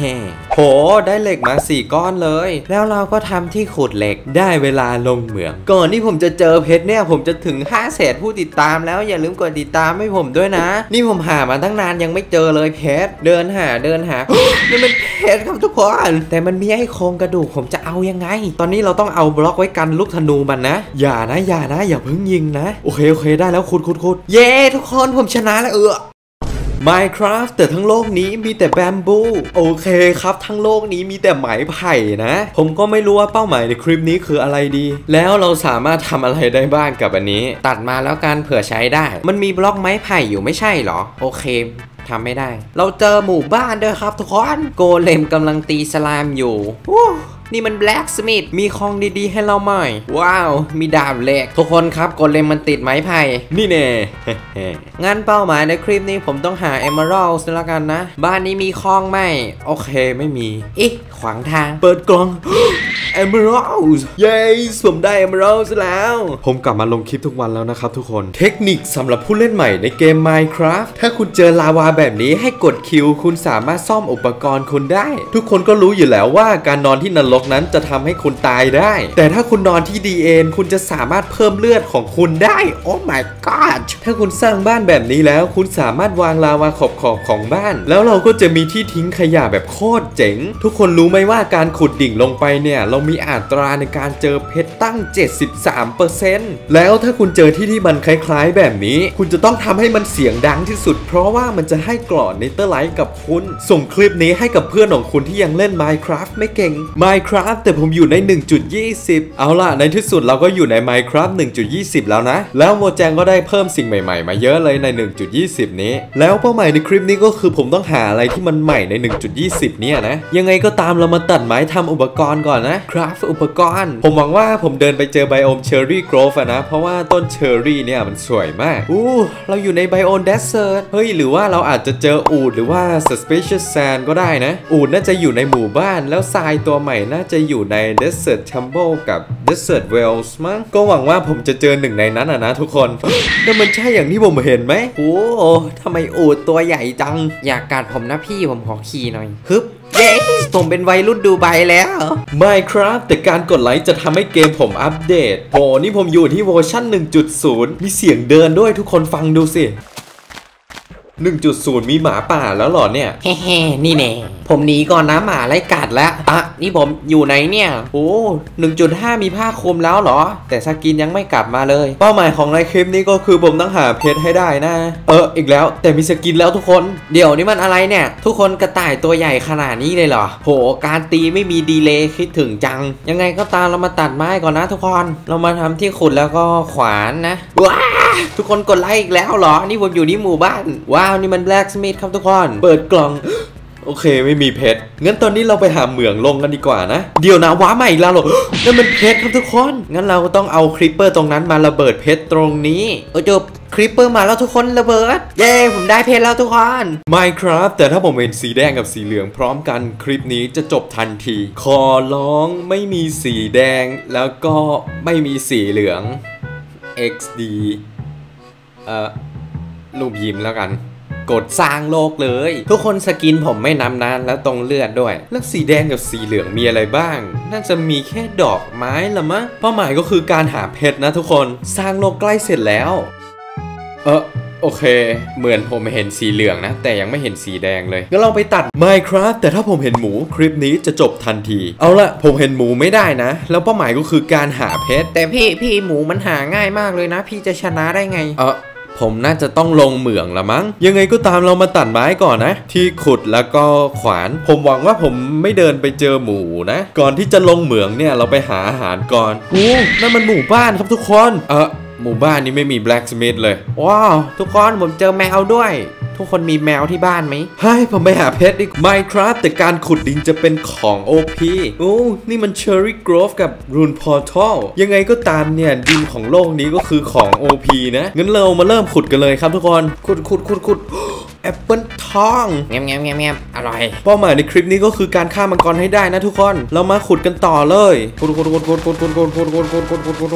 โหได้เหล็กมาสี่ก้อนเลยแล้วเราก็ทำที่ขุดเหล็กได้เวลาลงเหมืองก่อนที่ผมจะเจอเพชรเนี่ยผมจะถึงห้าแสนผู้ติดตามแล้วอย่าลืมกดติดตามให้ผมด้วยนะนี่ผมหามาตั้งนานยังไม่เจอเลยเพชรเดินหาเดินหา นี่มันเพชรครับทุกคนแต่มันมีไอ้โครงกระดูกผมจะเอายังไงตอนนี้เราต้องเอาบล็อกไว้กันลูกธนูมันนะอย่านะอย่านะอย่าเพิ่งยิงนะโอเคโอเคได้แล้วขุดขุดขุดเย้ทุกคนผมชนะแล้วเออMinecraft แต่ทั้งโลกนี้มีแต่แบมบูโอเคครับทั้งโลกนี้มีแต่ไม้ไผ่นะผมก็ไม่รู้ว่าเป้าหมายในคลิปนี้คืออะไรดีแล้วเราสามารถทำอะไรได้บ้างกับอันนี้ตัดมาแล้วกันเผื่อใช้ได้มันมีบล็อกไม้ไผ่อยู่ไม่ใช่เหรอโอเคทำไม่ได้เราเจอหมู่บ้านด้วยครับทุกคนโกเลมกำลังตีสลามอยู่นี่มันแบล็กสมิธมีของดีๆให้เราหน่อยว้าวมีดาบเหล็กทุกคนครับโกเลมมันติดไม้ไผ่นี่แน่ งั้นเป้าหมายในคลิปนี้ผมต้องหาเอเมอรัลด์แล้วกันนะบ้านนี้มีคลองไหมโอเคไม่มีอิขวางทางเปิดกล่อง เอเมอรัลด์เย้ผมได้เอเมอรัลด์แล้วผมกลับมาลงคลิปทุกวันแล้วนะครับทุกคนเทคนิคสำหรับผู้เล่นใหม่ในเกม Minecraft ถ้าคุณเจอลาวาแบบนี้ให้กดคิวคุณสามารถซ่อมอุปกรณ์คุณได้ทุกคนก็รู้อยู่แล้วว่าการนอนที่นรกนั้นจะทำให้คุณตายได้แต่ถ้าคุณนอนที่ดีเอ็นคุณจะสามารถเพิ่มเลือดของคุณได้โอ้ my god ถ้าคุณสร้างบ้านแบบนี้แล้วคุณสามารถวางลาวาขอบขอบของบ้านแล้วเราก็จะมีที่ทิ้งขยะแบบโคตรเจ๋งทุกคนรู้ไหมว่าการขุดดิ่งลงไปเนี่ยเรามีอัตราในการเจอเพชรตั้ง เจ็ดสิบสามเปอร์เซ็นต์ แล้วถ้าคุณเจอที่ที่มันคล้ายๆแบบนี้คุณจะต้องทำให้มันเสียงดังที่สุดเพราะว่ามันจะให้กรอนเนเธอร์ไลท์กับคุณส่งคลิปนี้ให้กับเพื่อนของคุณที่ยังเล่น Minecraft ไม่เก่ง Minecraft แต่ผมอยู่ใน หนึ่งจุดยี่สิบ เอาล่ะในที่สุดเราก็อยู่ใน Minecraft หนึ่งจุดยี่สิบ แล้วนะแล้วโมแจงก็ได้เพิ่มสิ่งใหม่ๆมาเยอะเลยใน หนึ่งจุดยี่สิบ นี้แล้วเป้าหมายในคลิปนี้ก็คือผมต้องหาอะไรที่มันใหม่ใน หนึ่งจุดยี่สิบ เนี่ยนะยังไงก็ตามเรามาตัดไม้ทำอุปกรณ์ก่อนนะคราฟอุปกรณ์ผมหวังว่าผมเดินไปเจอไบโอมเชอร์รี่โกรฟนะเพราะว่าต้นเชอร์รี่เนี่ยมันสวยมากอู้เราอยู่ในไบโอมเดสเซอร์เฮ้ยหรือว่าเราอาจจะเจออูฐหรือว่า suspicious sand ก็ได้นะอูฐน่าจะอยู่ในหมู่บ้านแล้วทรายตัวใหม่น่าจะอยู่ใน desert tumble กับ desert wells มั้งก็หวังว่าผมจะเจอหนึ่งในนั้นนะนะทุกคนแต่มันใช่อย่างที่ผมเห็นไหมโอ้ทำไมอูฐตัวใหญ่จังอยากกัดผมนะพี่ผมขอขี่หน่อยฮึบเย้ผมเป็นวัยรุ่นดูไบแล้ว Minecraft แต่การกดไลค์จะทำให้เกมผมอัปเดตโหนี่ผมอยู่ที่เวอร์ชัน หนึ่งจุดศูนย์ มีเสียงเดินด้วยทุกคนฟังดูสิ หนึ่งจุดศูนย์ มีหมาป่าแล้วเหรอเนี่ยเฮ้ๆนี่แน่ผมหนีก่อนนะหมาไล่กัดแล้วอ่ะนี่ผมอยู่ไหนเนี่ยโอ้ หนึ่งจุดห้า มีผ้าคลุมแล้วเหรอแต่สกินยังไม่กลับมาเลยเป้าหมายของในคลิปนี้ก็คือผมต้องหาเพชรให้ได้นะเอออีกแล้วแต่มีสกินแล้วทุกคนเดี๋ยวนี่มันอะไรเนี่ยทุกคนกระต่ายตัวใหญ่ขนาดนี้เลยเหรอโหการตีไม่มีดีเลย์คิดถึงจังยังไงก็ตามเรามาตัดไม้ก่อนนะทุกคนเรามาทำที่ขุดแล้วก็ขวานนะว้าทุกคนกดไลค์อีกแล้วเหรอนี่ผมอยู่ที่หมู่บ้านว้าวนี่มันแบล็กสมิธครับทุกคนเปิดกล่องโอเคไม่มีเพชรงั้นตอนนี้เราไปหาเหมืองลงกันดีกว่านะเดี๋ยวนะว้าใหม่อีกแล้วเหรอนั่นมันเพชรครับทุกคนงั้นเราก็ต้องเอาคริปเปอร์ตรงนั้นมาระเบิดเพชรตรงนี้โอ้จบคริปเปอร์มาแล้วทุกคนระเบิดเย้ผมได้เพชรแล้วทุกคน Minecraft แต่ถ้าผมเห็นสีแดงกับสีเหลืองพร้อมกันคลิปนี้จะจบทันทีขอร้องไม่มีสีแดงแล้วก็ไม่มีสีเหลือง เอ็กซ์ ดี เอ่อรูปยิ้มแล้วกันกดสร้างโลกเลยทุกคนสกินผมไม่นำนานแล้วตรงเลือดด้วยแล้วสีแดงกับสีเหลืองมีอะไรบ้างน่าจะมีแค่ดอกไม้ละมั้งเป้าหมายก็คือการหาเพชรนะทุกคนสร้างโลกใกล้เสร็จแล้วเออโอเคเหมือนผมเห็นสีเหลืองนะแต่ยังไม่เห็นสีแดงเลยงั้นเราไปตัด Minecraft แต่ถ้าผมเห็นหมูคลิปนี้จะจบทันทีเอาละผมเห็นหมูไม่ได้นะแล้วเป้าหมายก็คือการหาเพชรแต่พี่พี่หมูมันหาง่ายมากเลยนะพี่จะชนะได้ไงเออผมน่าจะต้องลงเหมืองละมั้งยังไงก็ตามเรามาตัดไม้ก่อนนะที่ขุดแล้วก็ขวานผมหวังว่าผมไม่เดินไปเจอหมูนะก่อนที่จะลงเหมืองเนี่ยเราไปหาอาหารก่อนโอ้นั่นมันหมู่บ้านครับทุกคนเออหมู่บ้านนี้ไม่มี blacksmith เลยว้าวทุกคนผมเจอแมวด้วยทุกคนมีแมวที่บ้านไหมให้ผมไปหาเพชรดิ Minecraft แต่การขุดดินจะเป็นของ โอ พี โอ้นี่มัน Cherry Grove กับ Rune Portal ยังไงก็ตามเนี่ยดินของโลกนี้ก็คือของ โอ พี นะงั้นเรามาเริ่มขุดกันเลยครับทุกคนขุดขุดขุดขุดแอปเปิลทองแง่มแง่มแง่มแง่มอร่อยเป้าหมายในคลิปนี้ก็คือการฆ่ามังกรให้ได้นะทุกคนเรามาขุดกันต่อเลยขุดขุดขุดขุดขุดขุดขุดขุดขุดขุดขุดขุดขุดโอ้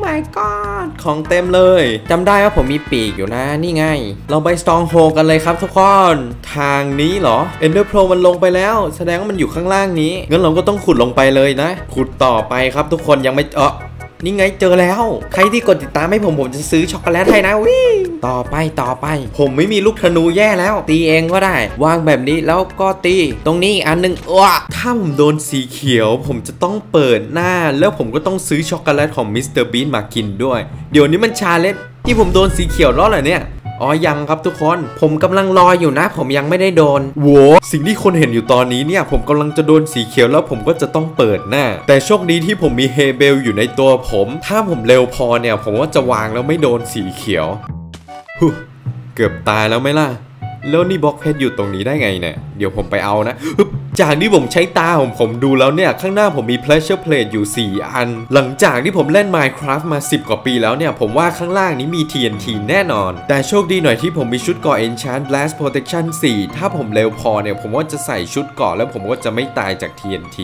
my god ของเต็มเลยจำได้ว่าผมมีปีกอยู่นะนี่ไงเราไปสตองโฮกันเลยครับทุกคนทางนี้เหรอ Ender Pearl มันลงไปแล้วแสดงว่ามันอยู่ข้างล่างนี้งั้นเราก็ต้องขุดลงไปเลยนะขุดต่อไปครับทุกคนยังไม่เออนี่ไงเจอแล้วใครที่กดติดตามให้ผมผมจะซื้อช็อกโกแลตให้นะวิต่อไปต่อไปผมไม่มีลูกธนูแย่แล้วตีเองก็ได้วางแบบนี้แล้วก็ตีตรงนี้อันนึงอ้วถ้าผมโดนสีเขียวผมจะต้องเปิดหน้าแล้วผมก็ต้องซื้อช็อกโกแลตของมิสเตอร์บีนมากินด้วยเดี๋ยวนี้มันชาเลนจ์ที่ผมโดนสีเขียวแล้วเหรอเนี่ยอ๋อยังครับทุกคนผมกำลังรออยู่นะผมยังไม่ได้โดนโว้สิ่งที่คนเห็นอยู่ตอนนี้เนี่ยผมกำลังจะโดนสีเขียวแล้วผมก็จะต้องเปิดหน้าแต่โชคดีที่ผมมีเฮเบลอยู่ในตัวผมถ้าผมเร็วพอเนี่ยผมว่าจะวางแล้วไม่โดนสีเขียวฮู้เกือบตายแล้วไหมล่ะแล้วนี่บล็อกเพชรอยู่ตรงนี้ได้ไงเนี่ยเดี๋ยวผมไปเอานะจากที่ผมใช้ตาผมผมดูแล้วเนี่ยข้างหน้าผมมี Pleasure Plate อยู่สี่อันหลังจากที่ผมเล่น Minecraft มาสิบกว่าปีแล้วเนี่ยผมว่าข้างล่างนี้มี ที เอ็น ที แน่นอนแต่โชคดีหน่อยที่ผมมีชุดเกราะ Enchant Blast Protection สี่ถ้าผมเร็วพอเนี่ยผมว่าจะใส่ชุดเกราะแล้วผมก็จะไม่ตายจาก ที เอ็น ที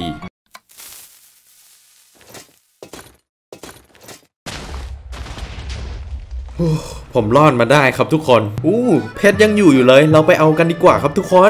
ผมรอดมาได้ครับทุกคนอู้เพชรยังอยู่อยู่เลยเราไปเอากันดีกว่าครับทุกคน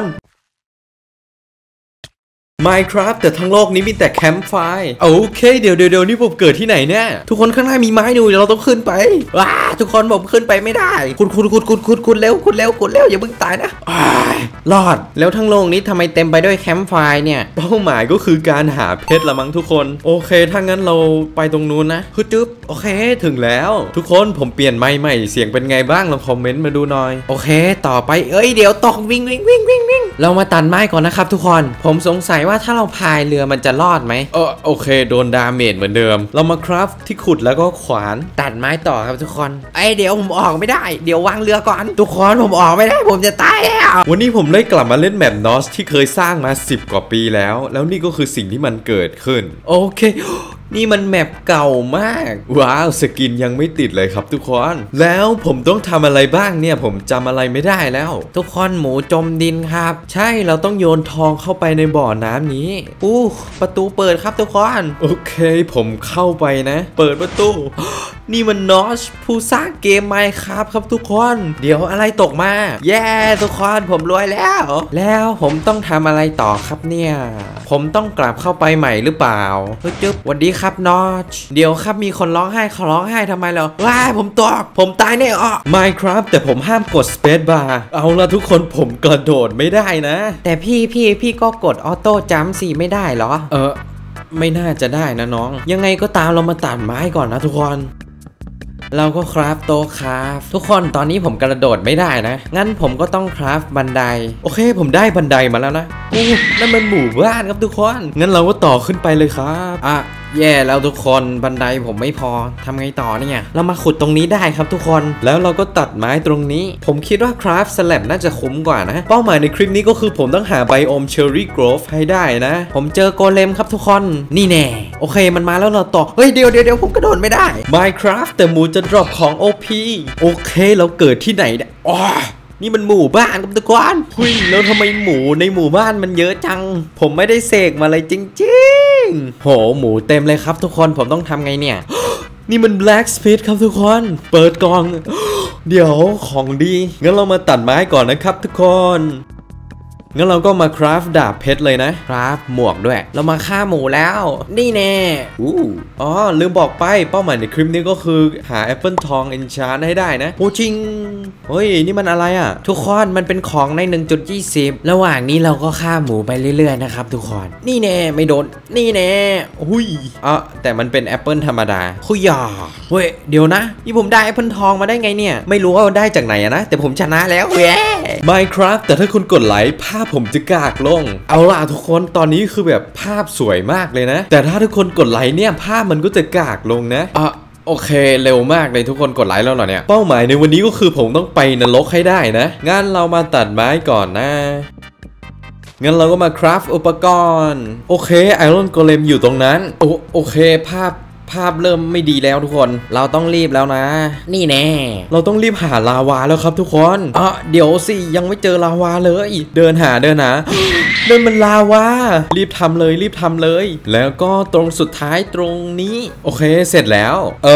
Minecraft แต่ทั้งโลกนี้มีแต่แคมป์ไฟโอเคเดี๋ยวเดี๋ยวนี่ผมเกิดที่ไหนเนี่ยทุกคนข้างหน้ามีไม้ดูเดี๋ยวเราต้องขึ้นไปว้าทุกคนผมขึ้นไปไม่ได้คุณคุณคุณคุณคุณคุณเร็วคุณเร็วคุณเร็วอย่าเพิ่งตายนะรอดแล้วทั้งโลกนี้ทำไมเต็มไปด้วยแคมป์ไฟเนี่ยเป้าหมายก็คือการหาเพชรละมั้งทุกคนโอเคถ้างั้นเราไปตรงนู้นนะคือจุ๊บโอเคถึงแล้วทุกคนผมเปลี่ยนไม้ใหม่เสียงเป็นไงบ้างลองคอมเมนต์มาดูหน่อยโอเคต่อไปเอ้ยเดี๋ยวตกวิ่งวิ่งวิ่งวิ่งวิ่งเรามาตัดไม้ก่อนนะครับทุกคนผมสงสัยว่าถ้าเราพายเรือมันจะรอดไหมเออโอเคโดนดาเมจเหมือนเดิมเรามาคราฟที่ขุดแล้วก็ขวานตัดไม้ต่อครับทุกคนไอเดี๋ยวผมออกไม่ได้เดี๋ยววางเรือก่อนทุกคนผมออกไม่ได้ผมจะตายแล้ววันนี้ผมได้กลับมาเล่นแมปนอสที่เคยสร้างมาสิบกว่าปีแล้วแล้วนี่ก็คือสิ่งที่มันเกิดขึ้นโอเคนี่มันแมปเก่ามากว้าวสกินยังไม่ติดเลยครับทุกคนแล้วผมต้องทำอะไรบ้างเนี่ยผมจำอะไรไม่ได้แล้วทุกคนหมูจมดินครับใช่เราต้องโยนทองเข้าไปในบ่อน้ำนี้อู้ประตูเปิดครับทุกคนโอเคผมเข้าไปนะเปิดประตู นี่มันนอชผู้สร้างเกม Minecraft ครับทุกคนเดี๋ยวอะไรตกมาแย่ทุกคนผมรวยแล้วแล้วผมต้องทำอะไรต่อครับเนี่ยผมต้องกลับเข้าไปใหม่หรือเปล่าเฮ้ยจุ๊บสวัสดีครับนอชเดี๋ยวครับมีคนร้องไห้เขาร้องไห้ทำไมเหรอว้าผมตกผมตายแน่อ่ะ Minecraft แต่ผมห้ามกด Space Bar เอาละทุกคนผมกระโดดไม่ได้นะแต่พี่พี่พี่ก็กดออโต้จัมป์สิไม่ได้เหรอเออไม่น่าจะได้นะน้องยังไงก็ตามเรามาตัดไม้ก่อนนะทุกคนเราก็คราฟโต๊ะคราฟทุกคนตอนนี้ผมกระโดดไม่ได้นะงั้นผมก็ต้องคราฟบันไดโอเคผมได้บันไดมาแล้วนะโอ้นั่นมันหมู่บ้านครับทุกคนงั้นเราก็ต่อขึ้นไปเลยครับอ่ะแย่แล้วทุกคนบันไดผมไม่พอทำไงต่อเนี่ยเรามาขุดตรงนี้ได้ครับทุกคนแล้วเราก็ตัดไม้ตรงนี้ผมคิดว่าคราฟสแลบน่าจะคุ้มกว่านะเป้าหมายในคลิปนี้ก็คือผมต้องหาไบโอมเชอร์รี่โกรฟให้ได้นะผมเจอโกเลมครับทุกคนนี่แน่โอเคมันมาแล้วเราต่อเฮ้ยเดี๋ยวเดี๋ยวเดี๋ยวผมกระโดดไม่ได้ Minecraft แต่หมูจะดรอปของ โอ พี โอเคเราเกิดที่ไหนเนี่ยอ๋อนี่มันหมู่บ้านครับทุกคนหุ้ยแล้วทำไมหมูในหมู่บ้านมันเยอะจังผมไม่ได้เสกมาเลยจริงๆโหหมูเต็มเลยครับทุกคนผมต้องทำไงเนี่ย นี่มัน Blacksmith ครับทุกคนเปิดกล่อง เดี๋ยวของดีงั้นเรามาตัดไม้ก่อนนะครับทุกคนงั้นเราก็มาคราฟดาบเพชรเลยนะคราฟหมวกด้วยเรามาฆ่าหมูแล้วนี่แน่อู้อ๋อลืมบอกไปเป้าหมายในคลิปนี้ก็คือหาแอปเปิลทองเอนชานให้ได้นะโอ้จริงเฮ้ยนี่มันอะไรอ่ะทุกคนมันเป็นของใน หนึ่งจุดยี่สิบ ระหว่างนี้เราก็ฆ่าหมูไปเรื่อยๆนะครับทุกคนนี่แน่ไม่โดนนี่แน่หุ้ยอ๋อแต่มันเป็นแอปเปิลธรรมดาคุยยาเว้ยเดี๋ยวนะนี่ผมได้แอปเปิลทองมาได้ไงเนี่ยไม่รู้ว่าได้จากไหนนะแต่ผมชนะแล้วเว้ย Minecraft แต่ถ้าคุณกดไลค์ภาพผมจะกากลงเอาล่ะทุกคนตอนนี้คือแบบภาพสวยมากเลยนะแต่ถ้าทุกคนกดไลค์เนี่ยภาพมันก็จะกากลงนะอ่ะโอเคเร็วมากเลยทุกคนกดไลค์แล้วเหรอเนี่ยเป้าหมายในวันนี้ก็คือผมต้องไปนรกให้ได้นะงั้นเรามาตัดไม้ก่อนนะงั้นเราก็มาคราฟอุปกรณ์โอเคไอรอนโกเลมอยู่ตรงนั้นโอโอเคภาพภาพเริ่มไม่ดีแล้วทุกคนเราต้องรีบแล้วนะนี่แน่เราต้องรีบหาลาวาแล้วครับทุกคนอ่ะเดี๋ยวสิยังไม่เจอลาวาเลยเดินหาเดินหา เดินมันลาวารีบทำเลยรีบทำเลยแล้วก็ตรงสุดท้ายตรงนี้โอเคเสร็จแล้วเอิม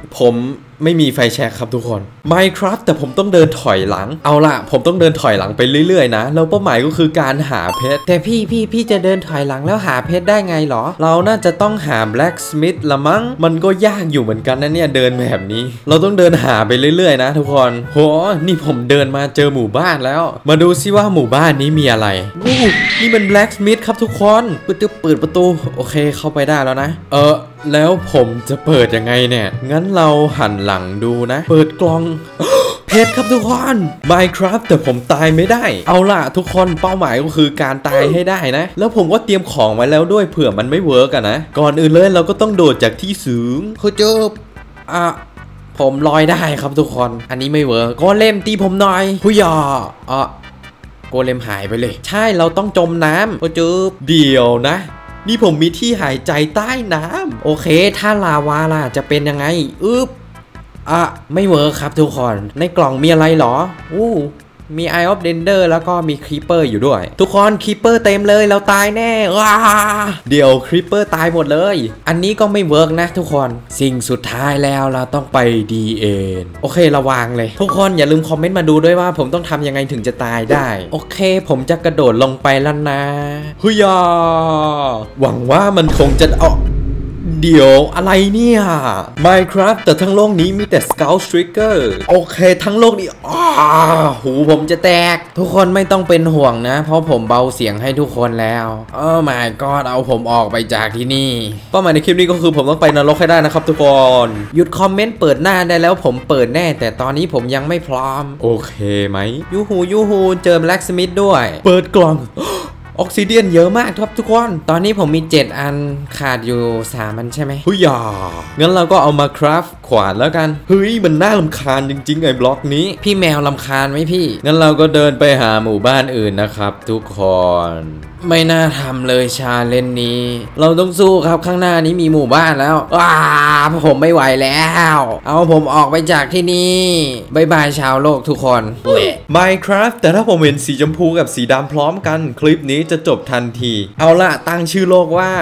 ผมไม่มีไฟแช็กครับทุกคน Minecraft แต่ผมต้องเดินถอยหลังเอาล่ะผมต้องเดินถอยหลังไปเรื่อยๆนะแล้วเป้าหมายก็คือการหาเพชรแต่พี่พี่พี่จะเดินถอยหลังแล้วหาเพชรได้ไงหรอเราน่าจะต้องหา Blacksmith ละมั้งมันก็ยากอยู่เหมือนกันนะเนี่ยเดินแบบนี้เราต้องเดินหาไปเรื่อยๆนะทุกคนโหนี่ผมเดินมาเจอหมู่บ้านแล้วมาดูซิว่าหมู่บ้านนี้มีอะไรอู้นี่มัน Blacksmith ครับทุกคนเปิดเปิดประตูโอเคเข้าไปได้แล้วนะเออแล้วผมจะเปิดยังไงเนี่ยงั้นเราหันหลังดูนะเปิดกล่อง เพชรครับทุกคน Minecraft แต่ผมตายไม่ได้เอาล่ะทุกคนเป้าหมายก็คือการตายให้ได้นะแล้วผมก็เตรียมของไว้แล้วด้วยเผื่อมันไม่เวิร์กอะนะก่อนอื่นเลยเราก็ต้องโดดจากที่สูงเขาเจออ่ะผมลอยได้ครับทุกคนอันนี้ไม่เวิร์กโกเลมตีผมหน่อยผู้ยออ่ะโกเลมหายไปเลยใช่เราต้องจมน้ำเขาเจอเดี๋ยวนะนี่ผมมีที่หายใจใต้น้ำโอเคถ้าลาวาล่ะจะเป็นยังไงอึ๊บอ่ะไม่เวิร์คครับทุกคนในกล่องมีอะไรหรออู้มี Eye of Ender แล้วก็มี Creeper อยู่ด้วยทุกคน Creeper เต็มเลยเราตายแน่ว้าเดี๋ยว Creeper ตายหมดเลยอันนี้ก็ไม่เวิร์กนะทุกคนสิ่งสุดท้ายแล้วเราต้องไป ดี เอ็น โอเคระวังเลยทุกคนอย่าลืมคอมเมนต์มาดูด้วยว่าผมต้องทำยังไงถึงจะตายได้โอเคผมจะกระโดดลงไปแล้วนะฮึยาหวังว่ามันคงจะเอาเดี๋ยวอะไรเนี่ย Minecraft แต่ทั้งโลกนี้มีแต่ Scout Trigger โอเคทั้งโลกนี้อ้าหูผมจะแตกทุกคนไม่ต้องเป็นห่วงนะเพราะผมเบาเสียงให้ทุกคนแล้วโอ้ my god เอาผมออกไปจากที่นี่เป้าหมายในคลิปนี้ก็คือผมต้องไปนรกให้ได้นะครับทุกคนหยุดคอมเมนต์เปิดหน้าได้แล้วผมเปิดแน่แต่ตอนนี้ผมยังไม่พร้อมโอเคไหมยูฮูยูฮูเจอ Blacksmith ด้วยเปิดกล่องออกซิเดียนเยอะมากครับทุกคนตอนนี้ผมมีเจ็ดอันขาดอยู่สามอันใช่ไหมเฮ้ยอย่างั้นเราก็เอามาคราฟขวานแล้วกันเฮ้ยมันน่ารำคาญจริงๆไอ้บล็อกนี้พี่แมวรำคาญไหมพี่งั้นเราก็เดินไปหาหมู่บ้านอื่นนะครับทุกคนไม่น่าทำเลยชาเลนนี้เราต้องสู้ครับข้างหน้านี้มีหมู่บ้านแล้วว้าผมไม่ไหวแล้วเอาผมออกไปจากที่นี่บายบายชาวโลกทุกคน Minecraft แต่ถ้าผมเห็นสีชมพูกับสีดำพร้อมกันคลิปนี้จะจบทันทีเอาล่ะตั้งชื่อโลกว่า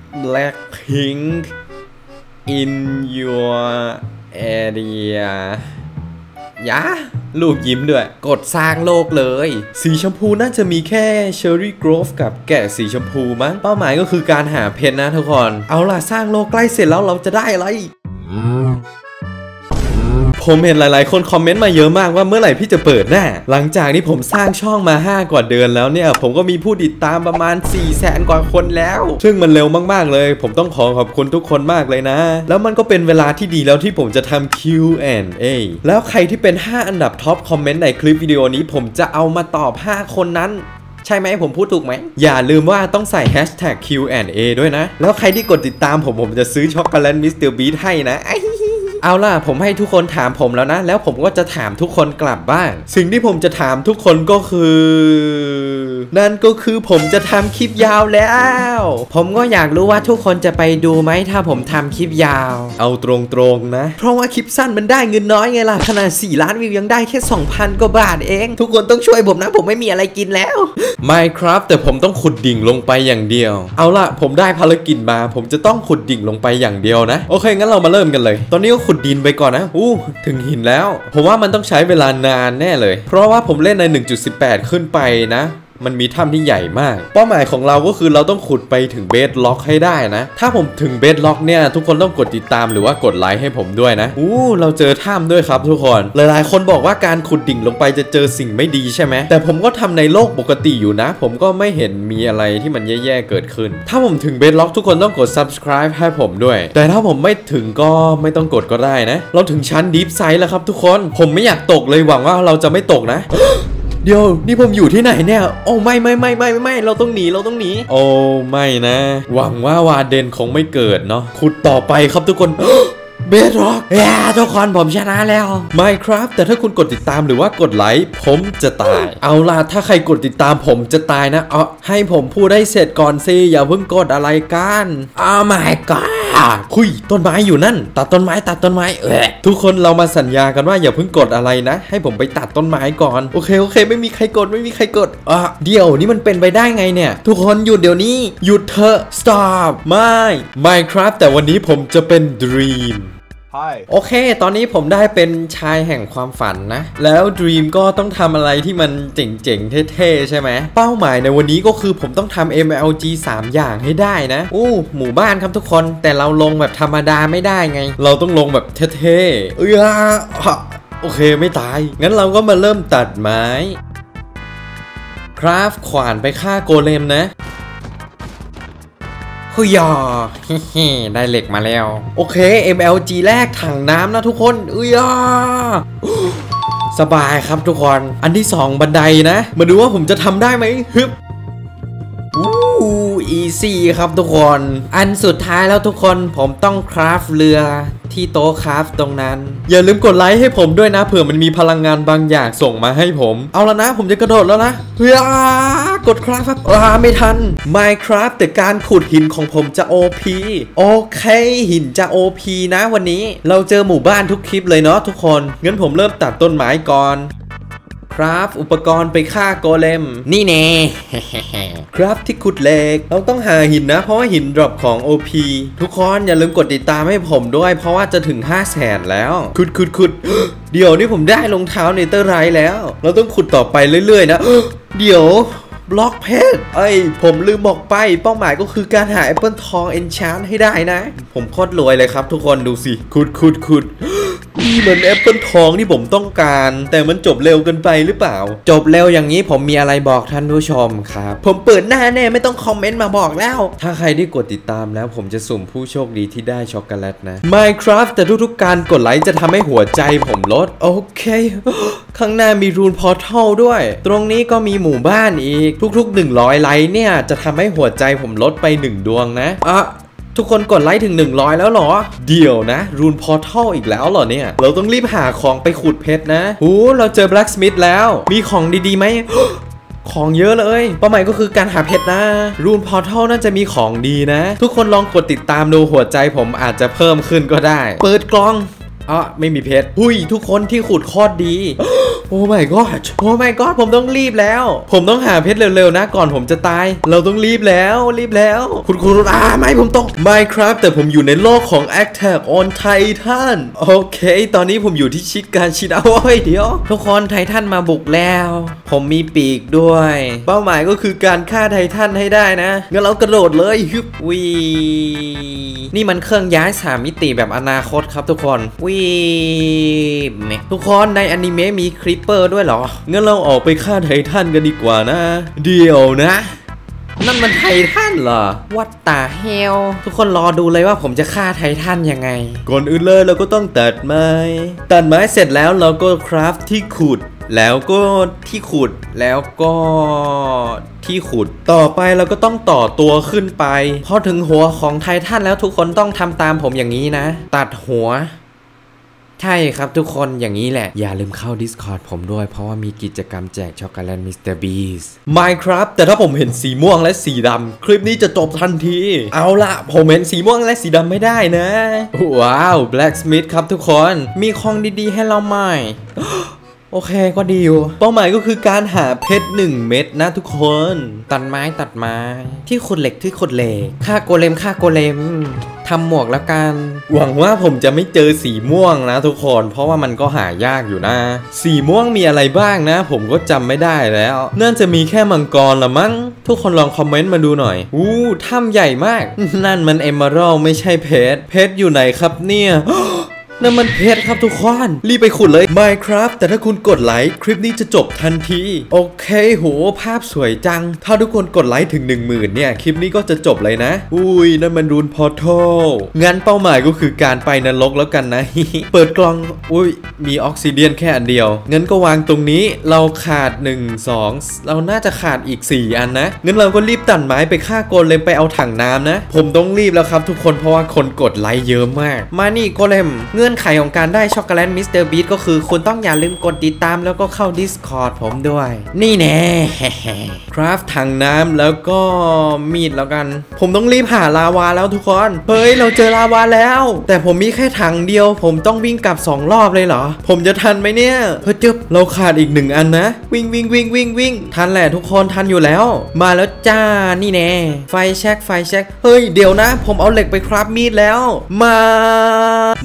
Blackpink in your area ยะลูกยิ้มด้วยกดสร้างโลกเลยสีชมพูน่าจะมีแค่ Cherry Grove กับแกะสีชมพูมั้งเป้าหมายก็คือการหาเพชรนะทุกคนเอาล่ะสร้างโลกใกล้เสร็จแล้วเราจะได้อะไรผมเห็นหลายๆคนคอมเมนต์มาเยอะมากว่าเมื่อไหร่พี่จะเปิดหน้าหลังจากที่ผมสร้างช่องมาห้ากว่าเดือนแล้วเนี่ยผมก็มีผู้ติดตามประมาณ สี่แสน กว่าคนแล้วซึ่งมันเร็วมากๆเลยผมต้องขอขอบคุณทุกคนมากเลยนะแล้วมันก็เป็นเวลาที่ดีแล้วที่ผมจะทำ คิว แอนด์ เอ แล้วใครที่เป็นห้าอันดับท็อปคอมเมนต์ในคลิปวิดีโอนี้ผมจะเอามาตอบห้าคนนั้นใช่ไหมผมพูดถูกไหมอย่าลืมว่าต้องใส่ แฮชแท็ก คิว แอนด์ เอ ด้วยนะแล้วใครที่กดติดตามผมผมจะซื้อช็อกโกแลตมิสเตอร์บีทให้นะเอาล่ะผมให้ทุกคนถามผมแล้วนะแล้วผมก็จะถามทุกคนกลับบ้างสิ่งที่ผมจะถามทุกคนก็คือนั่นก็คือผมจะทำคลิปยาวแล้วผมก็อยากรู้ว่าทุกคนจะไปดูไหมถ้าผมทำคลิปยาวเอาตรงๆนะเพราะว่าคลิปสั้นมันได้เงินน้อยไงล่ะขนาดสี่ล้านวิวยังได้แค่ สองพัน กว่าบาทเองทุกคนต้องช่วยผมนะผมไม่มีอะไรกินแล้ว Minecraft แต่ผมต้องขุดดิ่งลงไปอย่างเดียวเอาล่ะผมได้ภารกิจมาผมจะต้องขุดดิ่งลงไปอย่างเดียวนะโอเคงั้นเรามาเริ่มกันเลยตอนนี้ก็ขุดดินไปก่อนนะอู้ถึงหินแล้วผมว่ามันต้องใช้เวลานานแน่เลยเพราะว่าผมเล่นใน หนึ่งจุดสิบแปด ขึ้นไปนะมันมีถ้ำที่ใหญ่มากเป้าหมายของเราก็คือเราต้องขุดไปถึงเบสล็อกให้ได้นะถ้าผมถึงเบสล็อกเนี่ยทุกคนต้องกดติดตามหรือว่ากดไลค์ให้ผมด้วยนะอู้เราเจอถ้ำด้วยครับทุกคนหลายๆคนบอกว่าการขุดดิ่งลงไปจะเจอสิ่งไม่ดีใช่ไหมแต่ผมก็ทำในโลกปกติอยู่นะผมก็ไม่เห็นมีอะไรที่มันแย่ๆเกิดขึ้นถ้าผมถึงเบสล็อกทุกคนต้องกด ซับสไครบ์ ให้ผมด้วยแต่ถ้าผมไม่ถึงก็ไม่ต้องกดก็ได้นะเราถึงชั้นดีฟไซด์แล้วครับทุกคนผมไม่อยากตกเลยหวังว่าเราจะไม่ตกนะเดี๋ยวนี่ผมอยู่ที่ไหนเนี่ยโอ้ไม่ไม่ไม่ไม่ไม่เราต้องหนีเราต้องหนีโอ้ไม่นะหวังว่าวาเดนคงไม่เกิดเนาะขุดต่อไปครับทุกคนเบสร็อกแย่ทุกคนผมชนะแล้ว Minecraft แต่ถ้าคุณกดติดตามหรือว่ากดไลค์ผมจะตายเอาล่ะถ้าใครกดติดตามผมจะตายนะเอาให้ผมพูดได้เสร็จก่อนสิอย่าเพิ่งกดอะไรกันอ้าว my god คุยต้นไม้อยู่นั่นตัดต้นไม้ตัดต้นไม้เออทุกคนเรามาสัญญากันว่าอย่าเพิ่งกดอะไรนะให้ผมไปตัดต้นไม้ก่อนโอเคโอเคไม่มีใครกดไม่มีใครกดอ่ะเดี๋ยวนี่มันเป็นไปได้ไงเนี่ยทุกคนหยุดเดี๋ยวนี้หยุดเถอะ stop ไม่ Minecraft แต่วันนี้ผมจะเป็น Dream Hi โอเคตอนนี้ผมได้เป็นชายแห่งความฝันนะแล้ว Dream ก็ต้องทำอะไรที่มันเจ๋งๆเท่ๆใช่ไหมเป้าหมายในวันนี้ก็คือผมต้องทำ เอ็ม แอล จี สามอย่างให้ได้นะอู้หมู่บ้านครับทุกคนแต่เราลงแบบธรรมดาไม่ได้ไงเราต้องลงแบบเท่ๆเอ้ยโอเคไม่ตายงั้นเราก็มาเริ่มตัดไม้คราฟขวานไปฆ่าโกเลมนะฮุยาเฮ้ได้เหล็กมาแล้วโอเค เอ็ม แอล จี แรกถังน้ำนะทุกคนเอ้ยสบายครับทุกคนอันที่สองบันไดนะมาดูว่าผมจะทำได้ไหมฮึบอู้อีซี่ครับทุกคนอันสุดท้ายแล้วทุกคนผมต้องคราฟเรือที่โต๊ะคราฟตรงนั้นอย่าลืมกดไลค์ให้ผมด้วยนะเผื่อมันมีพลังงานบางอย่างส่งมาให้ผมเอาละนะผมจะกระโดดแล้วนะเฮ้ยกดคราฟครับอ่าไม่ทัน Minecraft แต่การขุดหินของผมจะ โอ พี โอเคหินจะ โอ พี นะวันนี้เราเจอหมู่บ้านทุกคลิปเลยเนาะทุกคนงั้นผมเริ่มตัดต้นไม้ก่อนครับอุปกรณ์ไปฆ่าโกเลมนี่แน่ ครับที่ขุดเหล็กเราต้องหาหินนะเพราะว่าหินดรอปของ โอ พี ทุกคนอย่าลืมกดติดตามให้ผมด้วยเพราะว่าจะถึง ห้าแสน แล้วขุดขุดขุด เดี๋ยวนี้ผมได้รองเท้าเนเธอร์ไรท์แล้วเราต้องขุดต่อไปเรื่อยๆนะเดี๋ยวบล็อกเพชรเอ้ยผมลืมบอกไปเป้าหมายก็คือการหาแอปเปิลทองเอนชานให้ได้นะผมโคตรรวยเลยครับทุกคนดูสิขุดขุดขุดนี่มันแอปเปิลทองที่ผมต้องการแต่มันจบเร็วเกินไปหรือเปล่าจบเร็วอย่างนี้ผมมีอะไรบอกท่านผู้ชมครับผมเปิดหน้าแน่ไม่ต้องคอมเมนต์มาบอกแล้วถ้าใครได้กดติดตามแล้วผมจะสุ่มผู้โชคดีที่ได้ช็อกโกแลตนะ Minecraft แต่ทุกๆการกดไลค์จะทำให้หัวใจผมลดโอเคข้างหน้ามีรูนพอร์ทัลด้วยตรงนี้ก็มีหมู่บ้านอีกทุกๆหนึ่งร้อยไลค์เนี่ยจะทำให้หัวใจผมลดไปหนึ่งดวงนะอ่ะทุกคนกดไลค์ถึงหนึ่งร้อยแล้วเหรอเดี๋ยวนะรูนพอร์ทัลอีกแล้วเหรอเนี่ยเราต้องรีบหาของไปขุดเพชรนะโอ้เราเจอ Blacksmith แล้วมีของดีๆไหม ของเยอะเลยเป้าหมายก็คือการหาเพชรนะรูนพอร์ทัลน่าจะมีของดีนะทุกคนลองกดติดตามดูหัวใจผมอาจจะเพิ่มขึ้นก็ได้เปิดกล่องอ๋อไม่มีเพชรหุยทุกคนที่ขุดโคตรดีโอ้ my god โอ้ my god ผมต้องรีบแล้วผมต้องหาเพชรเร็วๆนะก่อนผมจะตายเราต้องรีบแล้วรีบแล้วคุณคุณอ่าไม่ผมต้อง Minecraft แต่ผมอยู่ในโลกของ Attack on Titan โอเคตอนนี้ผมอยู่ที่ชิดการชิดเอาไว้เดี๋ยวทุกคนไททันมาบุกแล้วผมมีปีกด้วยเป้าหมายก็คือการฆ่าไททันให้ได้นะงั้นเรากระโดดเลยฮึบวีนี่มันเครื่องย้ายสามมิติแบบอนาคตครับทุกคนวีทุกคนในอนิเมะมีคลิปเปอร์ด้วยเหรองั้นเราออกไปฆ่าไททันกันดีกว่านะเดี๋ยวนะนั่นมันไททันเหรอ What the hell ทุกคนรอดูเลยว่าผมจะฆ่าไททันยังไงก่อนอื่นเลยเราก็ต้องตัดไม้ตัดไม้เสร็จแล้วเราก็คราฟที่ขุดแล้วก็ที่ขุดแล้วก็ที่ขุดต่อไปเราก็ต้องต่อตัวขึ้นไปพอถึงหัวของไททันแล้วทุกคนต้องทำตามผมอย่างนี้นะตัดหัวใช่ครับทุกคนอย่างนี้แหละอย่าลืมเข้า Discord ผมด้วยเพราะว่ามีกิจกรรมแจกช็อกโกแลต มิสเตอร์ Beast Minecraft แต่ถ้าผมเห็นสีม่วงและสีดำคลิปนี้จะจบทันทีเอาล่ะผมเห็นสีม่วงและสีดำไม่ได้นะว้าว Blacksmith ครับทุกคนมีของดีๆให้เราไหมโอเคก็ดีอยู่เป้าหมายก็คือการหาเพชรหนึ่งเม็ดนะทุกคนตัดไม้ตัดไม้ที่ขุดเหล็กที่ขุดเหล็กฆ่าโกเลมฆ่าโกเลมทำหมวกแล้วกันหวังว่าผมจะไม่เจอสีม่วงนะทุกคนเพราะว่ามันก็หายากอยู่นะสีม่วงมีอะไรบ้างนะผมก็จำไม่ได้แล้วน่าจะมีแค่มังกรละมั้งทุกคนลองคอมเมนต์มาดูหน่อยอู้ถ้ำใหญ่มากนั่นมันเอเมอรัลด์ไม่ใช่เพชรเพชรอยู่ไหนครับเนี่ยนั่นมันเพชรครับทุกคนรีบไปขุดเลย Minecraft แต่ถ้าคุณกดไลค์คลิปนี้จะจบทันทีโอเคโหภาพสวยจังถ้าทุกคนกดไลค์ถึง หนึ่งหมื่น เนี่ยคลิปนี้ก็จะจบเลยนะอุ้ยนั่นมันรูนพอร์ทัลงั้นเป้าหมายก็คือการไปนรกแล้วกันนะ เปิดกล่องอุ้ยมีออกซิเดียนแค่อันเดียวงั้นก็วางตรงนี้เราขาดหนึ่ง สองเราน่าจะขาดอีกสี่อันนะงั้นเราก็รีบตัดไม้ไปฆ่าโกเลมไปเอาถังน้ำนะผมต้องรีบแล้วครับทุกคนเพราะว่าคนกดไลค์เยอะมากมานี่โกเลมเงื่อนไขของการได้ช็อกโกแลต มิสเตอร์ Beast ก็คือคุณต้องอย่าลืมกดติดตามแล้วก็เข้า Discord ผมด้วยนี่แน่คราฟถังน้ำแล้วก็มีดแล้วกันผมต้องรีบหาลาวาแล้วทุกคนเฮ้ยเราเจอลาวาแล้วแต่ผมมีแค่ถังเดียวผมต้องวิ่งกลับสองรอบเลยเหรอผมจะทันไหมเนี่ยเฮ้ยจึ๊บเราขาดอีกหนึ่งอันนะวิ่งวิ่งวิ่งวิ่งวิ่งทันแหละทุกคนทันอยู่แล้วมาแล้วจ้านี่แน่ไฟแช็กไฟแช็กเฮ้ยเดี๋ยวนะผมเอาเหล็กไปคราฟมีดแล้วมา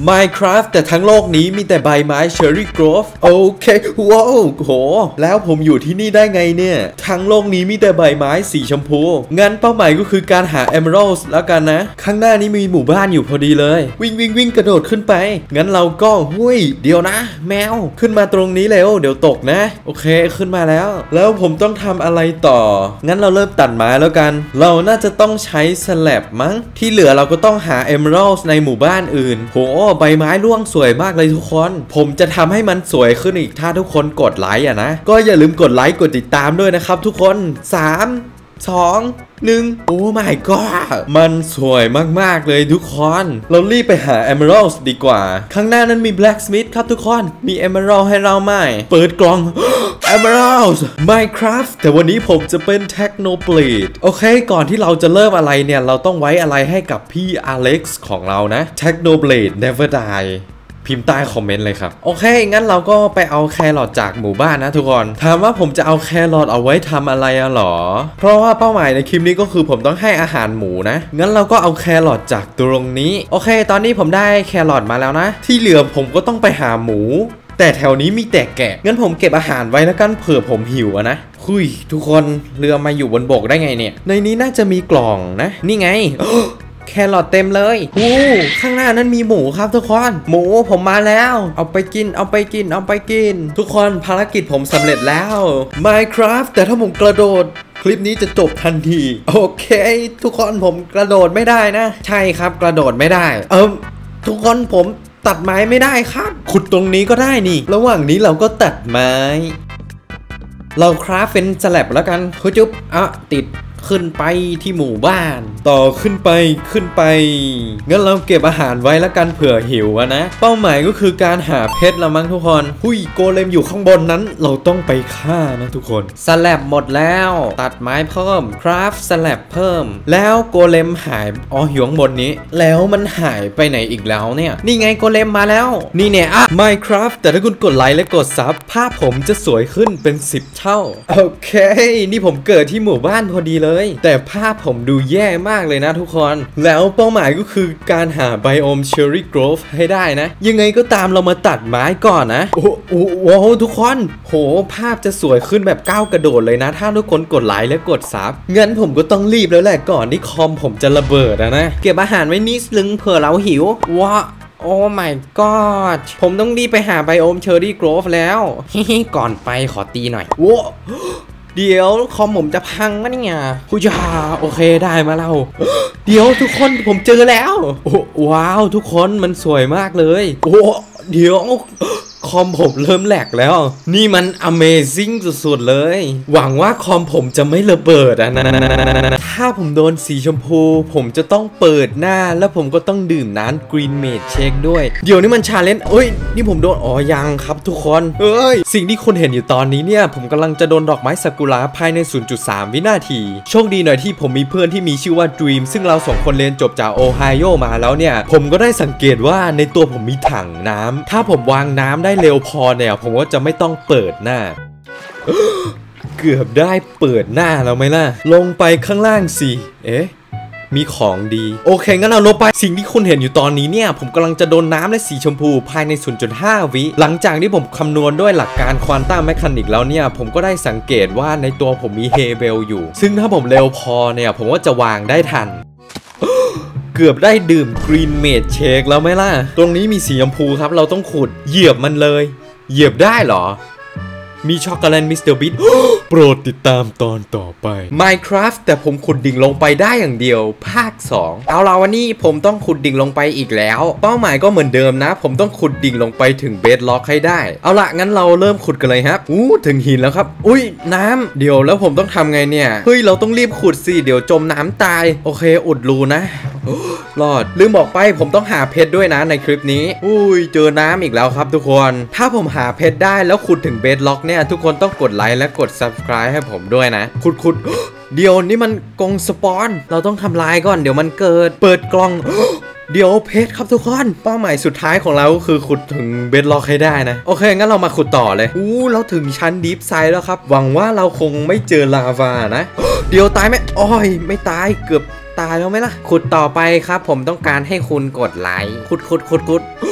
Minecraft แต่ทั้งโลกนี้มีแต่ใบไม้ Cherry Grove โอเคว้าวโหแล้วผมอยู่ที่นี่ได้ไงเนี่ยทั้งโลกนี้มีแต่ใบไม้สีชมพูงั้นเป้าหมายก็คือการหา Emeralds แล้วกันนะข้างหน้านี้มีหมู่บ้านอยู่พอดีเลยวิ่งวิ่งวิ่งกระโดดขึ้นไปงั้นเราก็หุ้ยเดี๋ยวนะแมวขึ้นมาตรงนี้เร็วเดี๋ยวตกนะโอเคขึ้นมาแล้วแล้วผมต้องทำอะไรต่องั้นเราเริ่มตัดไม้แล้วกันเราน่าจะต้องใช้สแลบมั้งที่เหลือเราก็ต้องหา Emeralds ในหมู่บ้านอื่นโหใบไม้ร่วงสวยมากเลยทุกคนผมจะทำให้มันสวยขึ้นอีกถ้าทุกคนกดไลค์อ่ะนะก็อย่าลืมกดไลค์กดติดตามด้วยนะครับทุกคนสามสองหนึ่งโอ้ my god มันสวยมากๆเลยทุกคนเรารีบไปหา Emeralds ดีกว่าข้างหน้านั้นมี Blacksmith ครับทุกคนมี Emerald ให้เราไหมเปิดกล่อง Emeralds Minecraft แต่วันนี้ผมจะเป็น Technoblade โอเคก่อนที่เราจะเริ่มอะไรเนี่ยเราต้องไว้อะไรให้กับพี่ Alex ของเรานะ Technoblade Never Dieพิมพ์ใต้คอมเมนต์เลยครับโอเคงั้นเราก็ไปเอาแครอทจากหมู่บ้านนะทุกคนถามว่าผมจะเอาแครอทเอาไว้ทำอะไรอะหรอเพราะว่าเป้าหมายในคลิปนี้ก็คือผมต้องให้อาหารหมูนะงั้นเราก็เอาแครอทจากตรงนี้โอเคตอนนี้ผมได้แครอทมาแล้วนะที่เหลือผมก็ต้องไปหาหมูแต่แถวนี้มีแต่แกะงั้นผมเก็บอาหารไว้แล้วกันเผื่อผมหิวอะนะคุยทุกคนเรือมาอยู่บนบกได้ไงเนี่ยในนี้น่าจะมีกล่องนะนี่ไงแครอทเต็มเลยโอ้ข้างหน้านั้นมีหมูครับทุกคนหมูผมมาแล้วเอาไปกินเอาไปกินเอาไปกินทุกคนภารกิจผมสำเร็จแล้ว Minecraft แต่ถ้าผมกระโดดคลิปนี้จะจบทันทีโอเคทุกคนผมกระโดดไม่ได้นะใช่ครับกระโดดไม่ได้เออทุกคนผมตัดไม้ไม่ได้ครับขุดตรงนี้ก็ได้นี่ระหว่างนี้เราก็ตัดไม้เราคราฟเป็นสแลบแล้วกันคุณจุ๊บอ่ะติดขึ้นไปที่หมู่บ้านต่อขึ้นไปขึ้นไปงั้นเราเก็บอาหารไว้แล้วกันเผื่อหิวอะนะเป้าหมายก็คือการหาเพชรละมั้งทุกคนหุ้ยโกเลมอยู่ข้างบนนั้นเราต้องไปฆ่านะทุกคนสแลบหมดแล้วตัดไม้เพิ่มคราฟสแลบเพิ่มแล้วโกเลมหายอ๋ออยู่ข้างบนนี้แล้วมันหายไปไหนอีกแล้วเนี่ยนี่ไงโกเลมมาแล้วนี่เนี่ยอะ Minecraft แต่ถ้าคุณกดไลค์และกดซับภาพผมจะสวยขึ้นเป็นสิบเท่าโอเคนี่ผมเกิดที่หมู่บ้านพอดีเลยแต่ภาพผมดูแย่มากเลยนะทุกคนแล้วเป้าหมายก็คือการหาไบโอม Cherry Grove ให้ได้นะยังไงก็ตามเรามาตัดไม้ก่อนนะโอ้โหว้าวทุกคนโหภาพจะสวยขึ้นแบบก้าวกระโดดเลยนะถ้าทุกคนกดไลค์และกดซับงั้นผมก็ต้องรีบแล้วแหละก่อนที่คอมผมจะระเบิดนะนะเก็บอาหารไว้นิดนึงเผื่อเราหิวว้าโอ้ my god ผมต้องรีบไปหาไบโอม Cherry Grove แล้วฮิก่อนไปขอตีหน่อยว้าเดี๋ยวคอมผมจะพังมั้ยเนี่ยผู้ชาโอเคได้มาแล้วเดี๋ยวทุกคนผมเจอแล้วโอ้ว้าวทุกคนมันสวยมากเลยโอ้เดี๋ยวคอมผมเริ่มแหลกแล้วนี่มัน Amazing สุดๆเลยหวังว่าคอมผมจะไม่ระเบิดอะนะถ้าผมโดนสีชมพูผมจะต้องเปิดหน้าแล้วผมก็ต้องดื่มน้ำ Green Mage Shake ด้วยเดี๋ยวนี้มันชาเลนจ์เอ้ยนี่ผมโดนอ๋อยังครับทุกคนเอ้ยสิ่งที่คุณเห็นอยู่ตอนนี้เนี่ยผมกำลังจะโดนดอกไม้ซากุระภายใน ศูนย์จุดสาม วินาทีโชคดีหน่อยที่ผมมีเพื่อนที่มีชื่อว่า Dream ซึ่งเราสองคนเรียนจบจากโอไฮโอมาแล้วเนี่ยผมก็ได้สังเกตว่าในตัวผมมีถังน้ำถ้าผมวางน้ำได้เร็วพอเนี่ยผมก็จะไม่ต้องเปิดหน้า เกือบได้เปิดหน้าแล้วไหมล่ะลงไปข้างล่างสิเอ๊ะมีของดีโอเคงั้นเราลงไปสิ่งที่คุณเห็นอยู่ตอนนี้เนี่ยผมกำลังจะโดนน้ำและสีชมพูภายใน ศูนย์จุดห้า วิหลังจากที่ผมคำนวณด้วยหลักการควอนตัมแมคานิกแล้วเนี่ยผมก็ได้สังเกตว่าในตัวผมมีเฮเบลอยู่ซึ่งถ้าผมเร็วพอเนี่ยผมก็จะวางได้ทันเกือบได้ดื่ม Green Mage Shake แล้วไหมล่ะตรงนี้มีสีชมพูครับเราต้องขุดเหยียบมันเลยเหยียบได้เหรอมีช็อกโกแลตมิสเตอร์บิ๊ โปรดติดตามตอนต่อไป Minecraft แต่ผมขุดดิ่งลงไปได้อย่างเดียวภาคสองเอาล่ะวันนี้ผมต้องขุดดิ่งลงไปอีกแล้วเป้าหมายก็เหมือนเดิมนะผมต้องขุดดิ่งลงไปถึงเบดล็อกให้ได้เอาล่ะงั้นเราเริ่มขุดกันเลยครับอู้ถึงหินแล้วครับอุ้ยน้ำเดี๋ยวแล้วผมต้องทำไงเนี่ยเฮ้ยเราต้องรีบขุดสิเดี๋ยวจมน้ำตายโอเคอุดรูนะรอดลืมบอกไปผมต้องหาเพชรด้วยนะในคลิปนี้อุ้ยเจอน้ำอีกแล้วครับทุกคนถ้าผมหาเพชรได้แล้วขุดถึงเบดล็อกเนี่ยทุกคนต้องกดไลค์และกด ซับสไครบ์ ให้ผมด้วยนะขุดขุดเดี๋ยวนี่มันกรงสปอนเราต้องทำลายก่อนเดี๋ยวมันเกิดเปิดกล่องเดี๋ยวเพชรครับทุกคนเป้าหมายสุดท้ายของเราก็คือขุดถึงเบดล็อกให้ได้นะโอเคงั้นเรามาขุดต่อเลยอู้เราถึงชั้นดีฟไซด์แล้วครับหวังว่าเราคงไม่เจอลาวานะเดี๋ยวตายไหมอ้อยไม่ตายเกือบตายแล้วไหมล่ะขุดต่อไปครับผมต้องการให้คุณกดไลค์ขุดขุดขุดขุด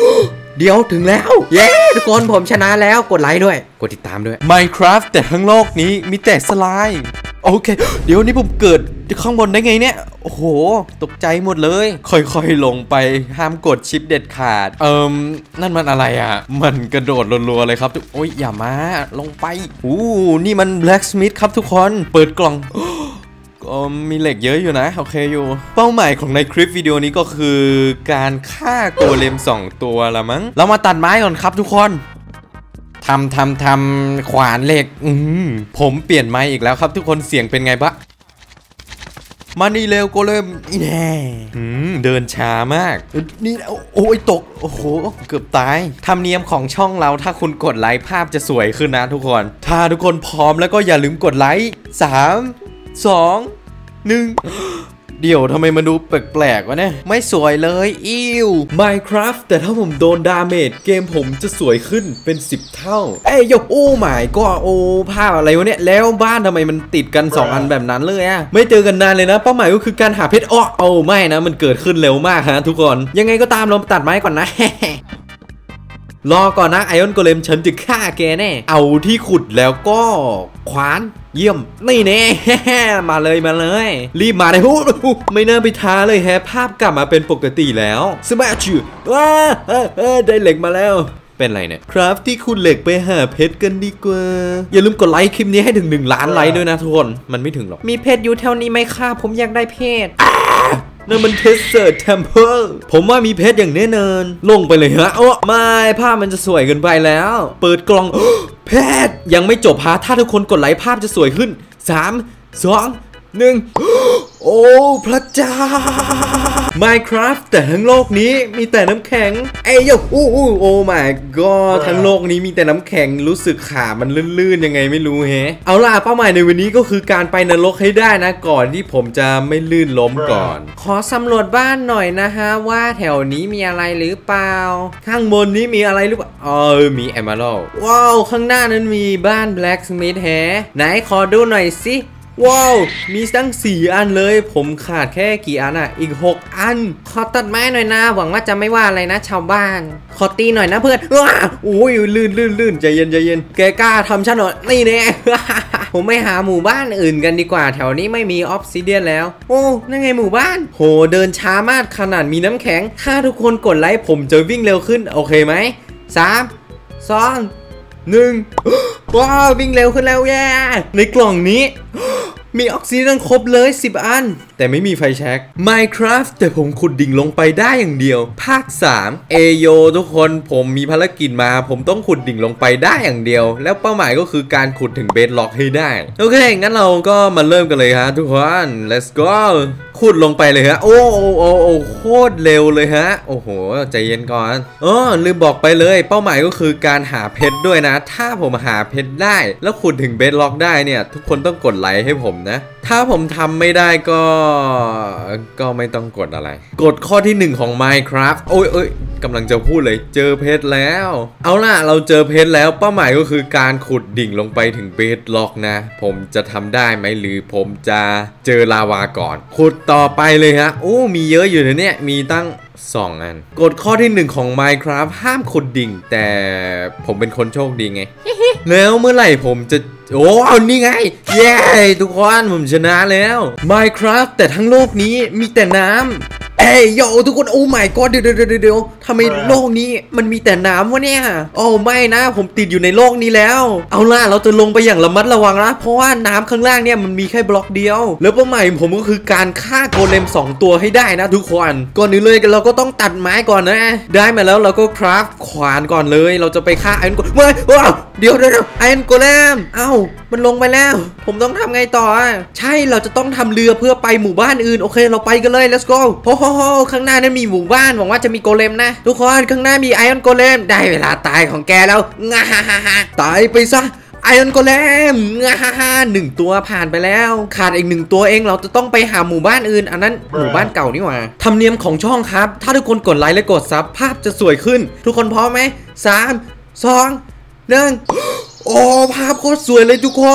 เดี๋ยวถึงแล้วเย้ทุกคนผมชนะแล้วกดไลค์ด้วยกดติดตามด้วย Minecraft แต่ทั้งโลกนี้มีแต่สไลม์โอเคเดี๋ยวนี้ผมเกิดข้างบนได้ไงเนี่ยโอ้โหตกใจหมดเลยค่อยๆลงไปห้ามกดชิปเด็ดขาดเอิมนั่นมันอะไรอ่ะมันกระโดดรัวๆเลยครับทุกโอ้ยอย่ามาลงไปอู้นี่มัน Blacksmith ครับทุกคนเปิดกล่องก็มีเหล็กเยอะอยู่นะโอเคอยู่เป้าหมายของในคลิปวิดีโอนี้ก็คือการฆ่าโกเลมสองตัวละมั้งเรามาตัดไม้ก่อนครับทุกคนทำทำทำขวานเหล็กอืมผมเปลี่ยนไม้อีกแล้วครับทุกคนเสียงเป็นไงบ้างมานี่เร็วโกเลมอีแน่เดินช้ามากนี่โอ้ยตกโอ้โหเกือบตายธรรมเนียมของช่องเราถ้าคุณกดไลค์ภาพจะสวยขึ้นนะทุกคนถ้าทุกคนพร้อมแล้วก็อย่าลืมกดไลค์สามสองหนึ่งเดี๋ยวทำไมมันดูแปลกๆวะเนี่ยไม่สวยเลยอิว Minecraft แต่ถ้าผมโดนดาเมจเกมผมจะสวยขึ้นเป็นสิบเท่าเอ้ยโยโอ้หมายก็โอ้ภาพอะไรวะเนี่ยแล้วบ้านทำไมมันติดกันสองอันแบบนั้นเลยอะไม่เจอกันนานเลยนะเป้าหมายก็คือการหาเพชรอ้อโอ้ไม่นะมันเกิดขึ้นเร็วมากฮะทุกคนยังไงก็ตามเราตัดไม้ก่อนนะ รอก่อนนะไอออนโกเลมฉันจะฆ่าแกแน่เอาที่ขุดแล้วก็ขวานเยี่ยมนี่แน่ มาเลยมาเลยรีบมาเลยฮู้ไม่น่าไปท้าเลยแฮะภาพกลับมาเป็นปกติแล้วสมาชิว้าได้เหล็กมาแล้วเป็นไรเนี่ยครับที่คุณเหล็กไปหาเพชรกันดีกว่าอย่าลืมกดไลค์คลิปนี้ให้ถึงหนึ่งล้านไลค์ด้วยนะทุกคนมันไม่ถึงหรอกมีเพชรอยู่แถวนี้ไหมคะผมอยากได้เพชรนั่นมันเทสเซอร์เทมเพลผมว่ามีเพชรอย่างแน่นอนลงไปเลยฮะโอ้ไม่ภาพมันจะสวยเกินไปแล้วเปิดกล่องเพชรยังไม่จบฮะถ้าทุกคนกดไลค์ภาพจะสวยขึ้นสาม สอง หนึ่งโอ้พระเจ้า Minecraft แต่ทั้งโลกนี้มีแต่น้ำแข็งเอ้ยโอ้โอ้ my god ทั้งโลกนี้มีแต่น้ำแข็งรู้สึกขามันลื่นๆยังไงไม่รู้แฮะเอาล่ะเป้าหมายในวันนี้ก็คือการไปนรกให้ได้นะก่อนที่ผมจะไม่ลื่นล้มก่อนขอสำรวจบ้านหน่อยนะฮะว่าแถวนี้มีอะไรหรือเปล่าข้างบนนี้มีอะไรหรือเปล่าอ๋อมีแอมเบอรัลว้าวข้างหน้านั้นมีบ้าน Blacksmith แฮะไหนขอดูหน่อยสิว้าวมีตั้งสี่อันเลยผมขาดแค่กี่อันอ่ะอีกหกอันขอตัดไม้หน่อยนะหวังว่าจะไม่ว่าอะไรนะชาวบ้านขอตีหน่อยนะเพื่อนว้าโอ้ยลื่นลื่นลื่นใจเย็นใจเย็นแกกล้าทำฉันเหรอนี่แน่ ผมไม่หาหมู่บ้านอื่นกันดีกว่าแถวนี้ไม่มีออฟซิเดียนแล้วโอ้นั่นไงหมู่บ้านโหเดินช้ามากขนาดมีน้ำแข็งถ้าทุกคนกดไลค์ผมจะวิ่งเร็วขึ้นโอเคไหมสามสองหนึ่งว้าววิ่งเร็วขึ้นแล้วแย่ในกล่องนี้มีออกซิเจนครบเลยสิบอันแต่ไม่มีไฟแช็ก Minecraft แต่ผมขุดดิ่งลงไปได้อย่างเดียวภาคสามเอโยทุกคนผมมีภารกิจมาผมต้องขุดดิ่งลงไปได้อย่างเดียวแล้วเป้าหมายก็คือการขุดถึงเบสล็อกให้ได้โอเคงั้นเราก็มาเริ่มกันเลยฮะทุกคน let's go ขุดลงไปเลยฮะโอ้โอ้โอ้โอ้โคตรเร็วเลยฮะโอ้โหใจเย็นก่อนอ๋อลืมบอกไปเลยเป้าหมายก็คือการหาเพชรด้วยนะถ้าผมหาเพชรได้แล้วขุดถึงเบสล็อกได้เนี่ยทุกคนต้องกดไลค์ให้ผมนะถ้าผมทำไม่ได้ก็ก็ไม่ต้องกดอะไรกดข้อที่หนึ่งของ Minecraft โอ้ยเอ้ยกำลังจะพูดเลยเจอเพชรแล้วเอาล่ะเราเจอเพชรแล้วเป้าหมายก็คือการขุดดิ่งลงไปถึงเบสล็อกนะผมจะทำได้ไหมหรือผมจะเจอลาวาก่อนขุดต่อไปเลยฮะโอ้มีเยอะอยู่นะเนี่ยมีตั้งสองอันกฎข้อที่หนึ่งของ Minecraft ห้ามขุดดิ่งแต่ผมเป็นคนโชคดีไง แล้วเมื่อไหร่ผมจะโอ้เอานี่ไงเย้ทุกคนผมชนะแล้ว Minecraft แต่ทั้งโลกนี้มีแต่น้ำเอ้ยโยทุกคนโอ้ my god เดี๋ยวเดี๋ยวเดี๋ยวทำไมโลกนี้มันมีแต่น้ำวะเนี่ยโอ้ไม่นะผมติดอยู่ในโลกนี้แล้วเอาล่ะเราจะลงไปอย่างระมัดระวังนะเพราะว่าน้ำข้างล่างเนี่ยมันมีแค่บล็อกเดียวแล้วเป้าหมายผมก็คือการฆ่าโกเลมสองตัวให้ได้นะทุกคนก่อนอื่นเลยเราก็ต้องตัดไม้ก่อนนะได้มาแล้วเราก็คราฟขวานก่อนเลยเราจะไปฆ่าไอรอนโกเลมว้าวเดี๋ยวเดี๋ยวไอรอนโกเลมเอ้ามันลงไปแล้วผมต้องทำไงต่อใช่เราจะต้องทำเรือเพื่อไปหมู่บ้านอื่นโอเคเราไปกันเลย let's go โอ้โหข้างหน้านั้นมีหมู่บ้านหวังว่าจะมีโกเลมนะทุกคนข้างหน้ามีไอรอนโกเลมได้เวลาตายของแกแล้วงาฮ่าฮ่าตายไปซะไอรอนโกเลมงาฮ่าฮ่าหนึ่งตัวผ่านไปแล้วขาดอีกหนึ่งตัวเองเราจะต้องไปหาหมู่บ้านอื่นอันนั้นหมู่บ้านเก่านี่หว่าธรรมเนียมของช่องครับถ้าทุกคนกดไลค์และกดซับภาพจะสวยขึ้นทุกคนพร้อมไหมสามสองหนึ่งโอ้ภาพโคตรสวยเลยทุกคน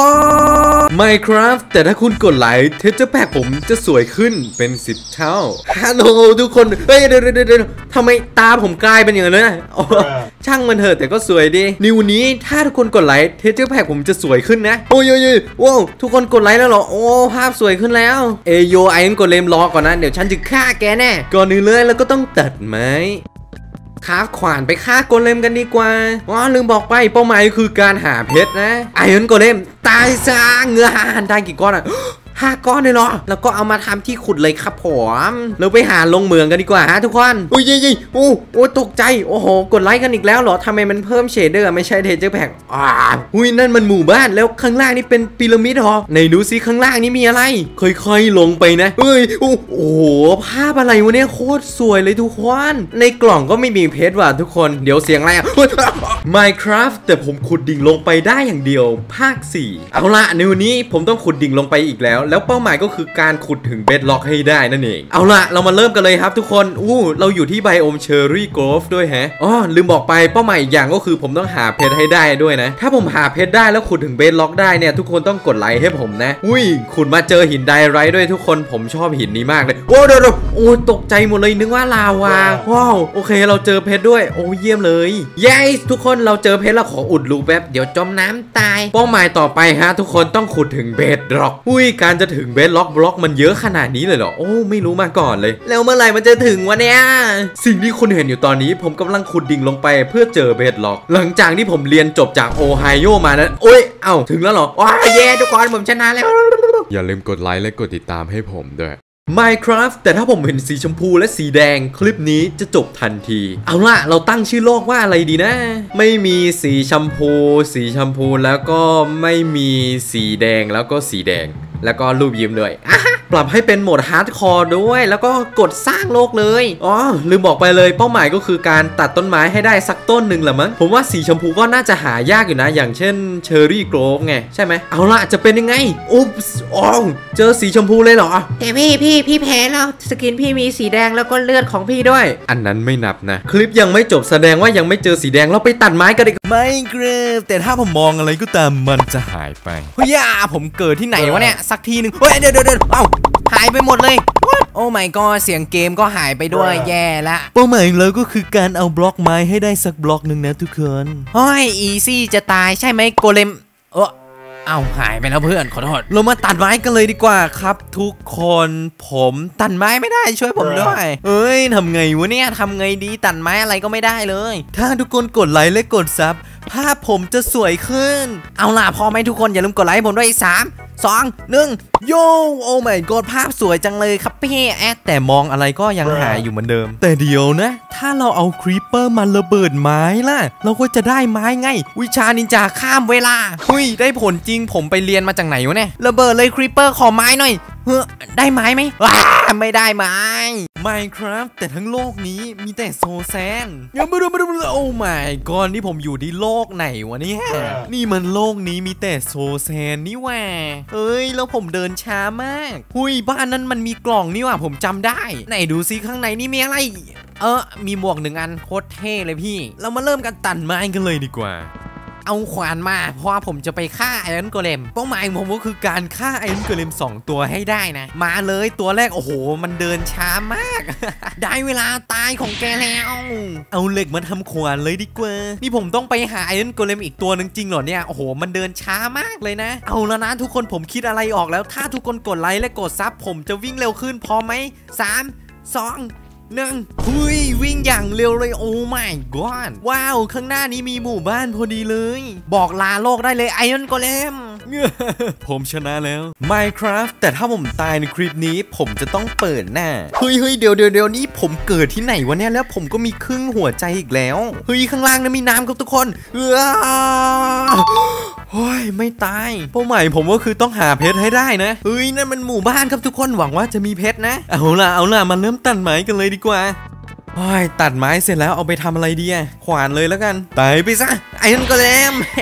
Minecraft แต่ถ้าคุณกดไลค์เทเจอร์แพ็กผมจะสวยขึ้นเป็นสิบเท่าฮัลโหลทุกคนเฮ้ยเดี๋ยวเดี๋ยวเดี๋ยวทำไมตาผมกลายเป็นอย่างนั้นนะช่างมันเถอะแต่ก็สวยดีนิวนี้ถ้าทุกคนกดไลค์เทเจอร์แพ็กผมจะสวยขึ้นนะโอ้ยโอ้ยว้าวทุกคนกดไลค์แล้วเหรอโอ้ภาพสวยขึ้นแล้วเอโยไอ้กดเลมรอก่อนนะเดี๋ยวฉันจะฆ่าแกแน่ก่อนอื่นเลยแล้วก็ต้องตัดไม้คาบขวานไปฆ่าโกเลมกันดีกว่าอ๋อลืมบอกไปเป้าหมายคือการหาเพชรนะไอรอนโกเลมตายซะเงือหันได้กี่ก้อนอ่ะห้าก้อนเลยเหรอแล้วก็เอามาทำที่ขุดเลยครับผมเราไปหาลงเมืองกันดีกว่าฮะทุกคนอุ้ยยี่โอ้โอ้ตกใจโอ้โหกดไลค์กันอีกแล้วเหรอทำไมมันเพิ่มเชดเดอร์ไม่ใช่เทเจอร์แพ็กอ่าอุ้ยนั่นมันหมู่บ้านแล้วข้างล่างนี่เป็นพีระมิดหรอไหนดูซิข้างล่างนี่มีอะไรค่อยๆลงไปนะเฮ้ยโอ้โหภาพอะไรวะเนี่ยโคตรสวยเลยทุกคนในกล่องก็ไม่มีเพชรว่ะทุกคนเดี๋ยวเสียงอะไรอ่ะ Minecraft แต่ผมขุดดิ่งลงไปได้อย่างเดียวภาคสี่เอาละในวันนี้ผมต้องขุดดิ่งลงไปอีกแล้วแล้วเป้าหมายก็คือการขุดถึงเบดล็อกให้ได้นั่นเองเอาล่ะเรามาเริ่มกันเลยครับทุกคนอู้เราอยู่ที่ไบโอมเชอร์รี่โกรฟด้วยฮะอ๋อลืมบอกไปเป้าหมายอีกอย่างก็คือผมต้องหาเพชรให้ได้ด้วยนะถ้าผมหาเพชรได้แล้วขุดถึงเบดล็อกได้เนี่ยทุกคนต้องกดไลค์ให้ผมนะอุ้ยขุดมาเจอหินไดไรท์ด้วยทุกคนผมชอบหินนี้มากเลยโอ้เดี๋ยวโอ้ตกใจหมดเลยนึกว่าลาวาว้าวโอเคเราเจอเพชรด้วยโอ้เยี่ยมเลยเย้ทุกคนเราเจอเพชรแล้วขออุดรูแป๊บเดี๋ยวจมน้ำตายเป้าหมายต่อไปฮะทุกคนต้องขุดถึงเบดล็อกอุ้ยการจะถึงเบดล็อกบล็อกมันเยอะขนาดนี้เลยเหรอโอ้ไม่รู้มาก่อนเลยแล้วเมื่อไหร่มันจะถึงวะเนี่ยสิ่งที่คุณเห็นอยู่ตอนนี้ผมกำลังขุดดิ่งลงไปเพื่อเจอเบดล็อกหลังจากที่ผมเรียนจบจากโอไฮโอมานะโอ้ยเอ้าถึงแล้วเหรอว้าเย้ทุกคนผมชนะแล้วอย่าลืมกดไลค์และกดติดตามให้ผมด้วย Minecraft แต่ถ้าผมเห็นสีชมพูและสีแดงคลิปนี้จะจบทันทีเอาล่ะเราตั้งชื่อโลกว่าอะไรดีนะไม่มีสีชมพูสีชมพูแล้วก็ไม่มีสีแดงแล้วก็สีแดงแล้วก็รูปยิ้มด้วยปรับให้เป็นโหมดฮาร์ดคอร์ด้วยแล้วก็กดสร้างโลกเลยอ๋อลืมบอกไปเลยเป้าหมายก็คือการตัดต้นไม้ให้ได้สักต้นหนึ่งแหละมั้งผมว่าสีชมพูก็น่าจะหายากอยู่นะอย่างเช่นเชอร์รี่โกรฟไงใช่ไหมเอาล่ะจะเป็นยังไงอุ๊บอ๋อเจอสีชมพูเลยเหรอแต่พี่พี่พี่แพ้แล้วสกินพี่มีสีแดงแล้วก็เลือดของพี่ด้วยอันนั้นไม่นับนะคลิปยังไม่จบแสดงว่ายังไม่เจอสีแดงเราไปตัดไม้กันดีกว่าไม่เกรฟแต่ถ้าผมมองอะไรก็ตามมันจะหายไปเฮ้ยผมเกิดที่ไหนวะเนี่ยสักทีหนึ่งเฮ้ยเดี๋ยวเดี๋ยวเอ้าหายไปหมดเลยโอ้ my god เสียงเกมก็หายไปด้วยแย่ละเป้าหมายของเราก็คือการเอาบล็อกไม้ให้ได้สักบล็อกหนึ่งนะทุกคนเฮ้ยอีซี่จะตายใช่ไหมโกเลมเออเอาหายไปแล้วเพื่อนขอโทษเรามาตัดไม้กันเลยดีกว่าครับทุกคนผมตัดไม้ไม่ได้ช่วยผมด้วยเอ้ยทำไงวะเนี่ยทำไงดีตัดไม้อะไรก็ไม่ได้เลยถ้าทุกคนกดไลค์และกดซับภาพผมจะสวยขึ้นเอาล่ะพอไหมทุกคนอย่าลืมกดไลค์ผมด้วยสาม สอง หนึ่งโย่โอ้ my god ภาพสวยจังเลยครับพี่แอดแต่มองอะไรก็ยังหายอยู่เหมือนเดิมแต่เดี๋ยวนะถ้าเราเอาครีปเปอร์มาระเบิดไม้ล่ะเราก็จะได้ไม้ไงวิชานินจาข้ามเวลาเฮ้ยได้ผลจริงผมไปเรียนมาจากไหนวะเนี่ยระเบิดเลยครีปเปอร์ขอไม้หน่อยเฮ้ยได้ไม้ไหมว้าไม่ได้ไม้ Minecraft แต่ทั้งโลกนี้มีแต่โซแซนยังไม่รู้ไม่รู้โอ้ my god นี่ผมอยู่ที่โลกไหนวะเนี่ยนี่มันโลกนี้มีแต่โซแซนนี่แหวเอ้ยแล้วผมเดินช้ามากหุยบ้านนั้นมันมีกล่องนี่ว่ะผมจำได้ไหนดูซิข้างในนี่มีอะไรเออมีหมวกหนึ่งอันโคตรเท่เลยพี่เรามาเริ่มกันตัดไม้กันเลยดีกว่าเอาขวานมาเพราะว่าผมจะไปฆ่าไอรอนโกเลมเป้าหมายของผมก็คือการฆ่าไอรอนโกเลมสองตัวให้ได้นะมาเลยตัวแรกโอ้โหมันเดินช้ามาก ได้เวลาตายของแกแล้วเอาเหล็กมาทำขวานเลยดีกว่านี่ผมต้องไปหาไอรอนโกเลมอีกตัวนึงจริงเหรอเนี่ยโอ้โหมันเดินช้ามากเลยนะเอาแล้วนะทุกคนผมคิดอะไรออกแล้วถ้าทุกคนกดไลค์และกดซับผมจะวิ่งเร็วขึ้นพอไหมสาม สองหนึ่งหุยวิ่งอย่างเร็วเลยโอ้ my god ว้าวข้างหน้านี้มีหมู่บ้านพอดีเลยบอกลาโลกได้เลยไอรอนโกเลม ผมชนะแล้ว Minecraft แต่ถ้าผมตายในคลิปนี้ผมจะต้องเปิดหน้าเฮ้ยเฮ้ยเดี๋ยวเดี๋ยวเดี๋ยวนี้ผมเกิดที่ไหนวะเนี่ยแล้วผมก็มีครึ่งหัวใจอีกแล้วเฮ้ยข้างล่างนั้นมีน้ำครับทุกคนเออโอ้ยไม่ตายเป้าหมายผมก็คือต้องหาเพชรให้ได้นะเฮ้ยนั่นมันหมู่บ้านครับทุกคนหวังว่าจะมีเพชรนะเอาล่ะเอาล่ะมาเริ่มตัดไม้กันเลยดีกว่าโอ้ยตัดไม้เสร็จแล้วเอาไปทำอะไรดีอะขวานเลยแล้วกันตายไปซะไอ้นั่นก็แล้ว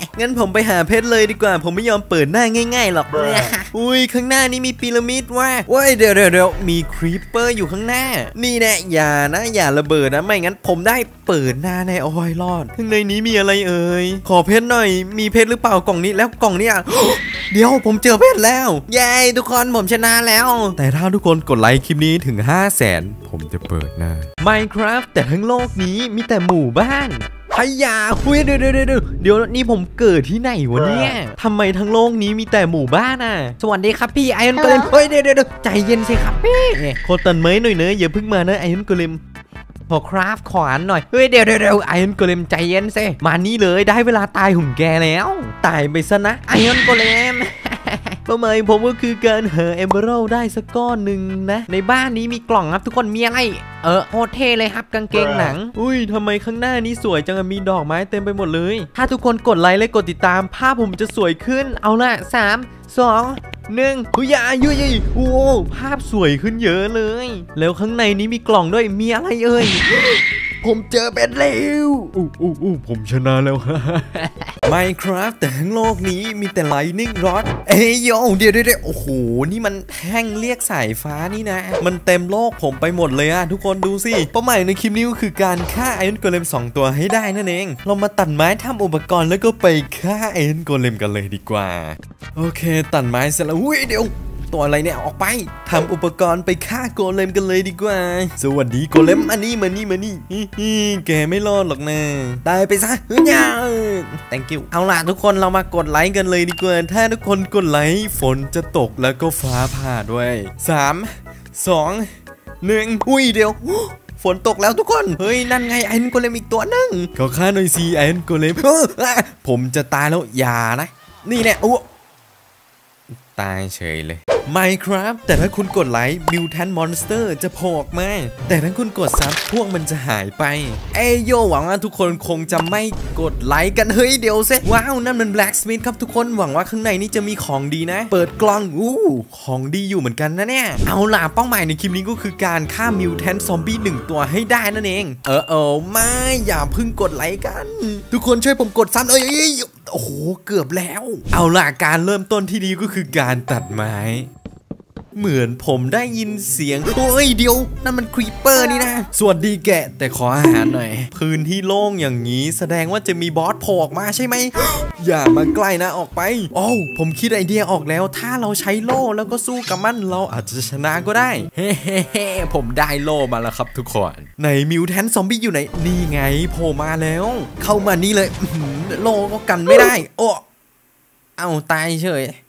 งั้นผมไปหาเพชรเลยดีกว่าผมไม่ยอมเปิดหน้าง่ายๆหรอกอุ้ยข้างหน้านี้มีพีระมิดว่ะว้ายเดี๋ยวเดี๋ยวเดี๋ยวมีครีปเปอร์อยู่ข้างหน้านี่แน่อย่านะอย่าระเบิดนะไม่งั้นผมได้เปิดหน้าในโอ้ยรอดข้างในนี้มีอะไรเอ่ยขอเพชรหน่อยมีเพชรหรือเปล่ากล่องนี้แล้วกล่องนี้อ่ะ เดี๋ยวผมเจอเพชรแล้วเย้ทุกคนผมชนะแล้วแต่ถ้าทุกคนกดไลค์คลิปนี้ถึง ห้าแสน ผมจะเปิดหน้า Minecraft แต่ทั้งโลกนี้มีแต่หมู่บ้านพยาคุยเดี๋ยวเดี๋ยวเดี๋ยวเดี๋ยวนี่ผมเกิดที่ไหนวะเนี่ยทำไมทั้งโลกนี้มีแต่หมู่บ้านอ่ะสวัสดีครับพี่ไอรอนโกเลมเฮ้ยเดี๋ยวเดี๋ยวใจเย็นสิครับพี่โคตันไม้หน่อยเนอะอย่าเพิ่งมานะไอรอนโกเลมขอคราฟขวานหน่อยเฮ้ยเดี๋ยวเดี๋ยวเดี๋ยวไอรอนโกเลมใจเย็นสิมานี่เลยได้เวลาตายหุ่นแกแล้วตายไปซะนะไอรอนโกเลมเป้าหมายผมก็คือการหาเอเมอรัลได้สักก้อนหนึ่งนะในบ้านนี้มีกล่องครับทุกคนมีอะไรเออโคตรเท่เลยครับกางเกงหนังอุ้ยทำไมข้างหน้านี้สวยจังมีดอกไม้เต็มไปหมดเลยถ้าทุกคนกดไลค์และกดติดตามภาพผมจะสวยขึ้นเอาละสามสองหนึ่งหุยายุยโอ้ภาพสวยขึ้นเยอะเลยแล้วข้างในนี้มีกล่องด้วยมีอะไรเอ่ยผมเจอเบ็ดแล้วอู้อู้อู้ผมชนะแล้ว Minecraft แต่ทั้งโลกนี้มีแต่ Lightning Rod เอ้ยโยเดี๋ยวเดี๋ยวโอ้โหนี่มันแท่งเรียกสายฟ้านี่นะมันเต็มโลกผมไปหมดเลยอะทุกคนดูสิเป้าหมายในคลิปนี้ก็คือการฆ่าไอรอนโกเลมสองตัวให้ได้นั่นเองเรามาตัดไม้ทำอุปกรณ์แล้วก็ไปฆ่าไอรอนโกเลมกันเลยดีกว่าโอเคตัดไม้เสร็จแล้วอุ้ยเดี๋ยวตัวอะไรเนี่ยออกไปทำอุปกรณ์ไปฆ่าโกเลมกันเลยดีกว่าสวัสดีโกเลมอันนี้มานี่มานี่แกไม่รอดหรอกนะตายไปซะเฮ้ย thank you เอาล่ะทุกคนเรามากดไลค์กันเลยดีกว่าถ้าทุกคนกดไลค์ฝนจะตกแล้วก็ฟ้าผ่าด้วยสามสองหนึ่งอุ้ยเดี๋ยวฝนตกแล้วทุกคนเฮ้ยนั่นไงไอรอนโกเลมอีกตัวนึงขอฆ่าหน่อยสิไอรอนโกเลมผมจะตายแล้วอย่านะนี่แหละโอ้ตายเฉยเลย Minecraft แต่ถ้าคุณกดไลค์ Mutant Monster จะโผล่ออกมาแต่ถ้าคุณกดซับพวกมันจะหายไปเอ้ยโยหวังว่าทุกคนคงจะไม่กดไลค์กันเฮ้ยเดี๋ยวเซว้าวนั่นมัน Blacksmith ครับทุกคนหวังว่าข้างในนี้จะมีของดีนะเปิดกล่องอู้ของดีอยู่เหมือนกันนะเนี่ยเอาล่ะเป้าหมายในคลิปนี้ก็คือการฆ่า Mutant Zombie หนึ่งตัวให้ได้นั่นเองเออเออไม่อย่าเพิ่งกดไลค์กันทุกคนช่วยผมกดซ้ำเอ้ยโอ้โหเกือบแล้วเอาล่ะการเริ่มต้นที่ดีก็คือการตัดไม้เหมือนผมได้ยินเสียงโอ้ยเดี๋ยวนั่นมันครีปเปอร์นี่นะสวัสดีแกะแต่ขออาหารหน่อยพื้นที่โล่งอย่างนี้แสดงว่าจะมีบอสโผล่ออกมาใช่ไหม อย่ามาใกล้นะออกไปโอ้ผมคิดไอเดียออกแล้วถ้าเราใช้โล่แล้วก็สู้กับมันเราอาจจะชนะก็ได้เฮ้เฮ้ผมได้โล่มาแล้วครับทุกคนในมิวแทนซอมบี้อยู่ไหนนี่ไงโผล่มาแล้วเข้ามานี่เลยโล่ก็กันไม่ได้โอ้เอาตายเฉย